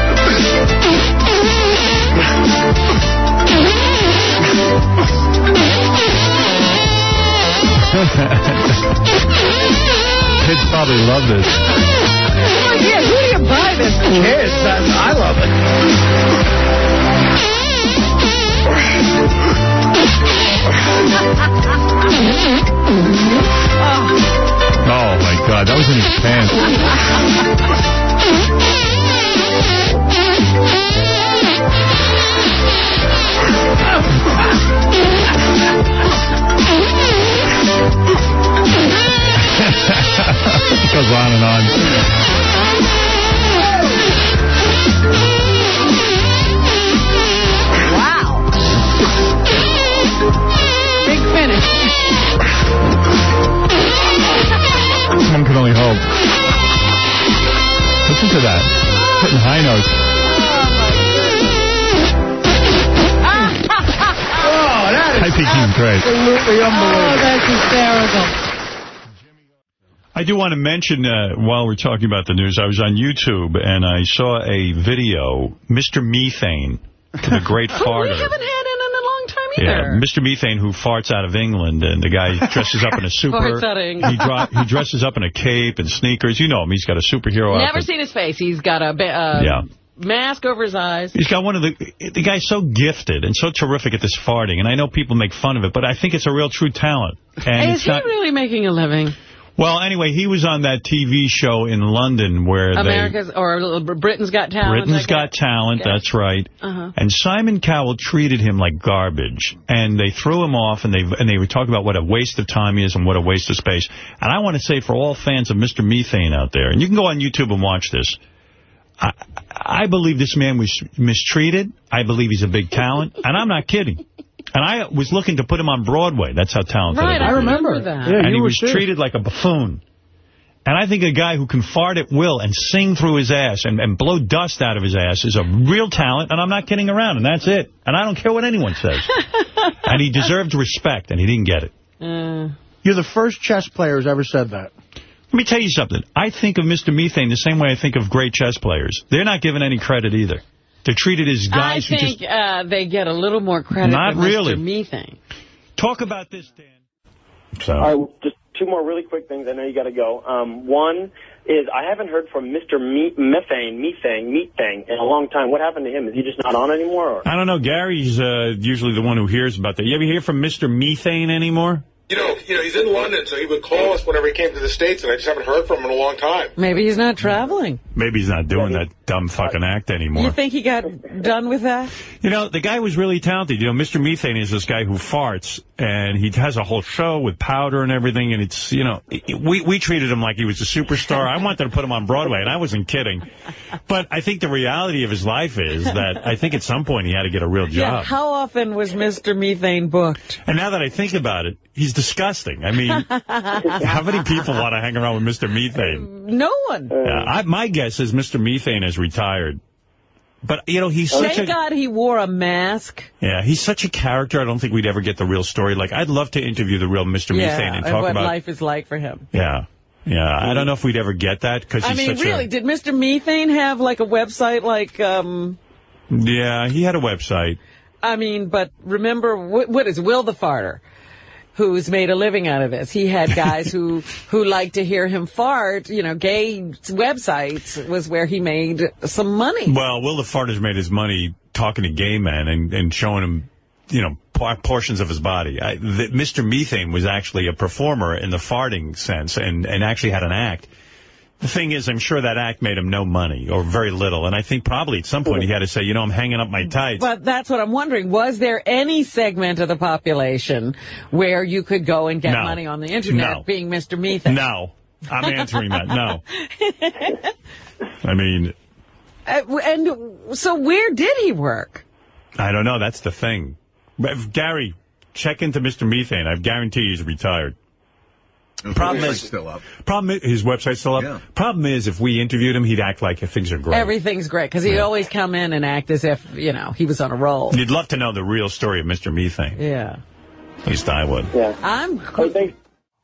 Kids probably love this. Oh, yeah, who do you buy this for? Kids, I, I love it. Oh, my God. That was in his pants. It goes on and on. Wow. Big finish. One can only hope. Listen to that. Hitting high notes. Oh, that I think he's great. absolutely unbelievable. Oh, that's hysterical. I do want to mention, uh, while we're talking about the news, I was on YouTube and I saw a video, Mister Methane, the great farter. Oh, we haven't had it in a long time either. Yeah, Mister Methane, who farts out of England, and the guy dresses up in a super... Farts out of England. He, dro he dresses up in a cape and sneakers. You know him. He's got a superhero Never outfit. seen his face. He's got a ba- uh, Yeah. mask over his eyes. He's got one of the... The guy's so gifted and so terrific at this farting, and I know people make fun of it, but I think it's a real true talent. And Is it's he not, really making a living? Well, anyway, he was on that T V show in London where America's they... or Britain's Got Talent. Britain's Got Talent, Okay. that's right. Uh-huh. And Simon Cowell treated him like garbage. And they threw him off, and they and they were talking about what a waste of time he is and what a waste of space. And I want to say for all fans of Mister Methane out there, and you can go on YouTube and watch this, I, I believe this man was mistreated. I believe he's a big talent. And I'm not kidding. And I was looking to put him on Broadway. That's how talented Right, he I is. remember that. Yeah, and you he were was too. treated like a buffoon. And I think a guy who can fart at will and sing through his ass and, and blow dust out of his ass is a real talent, and I'm not kidding around, and that's it. And I don't care what anyone says. And he deserved respect, and he didn't get it. Uh, You're the first chess player who's ever said that. Let me tell you something. I think of Mister Methane the same way I think of great chess players. They're not given any credit either. They're treated as I guys who think just... uh, they get a little more credit Not than really. Mister Methane. Talk about this, Dan. So. All right, just two more really quick things. I know you got to go. Um, one is I haven't heard from Mister Me Methane, Methane, Methane in a long time. What happened to him? Is he just not on anymore? Or? I don't know. Gary's uh, usually the one who hears about that. You ever hear from Mister Methane anymore? You know, you know, he's in London, so he would call us whenever he came to the States, and I just haven't heard from him in a long time. Maybe he's not traveling. Maybe he's not doing that dumb fucking act anymore. You think he got done with that? You know, the guy was really talented. You know, Mister Methane is this guy who farts, and he has a whole show with powder and everything, and it's, you know, we, we treated him like he was a superstar. I wanted to put him on Broadway, and I wasn't kidding. But I think the reality of his life is that I think at some point he had to get a real job. Yeah, how often was Mister Methane booked? And now that I think about it, he's disgusting. I mean, how many people want to hang around with Mister Methane? No one. Yeah, I, my guess is Mister Methane is retired. But, you know, he's Thank such a... God he wore a mask. Yeah, he's such a character. I don't think we'd ever get the real story. Like, I'd love to interview the real Mister Yeah, Methane and and talk what about... life is like for him. Yeah. Yeah, I don't know if we'd ever get that, because I he's mean, such really, a... did Mister Methane have, like, a website like... um? Yeah, he had a website. I mean, but remember, what, what is Will the Farter, who's made a living out of this? He had guys who, who liked to hear him fart. You know, gay websites was where he made some money. Well, Will the Farter's made his money talking to gay men and, and showing them, you know, por portions of his body. I, the, Mister Methane was actually a performer in the farting sense and, and actually had an act. The thing is, I'm sure that act made him no money, or very little. And I think probably at some point he had to say, you know, I'm hanging up my tights. But that's what I'm wondering. Was there any segment of the population where you could go and get No. money on the Internet No. being Mister Methane? No. I'm answering that. No. I mean... Uh, and so where did he work? I don't know. That's the thing. But Gary, check into Mister Methane. I guarantee he's retired. Problem is, still up. Problem is, his website's still up. Yeah. Problem is, if we interviewed him, he'd act like things are great. Everything's great, because he'd Yeah. always come in and act as if, you know, he was on a roll. You'd love to know the real story of Mister Methane. Yeah. At least I would. Yeah. I'm... Oh, thanks.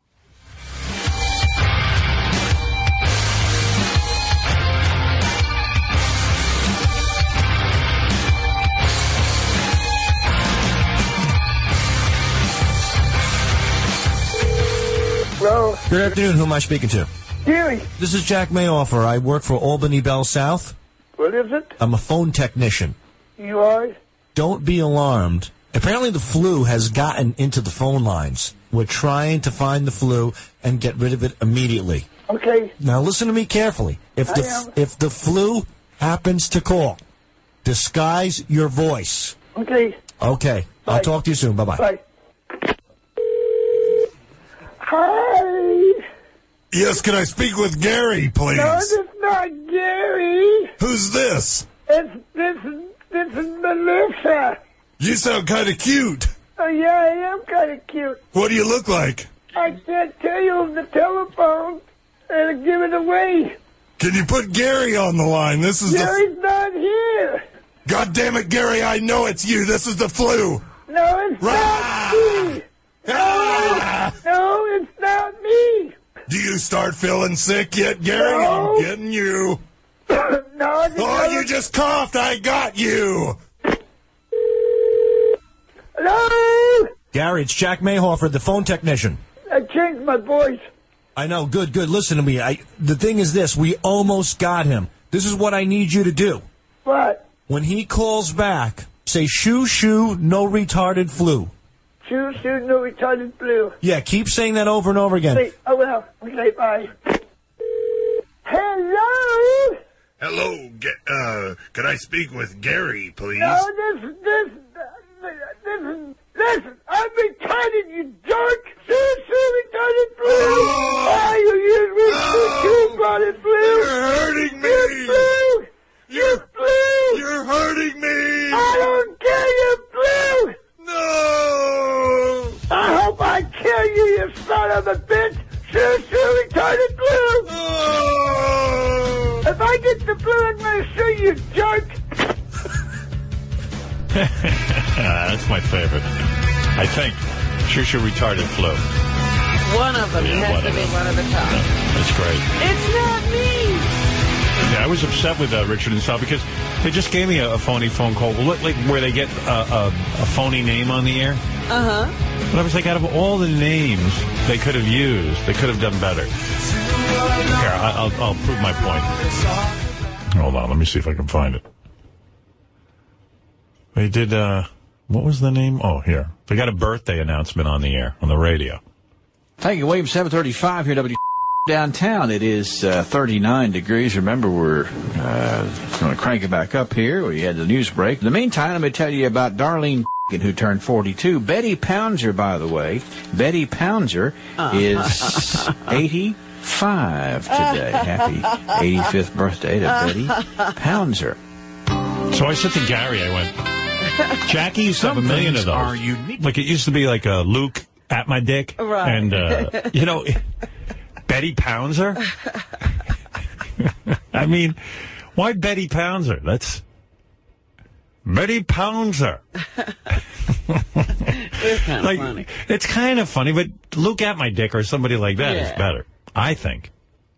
Hello? Good afternoon. Who am I speaking to? Gary, This is Jack Mayoffer. I work for Albany Bell South. what is it? I'm a phone technician. You are? Don't be alarmed. Apparently the flu has gotten into the phone lines. We're trying to find the flu and get rid of it immediately. Okay. Now listen to me carefully. If I the am. if the flu happens to call, disguise your voice. Okay. Okay. Bye. I'll talk to you soon. Bye-bye. Bye. Hi. Yes, can I speak with Gary, please? No, this is not Gary. Who's this? It's this is this is Melissa. You sound kind of cute. Oh yeah, I am kind of cute. What do you look like? I can't tell you on the telephone and give it away. Can you put Gary on the line? This is Gary's the... not here. God damn it, Gary, I know it's you. This is the flu. No, it's not me. No, no, it's not me. Do you start feeling sick yet, Gary? No. I'm getting you. No, I just Oh, you just coughed. I got you. Hello? Gary, it's Jack Mayhofer, the phone technician. I changed my voice. I know. Good, good. Listen to me. I, the thing is this. We almost got him. This is what I need you to do. What? When he calls back, say, shoo, shoo, no retarded flu. Shoo, shoo, no retarded flu. Yeah, keep saying that over and over again. Say, oh, well. Okay, bye. Hello? Hello, Ga- uh, can I speak with Gary, please? No, this, this, this is, listen, I'm retarded, you jerk! Shoo, shoo, retarded flu! Oh, you use me too, retarded flu! You're hurting me! You're flu! You're flu! You're hurting me! I don't care, you flu! No! I hope I kill you, you son of a bitch! Shoo, shoo, retarded flu! Oh! If I get the flu, I'm gonna shoot you, jerk! That's my favorite. I think. Shoo Shoo Retarded Flu. One of them Yeah, has one to of be them. one of the top. That's great. It's not me. Yeah, I was upset with uh, Richard and Sal because they just gave me a, a phony phone call, well, like where they get a, a, a phony name on the air. Uh-huh. But I was like, out of all the names they could have used, they could have done better. Here, I, I'll, I'll prove my point. Hold on, let me see if I can find it. They did, uh, what was the name? Oh, here. They got a birthday announcement on the air, on the radio. Thank you, William. seven thirty-five here, W downtown. It is uh, thirty-nine degrees. Remember, we're uh, going to crank it back up here. We had the news break. In the meantime, let me tell you about Darlene who turned forty-two. Betty Pounzer, by the way. Betty Pounzer is eighty-five today. Happy eighty-fifth birthday to Betty Pounzer. So I said to Gary, I went, Jackie used to have a million of those. Are unique. Like, it used to be like a Luke at my dick. Right. And, uh, you know, Betty Pounzer? I mean, why Betty Pounzer? That's Betty Pounzer. It's kind of like, funny. It's kind of funny, but Luke at my dick or somebody like that is Yeah. better, I think.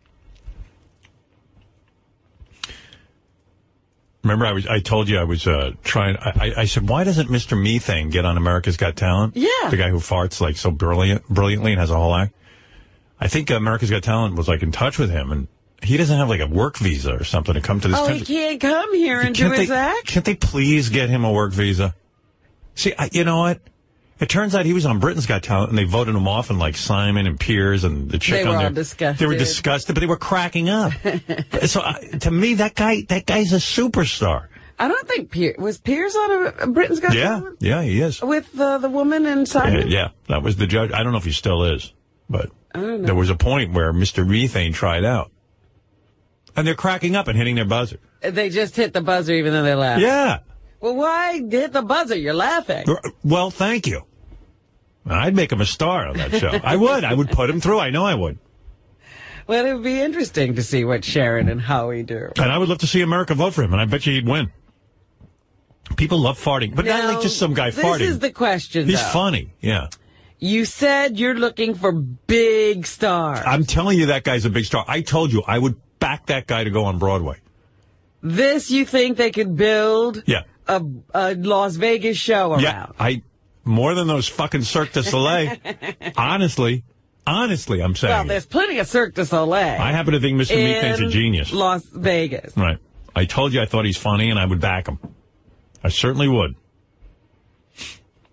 Remember, I was I told you I was uh, trying. I, I said, why doesn't Mister Methane get on America's Got Talent? Yeah. The guy who farts like so brilliant, brilliantly and has a whole act. I think America's Got Talent was like in touch with him, and he doesn't have like a work visa or something to come to this Oh, country. he can't come here and do Can't his they, act? Can't they please get him a work visa? See, I, you know what? It turns out he was on Britain's Got Talent, and they voted him off, and like Simon and Piers and the chick They on were there. all disgusted. They were disgusted, but they were cracking up. So uh, to me, that guy, that guy's a superstar. I don't think Piers was Piers on a, a Britain's Got Yeah, Talent yeah, he is. with uh, the woman Yeah, inside. yeah, that was the judge. I don't know if he still is, but I don't know. there was a point where Mister Methane tried out, and they're cracking up and hitting their buzzer. They just hit the buzzer even though they laughed. Yeah. Well, why hit the buzzer? You're laughing. Well, thank you. I'd make him a star on that show. I would. I would put him through. I know I would. Well, it would be interesting to see what Sharon and Howie do. And I would love to see America vote for him, and I bet you he'd win. People love farting, but not Now, like just some guy this farting. This is the question, He's though. funny, yeah. You said you're looking for big stars. I'm telling you that guy's a big star. I told you I would back that guy to go on Broadway. This you think they could build Yeah. a, a Las Vegas show around? Yeah, I more than those fucking Cirque du Soleil. honestly, honestly, I'm saying. Well, it. there's plenty of Cirque du Soleil. I happen to think Mister Methane's a in genius. Las Vegas. Right. I told you I thought he's funny, and I would back him. I certainly would.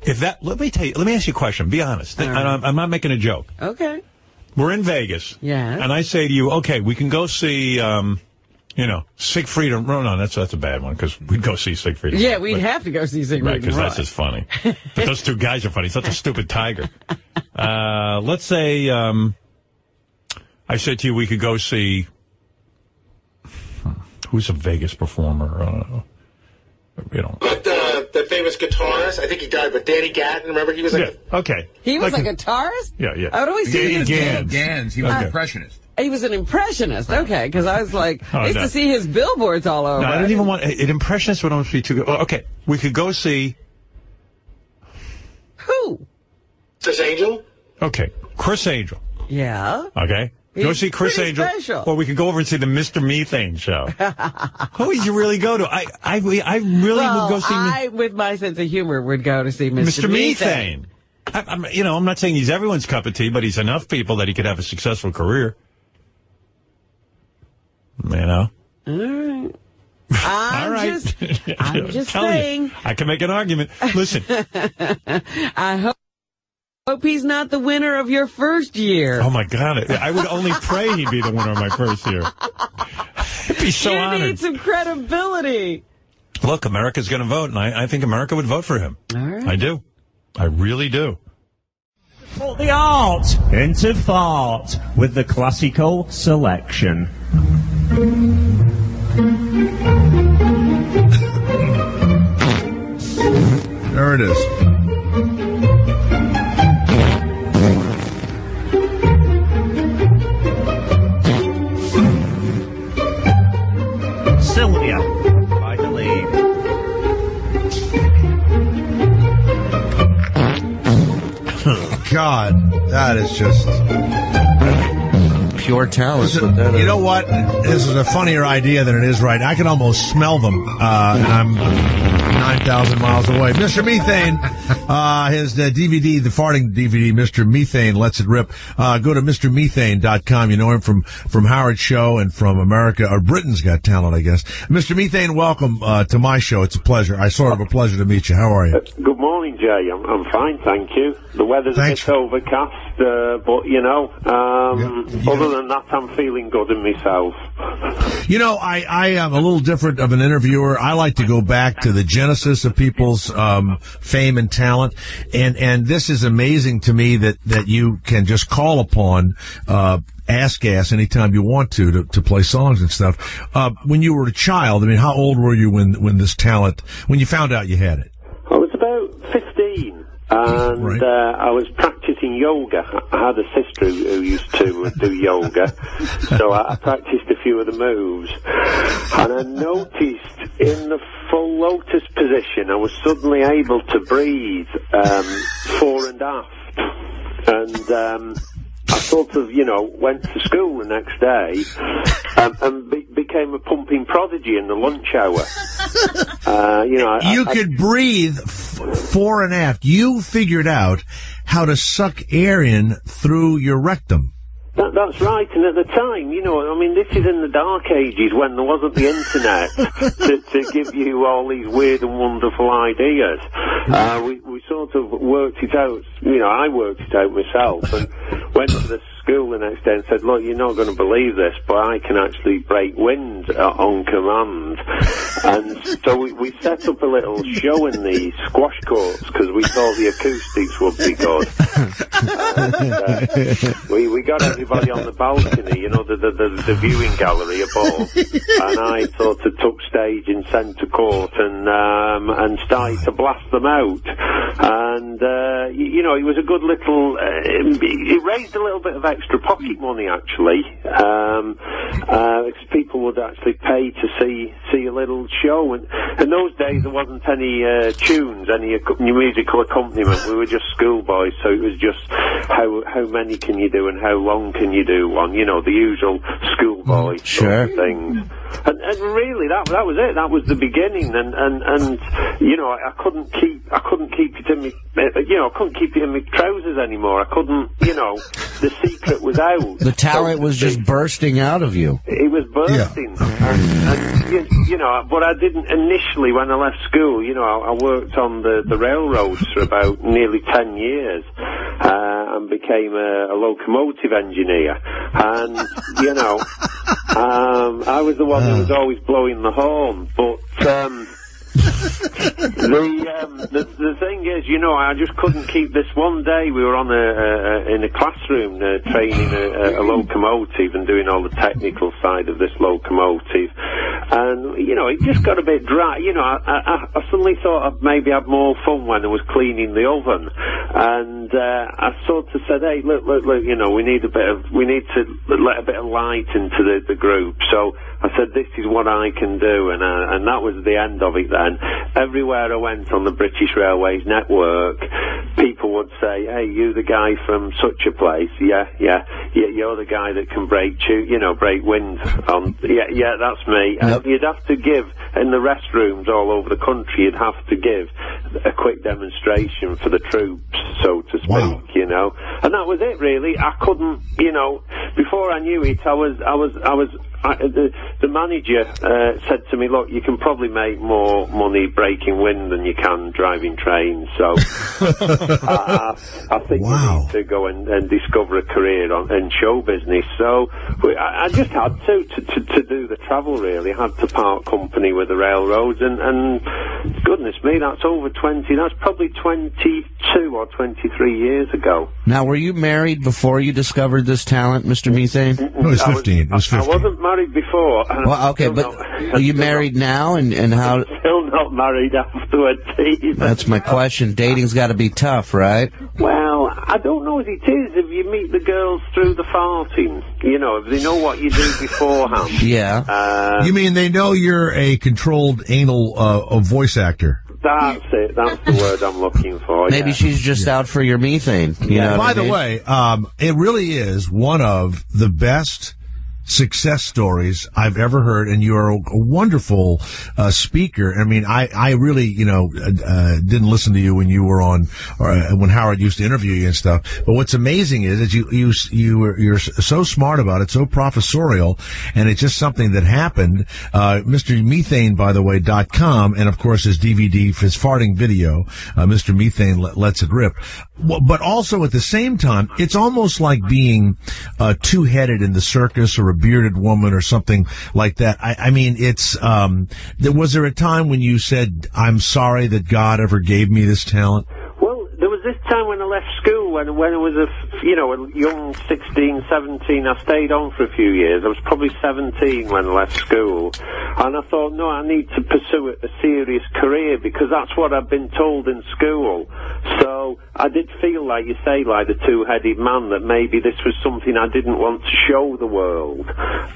If that, let me tell you, let me ask you a question. Be honest. All right. And I'm, I'm not making a joke. Okay. We're in Vegas. Yes. And I say to you, okay, we can go see, um, you know, Siegfried and Roy. No, that's that's a bad one because we'd go see Siegfried. and Yeah, Roy. we'd But- have to go see Siegfried Right, and because Roy. that's just funny. But those two guys are funny. Such a stupid tiger. Uh, let's say um, I said to you we could go see, who's a Vegas performer? Uh, you know. But the, the famous guitarist, I think he died, but Danny Gatton, remember? He was like... Yeah, okay. He was Like a guitarist? Yeah, yeah. I would always see his Gans. Gans, he was Uh, an impressionist. He was an impressionist, okay, because I was like, Oh, I used no. to see his billboards all over. No, I didn't even want... An impressionist would almost be too good. Oh, okay, we could go see... Who? Chris Angel? Okay, Chris Angel. Yeah. Okay? Go He's see Chris pretty Angel. special. Or we could go over and see the Mister Methane show. Who would you really go to? I I, I really well, would go see... I, with my sense of humor, would go to see Mister Mister Methane. I, I'm, you know, I'm not saying he's everyone's cup of tea, but he's enough people that he could have a successful career. You know? All right. I'm All right. just, I'm just telling saying. You, I can make an argument. Listen. I hope, hope he's not the winner of your first year. Oh, my God. I would only pray he'd be the winner of my first year. I'd be so you honored. need some credibility. Look, America's going to vote, and I, I think America would vote for him. All right. I do. I really do. Put the art into fart with the classical selection. There it is. Sylvia, I believe. God, that is just pure talent. This is- you know what? This is a funnier idea than it is right now. I can almost smell them, uh, and I'm nine thousand miles away. Mister Methane, uh, his uh, D V D, the farting D V D, Mister Methane Lets It Rip. Uh, go to Mr Methane dot com. You know him from, from Howard's show and from America, or Britain's Got Talent, I guess. Mister Methane, welcome uh, to my show. It's a pleasure. I sort of a pleasure to meet you. How are you? Good morning, Jay. I'm, I'm fine, thank you. The weather's Thanks. a bit overcast, uh, but, you know, um, Yeah. other than that, I'm feeling good in myself. You know, I, I am a little different of an interviewer. I like to go back to the genesis of people's um, fame and talent, and and this is amazing to me that that you can just call upon uh, Ask Gas anytime you want to, to to play songs and stuff. Uh, when you were a child, I mean, how old were you when when this talent, when you found out you had it? I was about fifteen, and Right. uh, I was practicing yoga. I had a sister who, who used to do yoga, so I, I practiced a few of the moves, and I noticed in the full lotus position, I was suddenly able to breathe um, fore and aft, and um, I sort of, you know, went to school the next day um, and be- became a pumping prodigy in the lunch hour. Uh, you know, I, You I, could breathe f- fore and aft. You figured out how to suck air in through your rectum. That, that's right, and at the time, you know, I mean, this is in the dark ages when there wasn't the internet to, to give you all these weird and wonderful ideas. Uh, we, we sort of worked it out, you know, I worked it out myself and went to the school the next day and said, look, you're not going to believe this, but I can actually break wind uh, on command. And so we, we set up a little show in the squash courts because we thought the acoustics would be good. And, uh, we, we got everybody on the balcony, you know, the, the, the, the viewing gallery above, and I sort of took stage in centre court and um, and started to blast them out. And, uh, you, you know, it was a good little, uh, it raised a little bit of extra pocket money, actually. Um, uh, people would actually pay to see see a little show. And in those days, there wasn't any uh, tunes, any ac- musical accompaniment. We were just schoolboys, so it was just how how many can you do and how long can you do one, you know, the usual schoolboy sort Sure. of things. And, and really, that that was it. That was the beginning. And, and, and you know, I, I couldn't keep I couldn't keep it in me. You know, I couldn't keep it in my trousers anymore. I couldn't. You know, the secret was out. The talent was just bursting out of you. It was bursting. Yeah. And, and you, you know, but I didn't initially when I left school. You know, I, I worked on the the railroads for about nearly ten years. Uh, and became a, a locomotive engineer. And, you know, um, I was the one who was always blowing the horn. But, um, the, um, the the thing is, you know, I just couldn't keep this. One day we were on a, a, a in a classroom uh, training a, a, a locomotive and doing all the technical side of this locomotive, and you know, it just got a bit dry. You know, I, I, I suddenly thought I'd maybe have more fun when I was cleaning the oven, and uh, I sort of said, "Hey, look, look, look, you know, we need a bit of, we need to let a bit of light into the, the group." So I said, "This is what I can do," and uh, and that was the end of it. Then everywhere I went on the British Railways network, people would say, "Hey, you the guy from such a place? Yeah, yeah, yeah, you're the guy that can break, you know, break wind on. Yeah, yeah, that's me." Yep. And you'd have to give in the restrooms all over the country. You'd have to give a quick demonstration for the troops, so to speak. Wow. You know, and that was it. Really, I couldn't. You know, before I knew it, I was, I was, I was. I, the, the manager uh, said to me, "Look, you can probably make more money breaking wind than you can driving trains. So I, I, I think wow. you need to go and, and discover a career on, in show business." So we, I, I just had to, to, to, to do the travel, really. I had to part company with the railroads, and, and goodness me, that's over twenty, that's probably twenty-two or twenty-three years ago. Now, were you married before you discovered this talent, Mister Methane? No, it was fifteen. It was fifteen. I wasn't married before. Well, okay, but not, are you married not, now, and, and how... Still not married afterwards either. That's my question. Dating's got to be tough, right? Well, I don't know as it is if you meet the girls through the farting. You know, if they know what you do beforehand. Yeah. Uh, you mean they know you're a controlled anal uh, voice actor? That's it. That's the word I'm looking for. Maybe yeah. she's just yeah. out for your methane. You yeah. know By I the mean? way, um, it really is one of the best success stories I've ever heard, and you're a, a wonderful uh, speaker. I mean, I, I really, you know, uh, didn't listen to you when you were on, or uh, when Howard used to interview you and stuff. But what's amazing is that you, you, you were, you're so smart about it, so professorial, and it's just something that happened. Uh, Mister Methane, by the way, dot com, and of course his D V D, his farting video, uh, Mister Methane Let, Lets It Rip. But also at the same time, it's almost like being uh, two-headed in the circus, or a bearded woman or something like that. I, I mean, it's, um, there, was there a time when you said, "I'm sorry that God ever gave me this talent"? Well, there was this time when I left school, when, when I was a, you know, a young sixteen, seventeen, I stayed on for a few years. I was probably seventeen when I left school. And I thought, no, I need to pursue a, a serious career, because that's what I've been told in school. So I did feel, like you say, like the two-headed man, that maybe this was something I didn't want to show the world.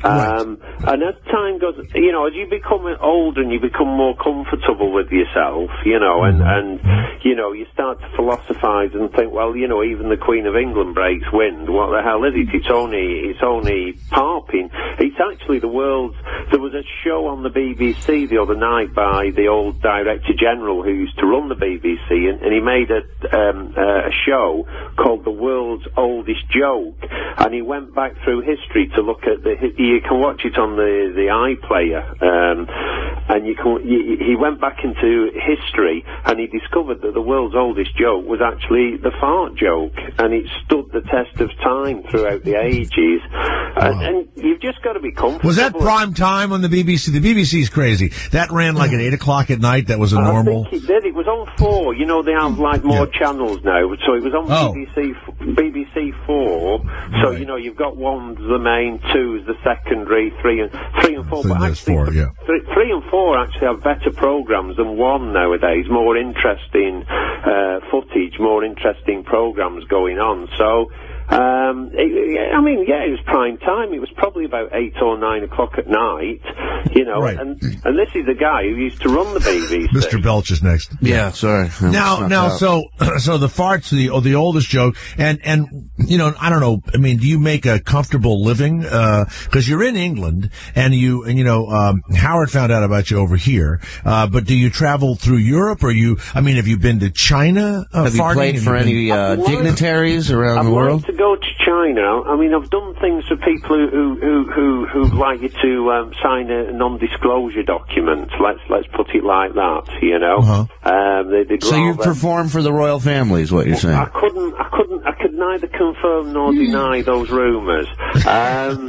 Um, and as time goes, you know, as you become older and you become more comfortable with yourself, you know, and, and you know, you start to philosophize and think, well, you know, even the Queen of England breaks wind. What the hell is it? It's only, it's only parping. It's actually the world's, there was a show on the B B C the other night by the old Director General who used to run the B B C, and, and he made a, um, uh, a show called The World's Oldest Joke, and he went back through history to look at the, you can watch it on the, the iPlayer, um, and you can, you, he went back into history, and he discovered that the world's oldest joke was actually the fart joke, and it stood the test of time throughout the ages. Wow. And, and you've just got to be comfortable. Was that prime time on the B B C? The B B C's crazy. That ran like at eight o'clock at night. That was a I normal. I think it did. It was on four. You know, they have like more yeah. channels now. So it was on oh. B B C, B B C four. So right. you know, you've got one's the main, two's the secondary, three and three and four. So but actually, four, yeah. three, three and four actually have better programs than one nowadays. More interesting uh, footage, more interesting programs going on. So. Um, it, I mean, yeah, it was prime time. It was probably about eight or nine o'clock at night, you know. Right. And and this is the guy who used to run the B B C. Mister Belch is next. Yeah, sorry. Now, now, out. so, so the farts, the oh, the oldest joke, and and you know, I don't know. I mean, do you make a comfortable living? Because you're in England, and you, and you know, um, Howard found out about you over here. Uh, but do you travel through Europe, or you? I mean, have you been to China? Uh, have you farting? played Have for you any been- uh, dignitaries around I'd the world? like to go to China. I mean, I've done things for people who who who who, who like you to um, sign a non-disclosure document. Let's let's put it like that. You know. Uh-huh. Um, they, they'd So you rather- perform for the royal family, is what you're saying? I couldn't, I couldn't, I could neither confirm nor deny those rumours. Um,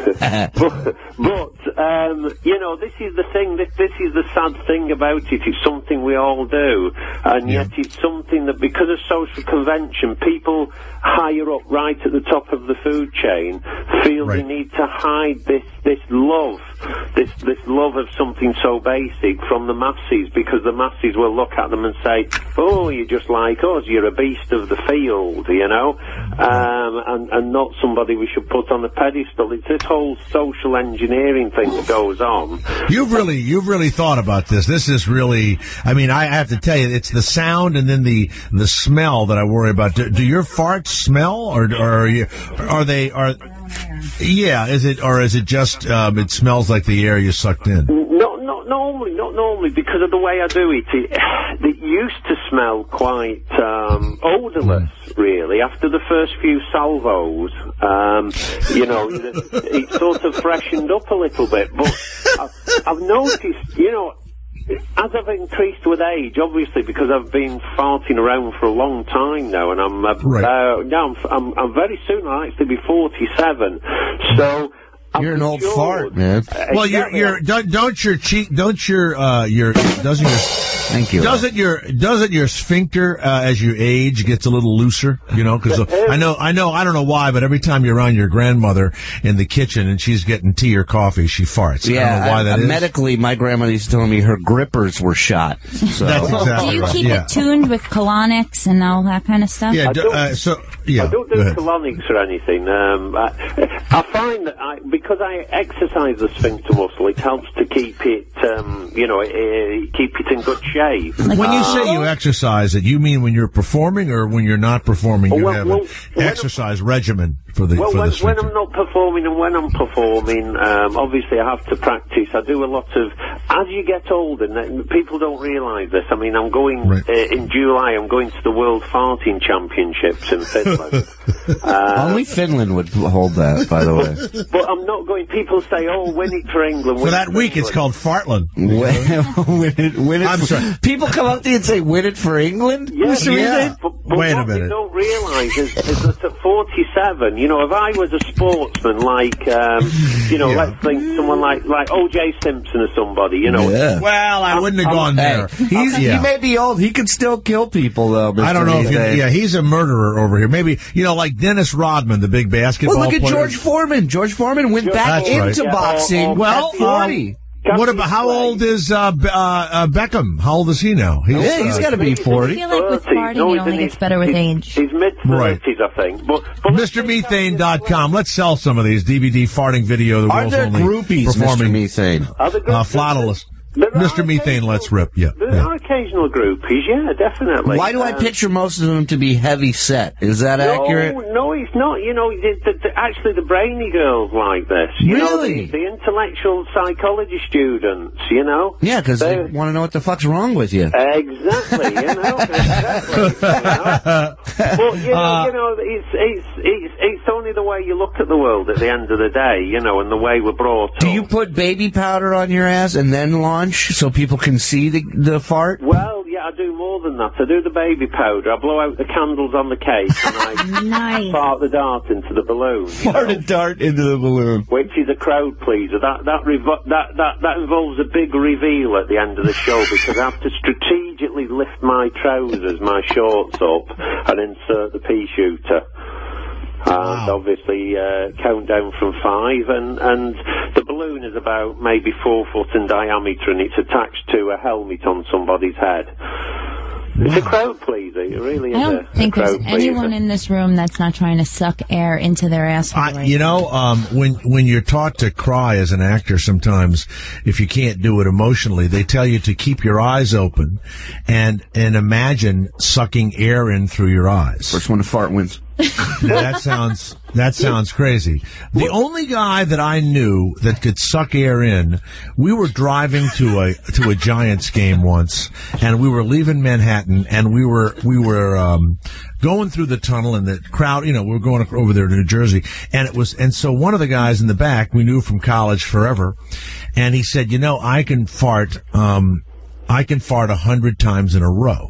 but, but um, you know, this is the thing. This, this is the sad thing about it. It's something we all do, and yet it's something that, because of social convention, people higher up, right at the top of the food chain, feel they need to hide this this love, this this love of something so basic from the masses, because the masses will look at them and say, "Oh, you're just like us. You're a beast of the field," you know, um, and and not somebody we should put on a pedestal. It's this whole social engineering thing that goes on. You've really, you've really thought about this. This is really, I mean, I have to tell you, it's the sound and then the the smell that I worry about. Do, do your farts smell, or, or are you, are they, are, yeah, is it, or is it just, um, it smells like the air you sucked in? Not, not normally, not normally, because of the way I do it. It, it used to smell quite um, odorless, really. After the first few salvos, um, you know, it, it sort of freshened up a little bit. But I've, I've noticed, you know, as I've increased with age, obviously, because I've been farting around for a long time now, and I'm uh, uh, now I'm, I'm, I'm very soon I'll actually be forty-seven. So. You're an old fart, man. Well, you're, you're, don't, don't your cheek, don't your, uh, your, doesn't your, thank you. Doesn't your, doesn't your sphincter, uh, as you age gets a little looser, you know, cause I know, I know, I don't know why, but every time you're around your grandmother in the kitchen and she's getting tea or coffee, she farts. Yeah, I don't know why I- that uh, is. medically, my grandmother used to tell me her grippers were shot. So. That's exactly Do you right. keep yeah. it tuned with colonics and all that kind of stuff? Yeah, do, uh, so, yeah. I don't go do ahead. colonics or anything. Um, I, I find that I, because I exercise the sphincter muscle, it helps to keep it, um, you know, uh, keep it in good shape. When you Uh, say you exercise it, you mean when you're performing, or when you're not performing, you Well, have well, an exercise regimen for the Well, for when, the when sphincter? I'm not performing and when I'm performing, um, obviously I have to practice. I do a lot of, as you get older, and people don't realise this, I mean, I'm going, uh, in July, I'm going to the World Farting Championships in Finland. uh, Only Finland would hold that, by the way. but I'm not going, people say, oh, win it for England. For win that it for week, it's England. called Fartland. win it, win it I'm for, sorry. People come up to you and say, win it for England? Yeah, Mister yeah. Reed? But, but Wait a what minute. they don't realise is, is that at forty-seven, you know, if I was a sportsman like, um, you know, Yeah. let's think someone like like O J Simpson or somebody, you know. Yeah. Well, I wouldn't have gone there. He's, Yeah. He may be old. He could still kill people, though, Mister I don't know if Reed. he, yeah, he's a murderer over here. Maybe, you know, like Dennis Rodman, the big basketball Well, look at player. George Foreman. George Foreman went back That's right. into Yeah, boxing or- or Well, at forty. um, what about, how old is, uh, Be- uh, uh, Beckham? How old is he now? He's, Yeah, he's uh, got to be I forty. feel like with thirty. farting, No, it he's only in gets his- better with he's- age. He's mid Right. thirties, I think. But, but Mr Methane dot com. Let's sell some of these D V D farting video. The Are world's there only groupies, Mister performing Methane? Other uh, flautalist. There are Mister Methane, occasional- let's rip. Yeah. There yeah. are occasional groupies, yeah, definitely. Why do I Um, picture most of them to be heavy set? Is that no, accurate? No, it's not. You know, the, the, the, actually, the brainy girls like this. You know, Really? the, the intellectual psychology students, you know? Yeah, because they They're- want to know what the fuck's wrong with you. Exactly, you know, exactly. You know? But you know, Uh, you know, it's it's it's it's only the way you look at the world at the end of the day, you know, and the way we're brought Do up. you put baby powder on your ass and then launch so people can see the, the fart? Well, yeah, I do more than that. I do the baby powder. I blow out the candles on the cake, and I Nice. fart the dart into the balloon. you Fart know? a dart into the balloon. Which is a crowd pleaser. That that, revo- that that that involves a big reveal at the end of the show because I have to strategically lift my trousers, my shorts up, and insert the pea shooter. And obviously uh, count down from five, and and the balloon is about maybe four foot in diameter, and it's attached to a helmet on somebody's head. It's a crowd pleaser. It really is I don't a, think a there's crowd pleaser. anyone in this room that's not trying to suck air into their asshole. I, right you now. know, um, when when you're taught to cry as an actor, sometimes if you can't do it emotionally, they tell you to keep your eyes open and and imagine sucking air in through your eyes. First one to fart wins. That sounds that sounds crazy. The only guy that I knew that could suck air in, we were driving to a to a Giants game once, and we were leaving Manhattan, and we were we were um, going through the tunnel, and the crowd, you know, we were going over there to New Jersey, and it was, and so one of the guys in the back we knew from college forever, and he said, you know, I can fart, um, I can fart a hundred times in a row.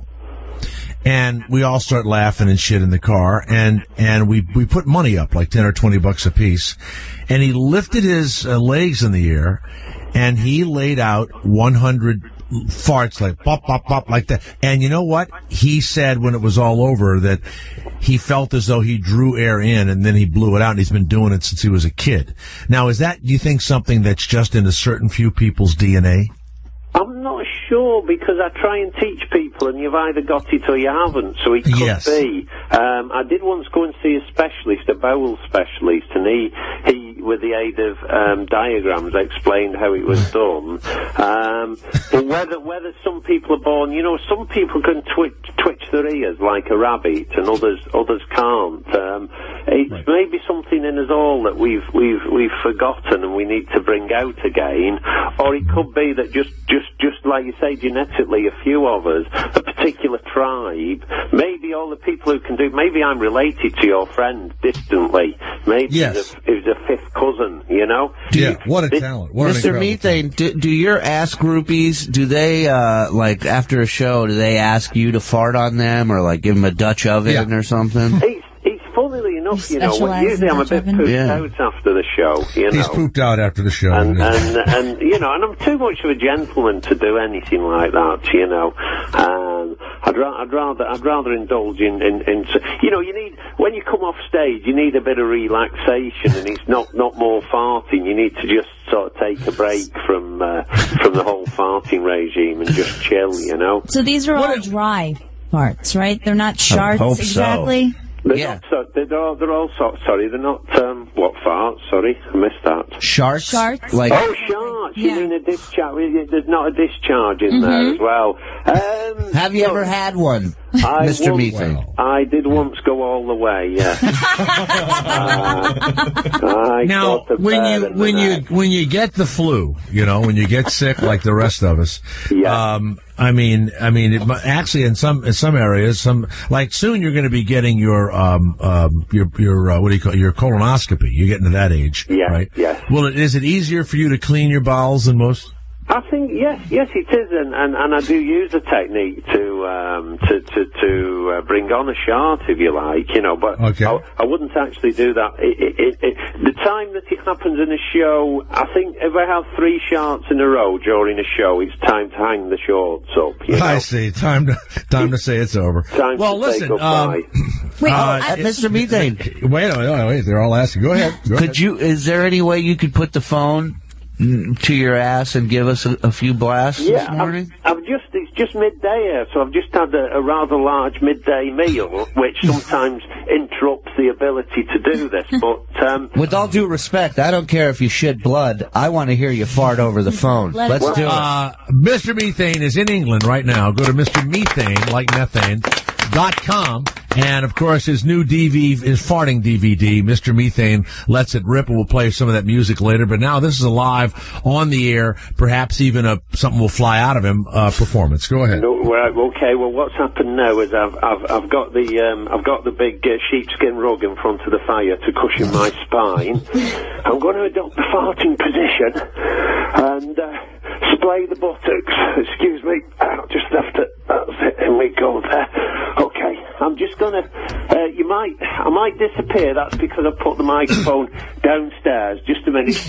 And we all start laughing and shit in the car, and, and we, we put money up, like ten or twenty bucks a piece. And he lifted his uh, legs in the air, and he laid out one hundred farts, like pop, pop, pop, like that. And you know what? He said when it was all over that he felt as though he drew air in and then he blew it out, and he's been doing it since he was a kid. Now, is that, do you think, something that's just in a certain few people's D N A? I'm not sure, because I try and teach people, and you've either got it or you haven't, so it could Yes. be. Um, I did once go and see a specialist, a bowel specialist, and he, he with the aid of um, diagrams, explained how it was done. Um, but whether whether some people are born, you know, some people can twitch, twitch their ears like a rabbit, and others others can't. Um, it's right. maybe something in us all that we've we've we've forgotten, and we need to bring out again. Or it could be that just just just like you say, genetically, a few of us, a particular tribe, maybe all the people who can do. Maybe I'm related to your friend distantly. Maybe Yes. he's a, he's a fifth cousin. You know. Yeah. What a talent. What an Mister incredible Methane, do, do your ass groupies, do they, uh, like, after a show, do they ask you to fart on them or, like, give them a Dutch oven Yeah. or something? It's, it's funnily enough, you know, Specialise usually in I'm a Dutch bit oven? pooped Yeah. out after the show, you He's know. pooped out after the show. And, and, and, you know, and I'm too much of a gentleman to do anything like that, you know. Um, I'd, ra- I'd rather, I'd rather indulge in, in, in, you know, you need, when you come off stage, you need a bit of relaxation, and it's not, not more farting. You need to just sort of take a break from, uh, from the whole farting regime and just chill, you know. So these are all dry farts, right? They're not sharts hope so. exactly. They're Yeah. not, so, they're all, they're all sorts, sorry, they're not, um, what, farts, sorry, I missed that. Sharks? Sharks? Like, Oh, sharks! You Yeah. mean a discharge? There's not a discharge in there as well. Um, have you no, ever had one, I Mister once- Methane? I did once go all the way. Yeah. uh, I Now, got the when bird you in the when you neck. when you get the flu, you know, when you get sick like the rest of us, Yeah. um, I mean, I mean, it, mu- actually, in some in some areas, some like soon you're going to be getting your um, um your your uh, what do you call it, your colonoscopy. You're getting to that age, Yeah, right? yeah. Well, is it easier for you to clean your bowels than most? I think yes, yes, it is, and, and, and I do use the technique to um, to to, to uh, bring on a shart, if you like, you know. But Okay. I, I wouldn't actually do that. It, it, it, it, the time that it happens in a show, I think if I have three sharts in a row during a show, it's time to hang the shorts up. You know? I see. Time to time to say it's over. Time well, to listen, say um, goodbye. Wait, Uh, I- Uh, Mister Methane, wait, wait, wait, wait. They're all asking. Go ahead. Go ahead. could you, is there any way you could put the phone mm, to your ass and give us a, a few blasts Yeah, this morning? I've, I've just, it's just midday here, so I've just had a, a rather large midday meal, which sometimes interrupts the ability to do this, but, um, With all due respect, I don't care if you shit blood. I want to hear you fart over the phone. Let Let's it do it. Uh, Mister Methane is in England right now. Go to Mister Methane, like methane, dot com. And, of course, his new D V D, his farting D V D, Mister Methane Lets It Rip. We'll play some of that music later. But now this is a live, on the air, perhaps even a something will fly out of him, uh, performance. Go ahead. no, right, okay, well, what's happened now is I've, I've, I've got the, um, I've got the big uh, sheepskin rug in front of the fire to cushion my spine. I'm going to adopt the farting position and, uh, splay the buttocks. Excuse me. I'll just have to, that's it, and we go there. Okay, I'm just gonna, uh, you might, I might disappear, that's because I put the microphone downstairs. Just a minute.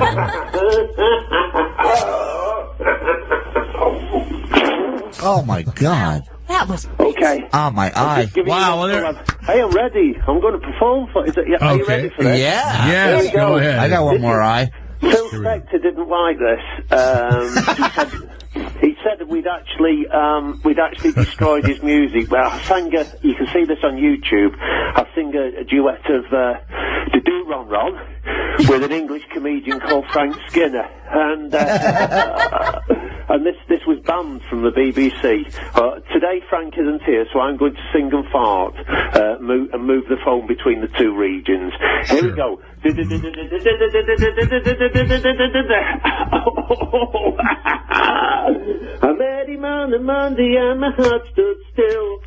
Oh, my God. that was Okay. Oh, my eye. Just giving Wow, you well, a- there- Hey, I'm ready. I'm going to perform for, is it, are you Okay. ready for this? Yeah. Yes, Here we go go. ahead. I got one more eye. Phil Spector didn't like this. Um, he said, He said that we'd actually um, we'd actually destroyed his music. Well, I sang a, you can see this on YouTube. I sing a, a duet of uh, the Do Ron Ron with an English comedian called Frank Skinner, and uh, uh, and this this was banned from the B B C. Uh, today Frank isn't here, so I'm going to sing and fart uh, move, and move the phone between the two regions. Here we go. I met him on a Monday and my heart stood still.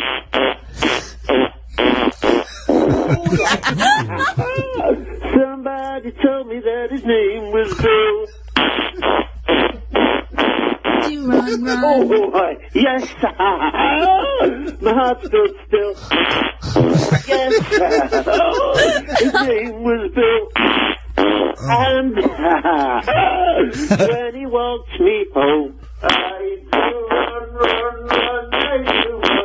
Somebody told me that his name was Bill. You run, run. Oh, I, yes, my heart stood still. Yes, his name was Bill. And when he walked me home, I do run, run, run, I do run.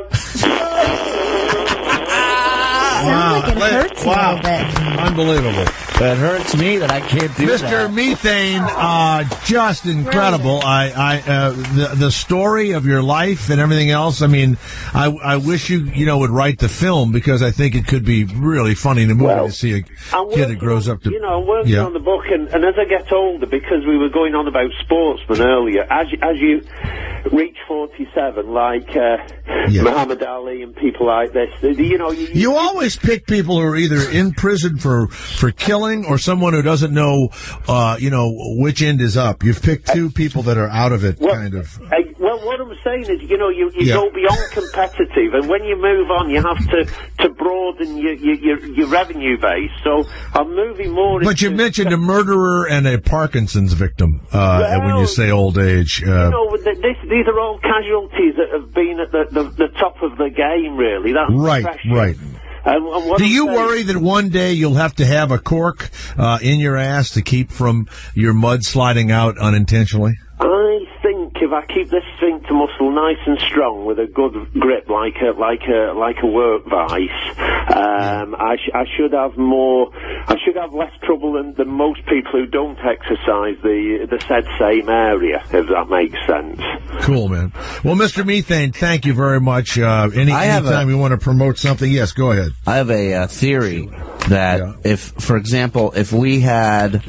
Sounds like it hurts wow. a little bit. Unbelievable. That hurts me that I can't do Mister that. Methane, uh, just incredible. I, I, uh, the, the story of your life and everything else. I mean, I, I wish you, you know, would write the film because I think it could be really funny in a movie Well, to see a I'm kid that grows up to. You know, I'm working yeah. on the book, and, and as I get older, because we were going on about sportsmen earlier, as you, as you reach forty-seven, like uh, Yes. Muhammad Ali and people like this, you know, you, You always pick people who are either in prison for, for killing or someone who doesn't know, uh, you know, which end is up. You've picked two people that are out of it, well, kind of. I, well, what I'm saying is, you know, you, you Yeah. go beyond competitive, and when you move on, you have to, to broaden your, your, your, your revenue base. So I'm moving more But you into... mentioned a murderer and a Parkinson's victim uh, Well, when you say old age. Uh, You know, th- this, these are all casualties that have been at the, the, the top of the game, really. That's right, profession. right. And, and what Do I'm you saying- worry that one day you'll have to have a cork uh, in your ass to keep from your mud sliding out unintentionally? I think if I keep this sphincter muscle nice and strong with a good grip, like a like a like a work vice, um, I, sh- I should have more. I should have less trouble than, than most people who don't exercise the the said same area. If that makes sense. Cool, man. Well, Mister Methane, thank you very much. Uh, any I have anytime a- you want to promote something, yes, go ahead. I have a uh, theory that Yeah. if, for example, if we had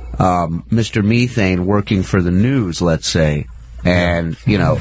um, Mister Methane working for the news, let's say, and, you know,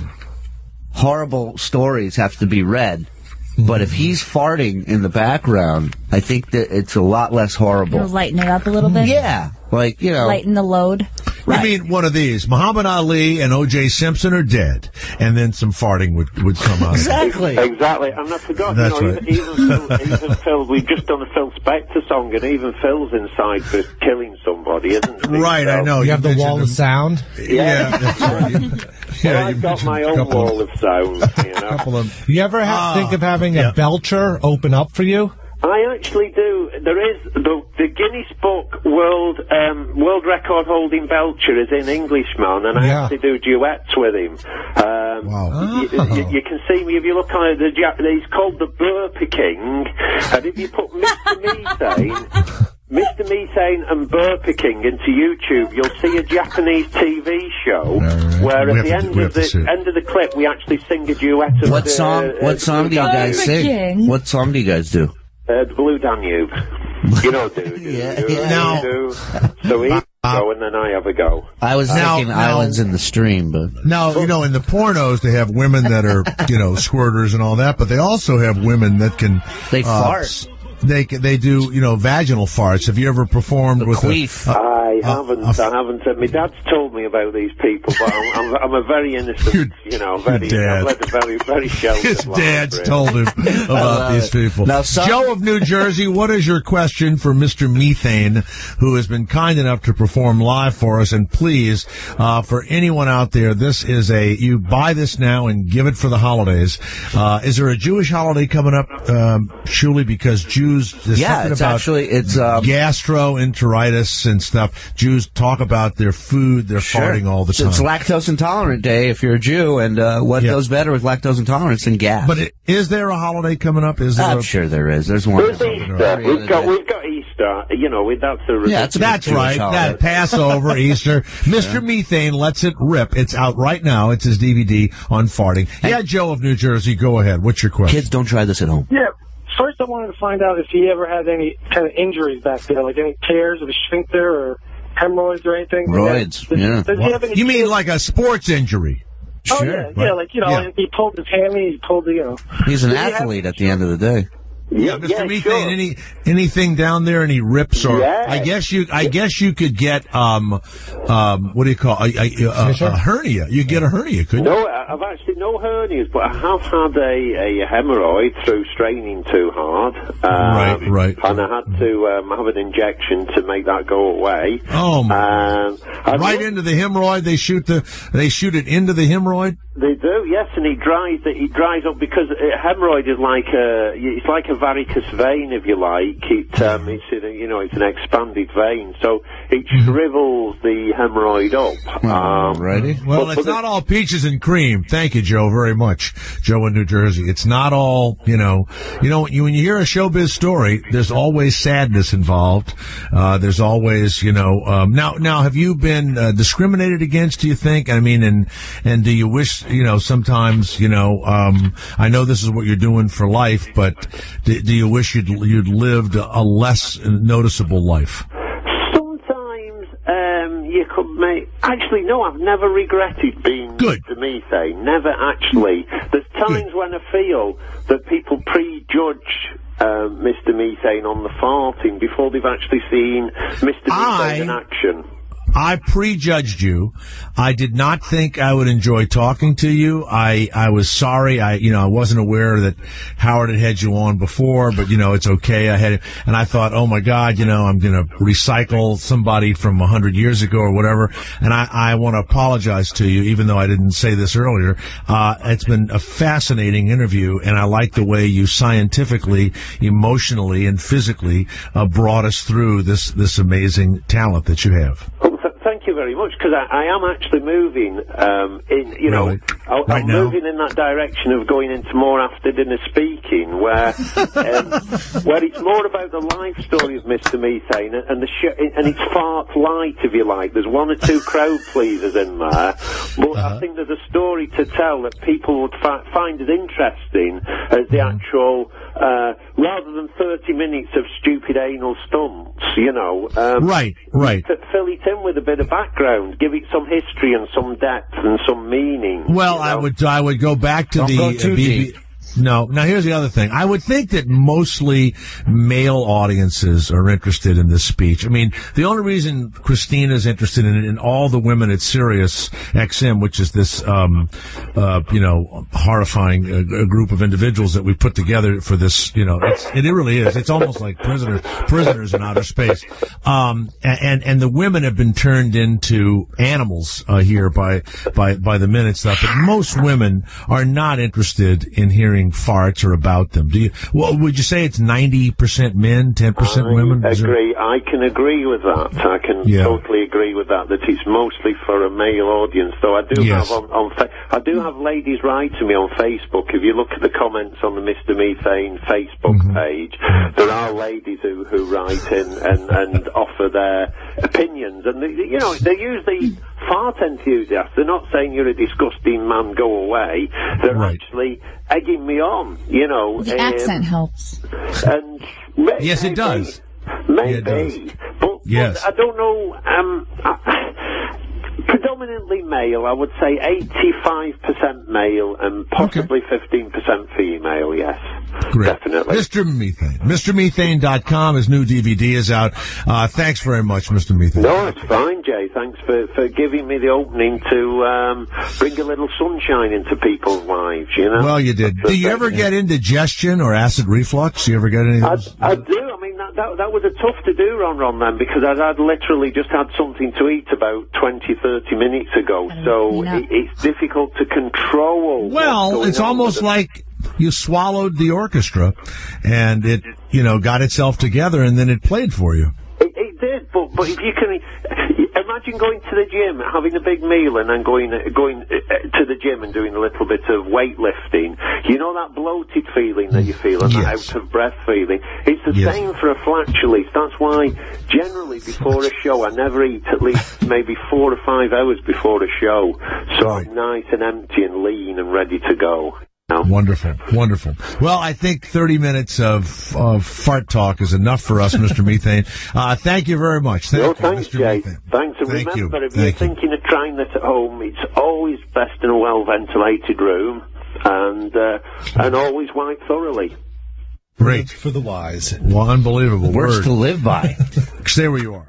horrible stories have to be read, but if he's farting in the background, I think that it's a lot less horrible. You'll lighten it up a little bit. Yeah. Like, you know. Lighten the load. I mean, one of these. Muhammad Ali and O J Simpson are dead, and then some farting would, would come out. Exactly. Exactly. And I forgot, That's you know, right. even, even, Phil, even Phil, we've just done a Phil Spector song, and even Phil's inside for killing somebody, isn't he? Right, I So- know. You have the mentioned wall him. of sound. Yeah, that's right. You- Well, yeah, you I've got mentioned my a own couple wall of sound, you know. couple of. You ever ha- Ah, think of having yeah. a belcher open up for you? I actually do. There is the, the Guinness Book World um, World Record holding belcher is in Englishman, and I Yeah. actually do duets with him. Um, Wow. you, you, you can see me if you look on it. The Japanese called the Burper King, and if you put Mister Methane. Mister Methane and Burper King into YouTube, you'll see a Japanese T V show right. where We at have the to- end we of have to see the it. end of the clip we actually sing a duet of What the, song? uh, What song do you guys Burger sing? King. What song do you guys do? Uh, the Blue Danube. You know, do, do, Yeah, do, yeah. Now- do. So he go and then I have a go. I was Now- thinking now- Islands in the Stream, but Now, you know, in the pornos, they have women that are, you know, squirters and all that, but they also have women that can. They uh, fart. s- They can- they do, you know, vaginal farts. Have you ever performed with queef. a, I uh, haven't, uh, I haven't. Uh, my dad's told me about these people, but I'm, I'm, I'm a very innocent, you know, very, dad. I've led a very, very sheltered His life, dad's really. told him about love these it. people. Now, some- Joe of New Jersey, what is your question for Mister Methane, who has been kind enough to perform live for us? And please, uh, for anyone out there, this is a, you buy this now and give it for the holidays. Uh, is there a Jewish holiday coming up, um, Shuli? Because Jews, there's Yeah, something it's about actually- it's, um, gastroenteritis and stuff. Jews talk about their food, their Sure. farting all the time. It's lactose intolerant day if you're a Jew, and uh, what Yeah. goes better with lactose intolerance than gas? But it, is there a holiday coming up? Is there I'm a, sure there is. There's one. There's Easter. We've got, we've got Easter. You know, we- that's a Yeah, it's a That's Jewish right. holiday. That Passover, Easter. Mister Methane lets it rip. It's out right now. It's his D V D on farting. Yeah, Joe of New Jersey, go ahead. What's your question? Kids, don't try this at home. Yeah. First, I wanted to find out if he ever had any kind of injuries back there, like any tears of the sphincter or hemorrhoids or anything. Roids, Does, yeah. Does he have any You mean like a sports injury? Oh, yeah, yeah, like, you know, Yeah. he pulled his hammy, he pulled the, you know. He's an Does he have- athlete at the end of the day. Yeah, Mister Methane, any anything down there, any rips or Yeah. I guess you I guess you could get um um what do you call a, a, a, a hernia. You get a hernia, couldn't you? No, I've actually no hernias, but I have had a, a hemorrhoid through straining too hard. Um, Right, right. And I had to um, have an injection to make that go away. Oh my! Um, I right into the hemorrhoid. They shoot the they shoot it into the hemorrhoid. They do, yes, and it dries. It dries up because a hemorrhoid is like a, it's like a varicose vein, if you like. It, um, it's in a, you know, it's an expanded vein, so it shrivels the hemorrhoid up. Um, Righty. Well, but- it's but not all peaches and cream. Thank you, Joe, very much. Joe in New Jersey. It's not all, you know, you know, when you, when you hear a showbiz story, there's always sadness involved. Uh, there's always, you know, um, now, now, have you been uh, discriminated against, do you think? I mean, and, and do you wish, you know, sometimes, you know, um, I know this is what you're doing for life, but do, do you wish you'd, you'd lived a less noticeable life? Sometimes um, you could make. Actually, no, I've never regretted being Mister Methane. Never actually. There's times when I feel that people prejudge um, Mister Methane on the farting before they've actually seen Mister Methane in action. I prejudged you. I did not think I would enjoy talking to you. I, I was sorry. I, you know, I wasn't aware that Howard had had you on before, but, you know, it's okay. I had, and I thought, oh my God, you know, I'm going to recycle somebody from a hundred years ago or whatever. And I, I want to apologize to you, even though I didn't say this earlier. Uh, it's been a fascinating interview, and I like the way you scientifically, emotionally, and physically, uh, brought us through this, this amazing talent that you have. Well, th- thank you very much, because I, I am actually moving um, in, you know, Really? I, Right I'm now? moving in that direction of going into more after dinner speaking, where um, where it's more about the life story of Mister Methane and, and the sh- and it's fart light, if you like. There's one or two crowd pleasers in there, but Uh-huh. I think there's a story to tell that people would fi- find as interesting as the Mm-hmm. actual, uh, rather than thirty minutes of stupid anal stunts, you know. Um, Right, right. to fill it in with a bit of background, give it some history and some depth and some meaning. Well, I would I would go back to Don't the go too uh, B B deep. No. Now, here's the other thing. I would think that mostly male audiences are interested in this speech. I mean, the only reason Christina's interested in it, and all the women at Sirius X M, which is this, um, uh, you know, horrifying uh, group of individuals that we put together for this, you know, it's, it really is. It's almost like prisoners, prisoners in outer space. Um, and, and the women have been turned into animals, uh, here by, by, by the minute stuff. But most women are not interested in hearing farts or about them. Do you? Well, would you say it's ninety percent men, ten percent women? I Is there- agree. I can agree with that. I can Yeah. totally agree with that. That it's mostly for a male audience. Though I do Yes. have on, on fa- I do have ladies write to me on Facebook. If you look at the comments on the Mister Methane Facebook Mm-hmm. page, there are ladies who, who write in and, and offer their opinions. And they, you know, they're usually fart enthusiasts. They're not saying you're a disgusting man, go away. They're actually egging me on. You know, The um, accent helps. and ma- Yes, it does. Maybe, Yeah, it does. but, Yes. but I don't know. Um, I, predominantly male, I would say eighty-five percent male and possibly fifteen percent female. Yes, Great. definitely. Mister Methane. Mister Methane dot com. His new D V D is out. Uh, thanks very much, Mister Methane. No, it's fine, Jay. Thanks for, for giving me the opening to um, bring a little sunshine into people's lives. You know. Well, you did. Do you ever get indigestion or acid reflux? Do you ever get any of those? I do. I mean, that, that that was a tough to do, Ron Ron, then, because I'd, I'd literally just had something to eat about twenty, thirty minutes ago, so it, it's difficult to control. what's Well, going it's on almost with it. like you swallowed the orchestra, and it, you know, got itself together, and then it played for you. It, it did, but But if you can, imagine going to the gym, having a big meal, and then going going to the gym and doing a little bit of weightlifting. You know that bloated feeling that you feel, and Yes. that out of breath feeling. It's the Yes. same for a flatulence. That's why generally before a show, I never eat at least maybe four or five hours before a show, so I'm nice and empty and lean and ready to go. Wonderful, wonderful. Well, I think thirty minutes of, of fart talk is enough for us, Mister Methane. Uh, thank you very much. Thank No, you, thanks, Mister Jay. Methane. Thanks. And Thank you. remember, if Thank you're you. thinking of trying this at home, it's always best in a well-ventilated room, and uh, and always wipe thoroughly. Great. For the wise. Well, unbelievable. Words word. to live by. Stay where you are.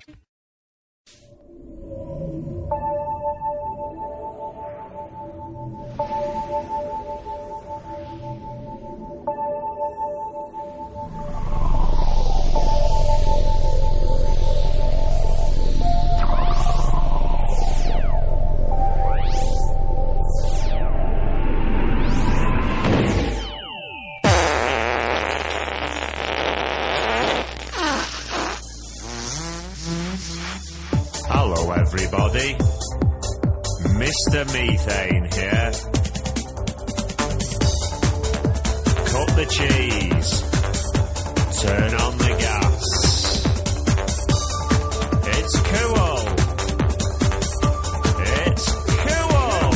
Hello, everybody. Mister Methane here. Cut the cheese. Turn on the gas. It's cool. It's cool.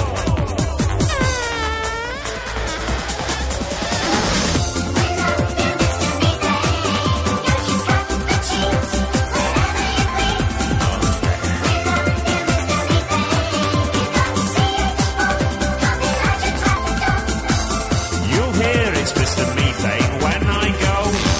You'll hear it's Mister Methane when I go.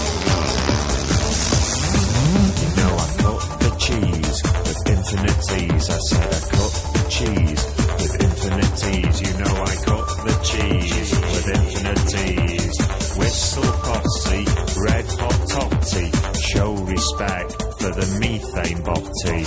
You know I cut the cheese with infinities. I said I cut the cheese with infinities. You know I cut the cheese with infinities. Whistle posse, red hot totty. Show respect for the methane botty.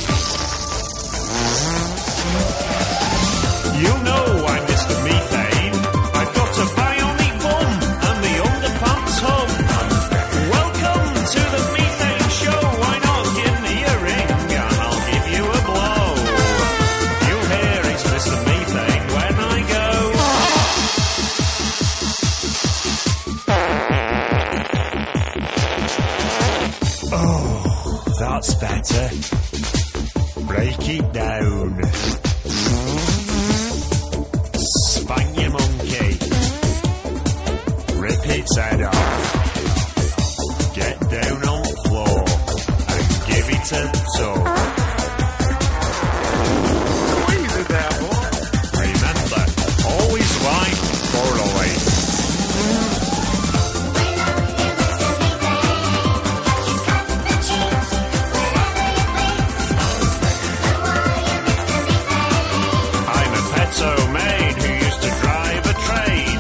You know I'm Mister Methane. I've got a bionic bum and the underpants hum. Welcome to the Methane Show. Why not give me a ring and I'll give you a blow? You'll hear it's Mister Methane when I go. Oh, that's better. Break it down. Bang your monkey. Rip its head off. Get down on the floor and give it a tug. Squeeze it there, boy. Remember, always wipe thoroughly. I'm a petto maid who used to drive a train.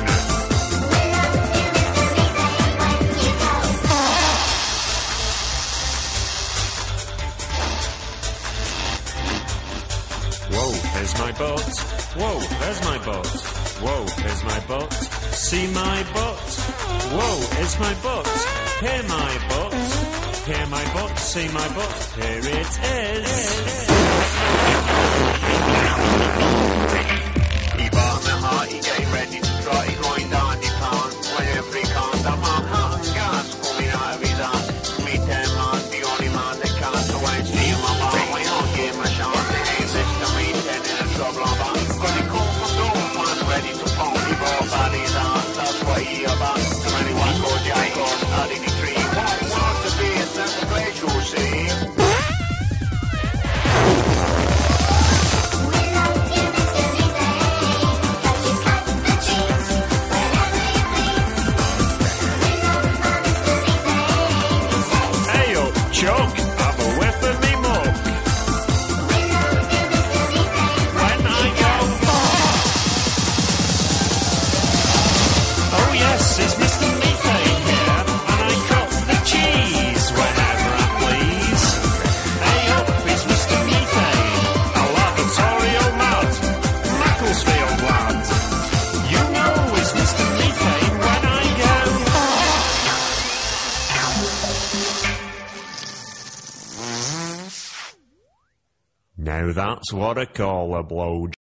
Whoa, there's my butt. Whoa, there's my butt. Whoa, there's my butt. See my butt. Whoa, it's my butt. Hear my butt. Hear my butt. See my butt. Here it is. He bought me heart, he getting ready to try, he going down the pants. Whenever he comes, I'm on hot gas coming out of his ass. Me ten man, the only man that can. So when I see him, I'm out, why not give him a chance? Hey, Mister Me ten in a trouble on back. Cause he come from Northland, ready to pound the ball on his ass. That's what he about. So anyone go jack on, out in the tree. Want, want to be a second place, you see. Now that's what I call a blow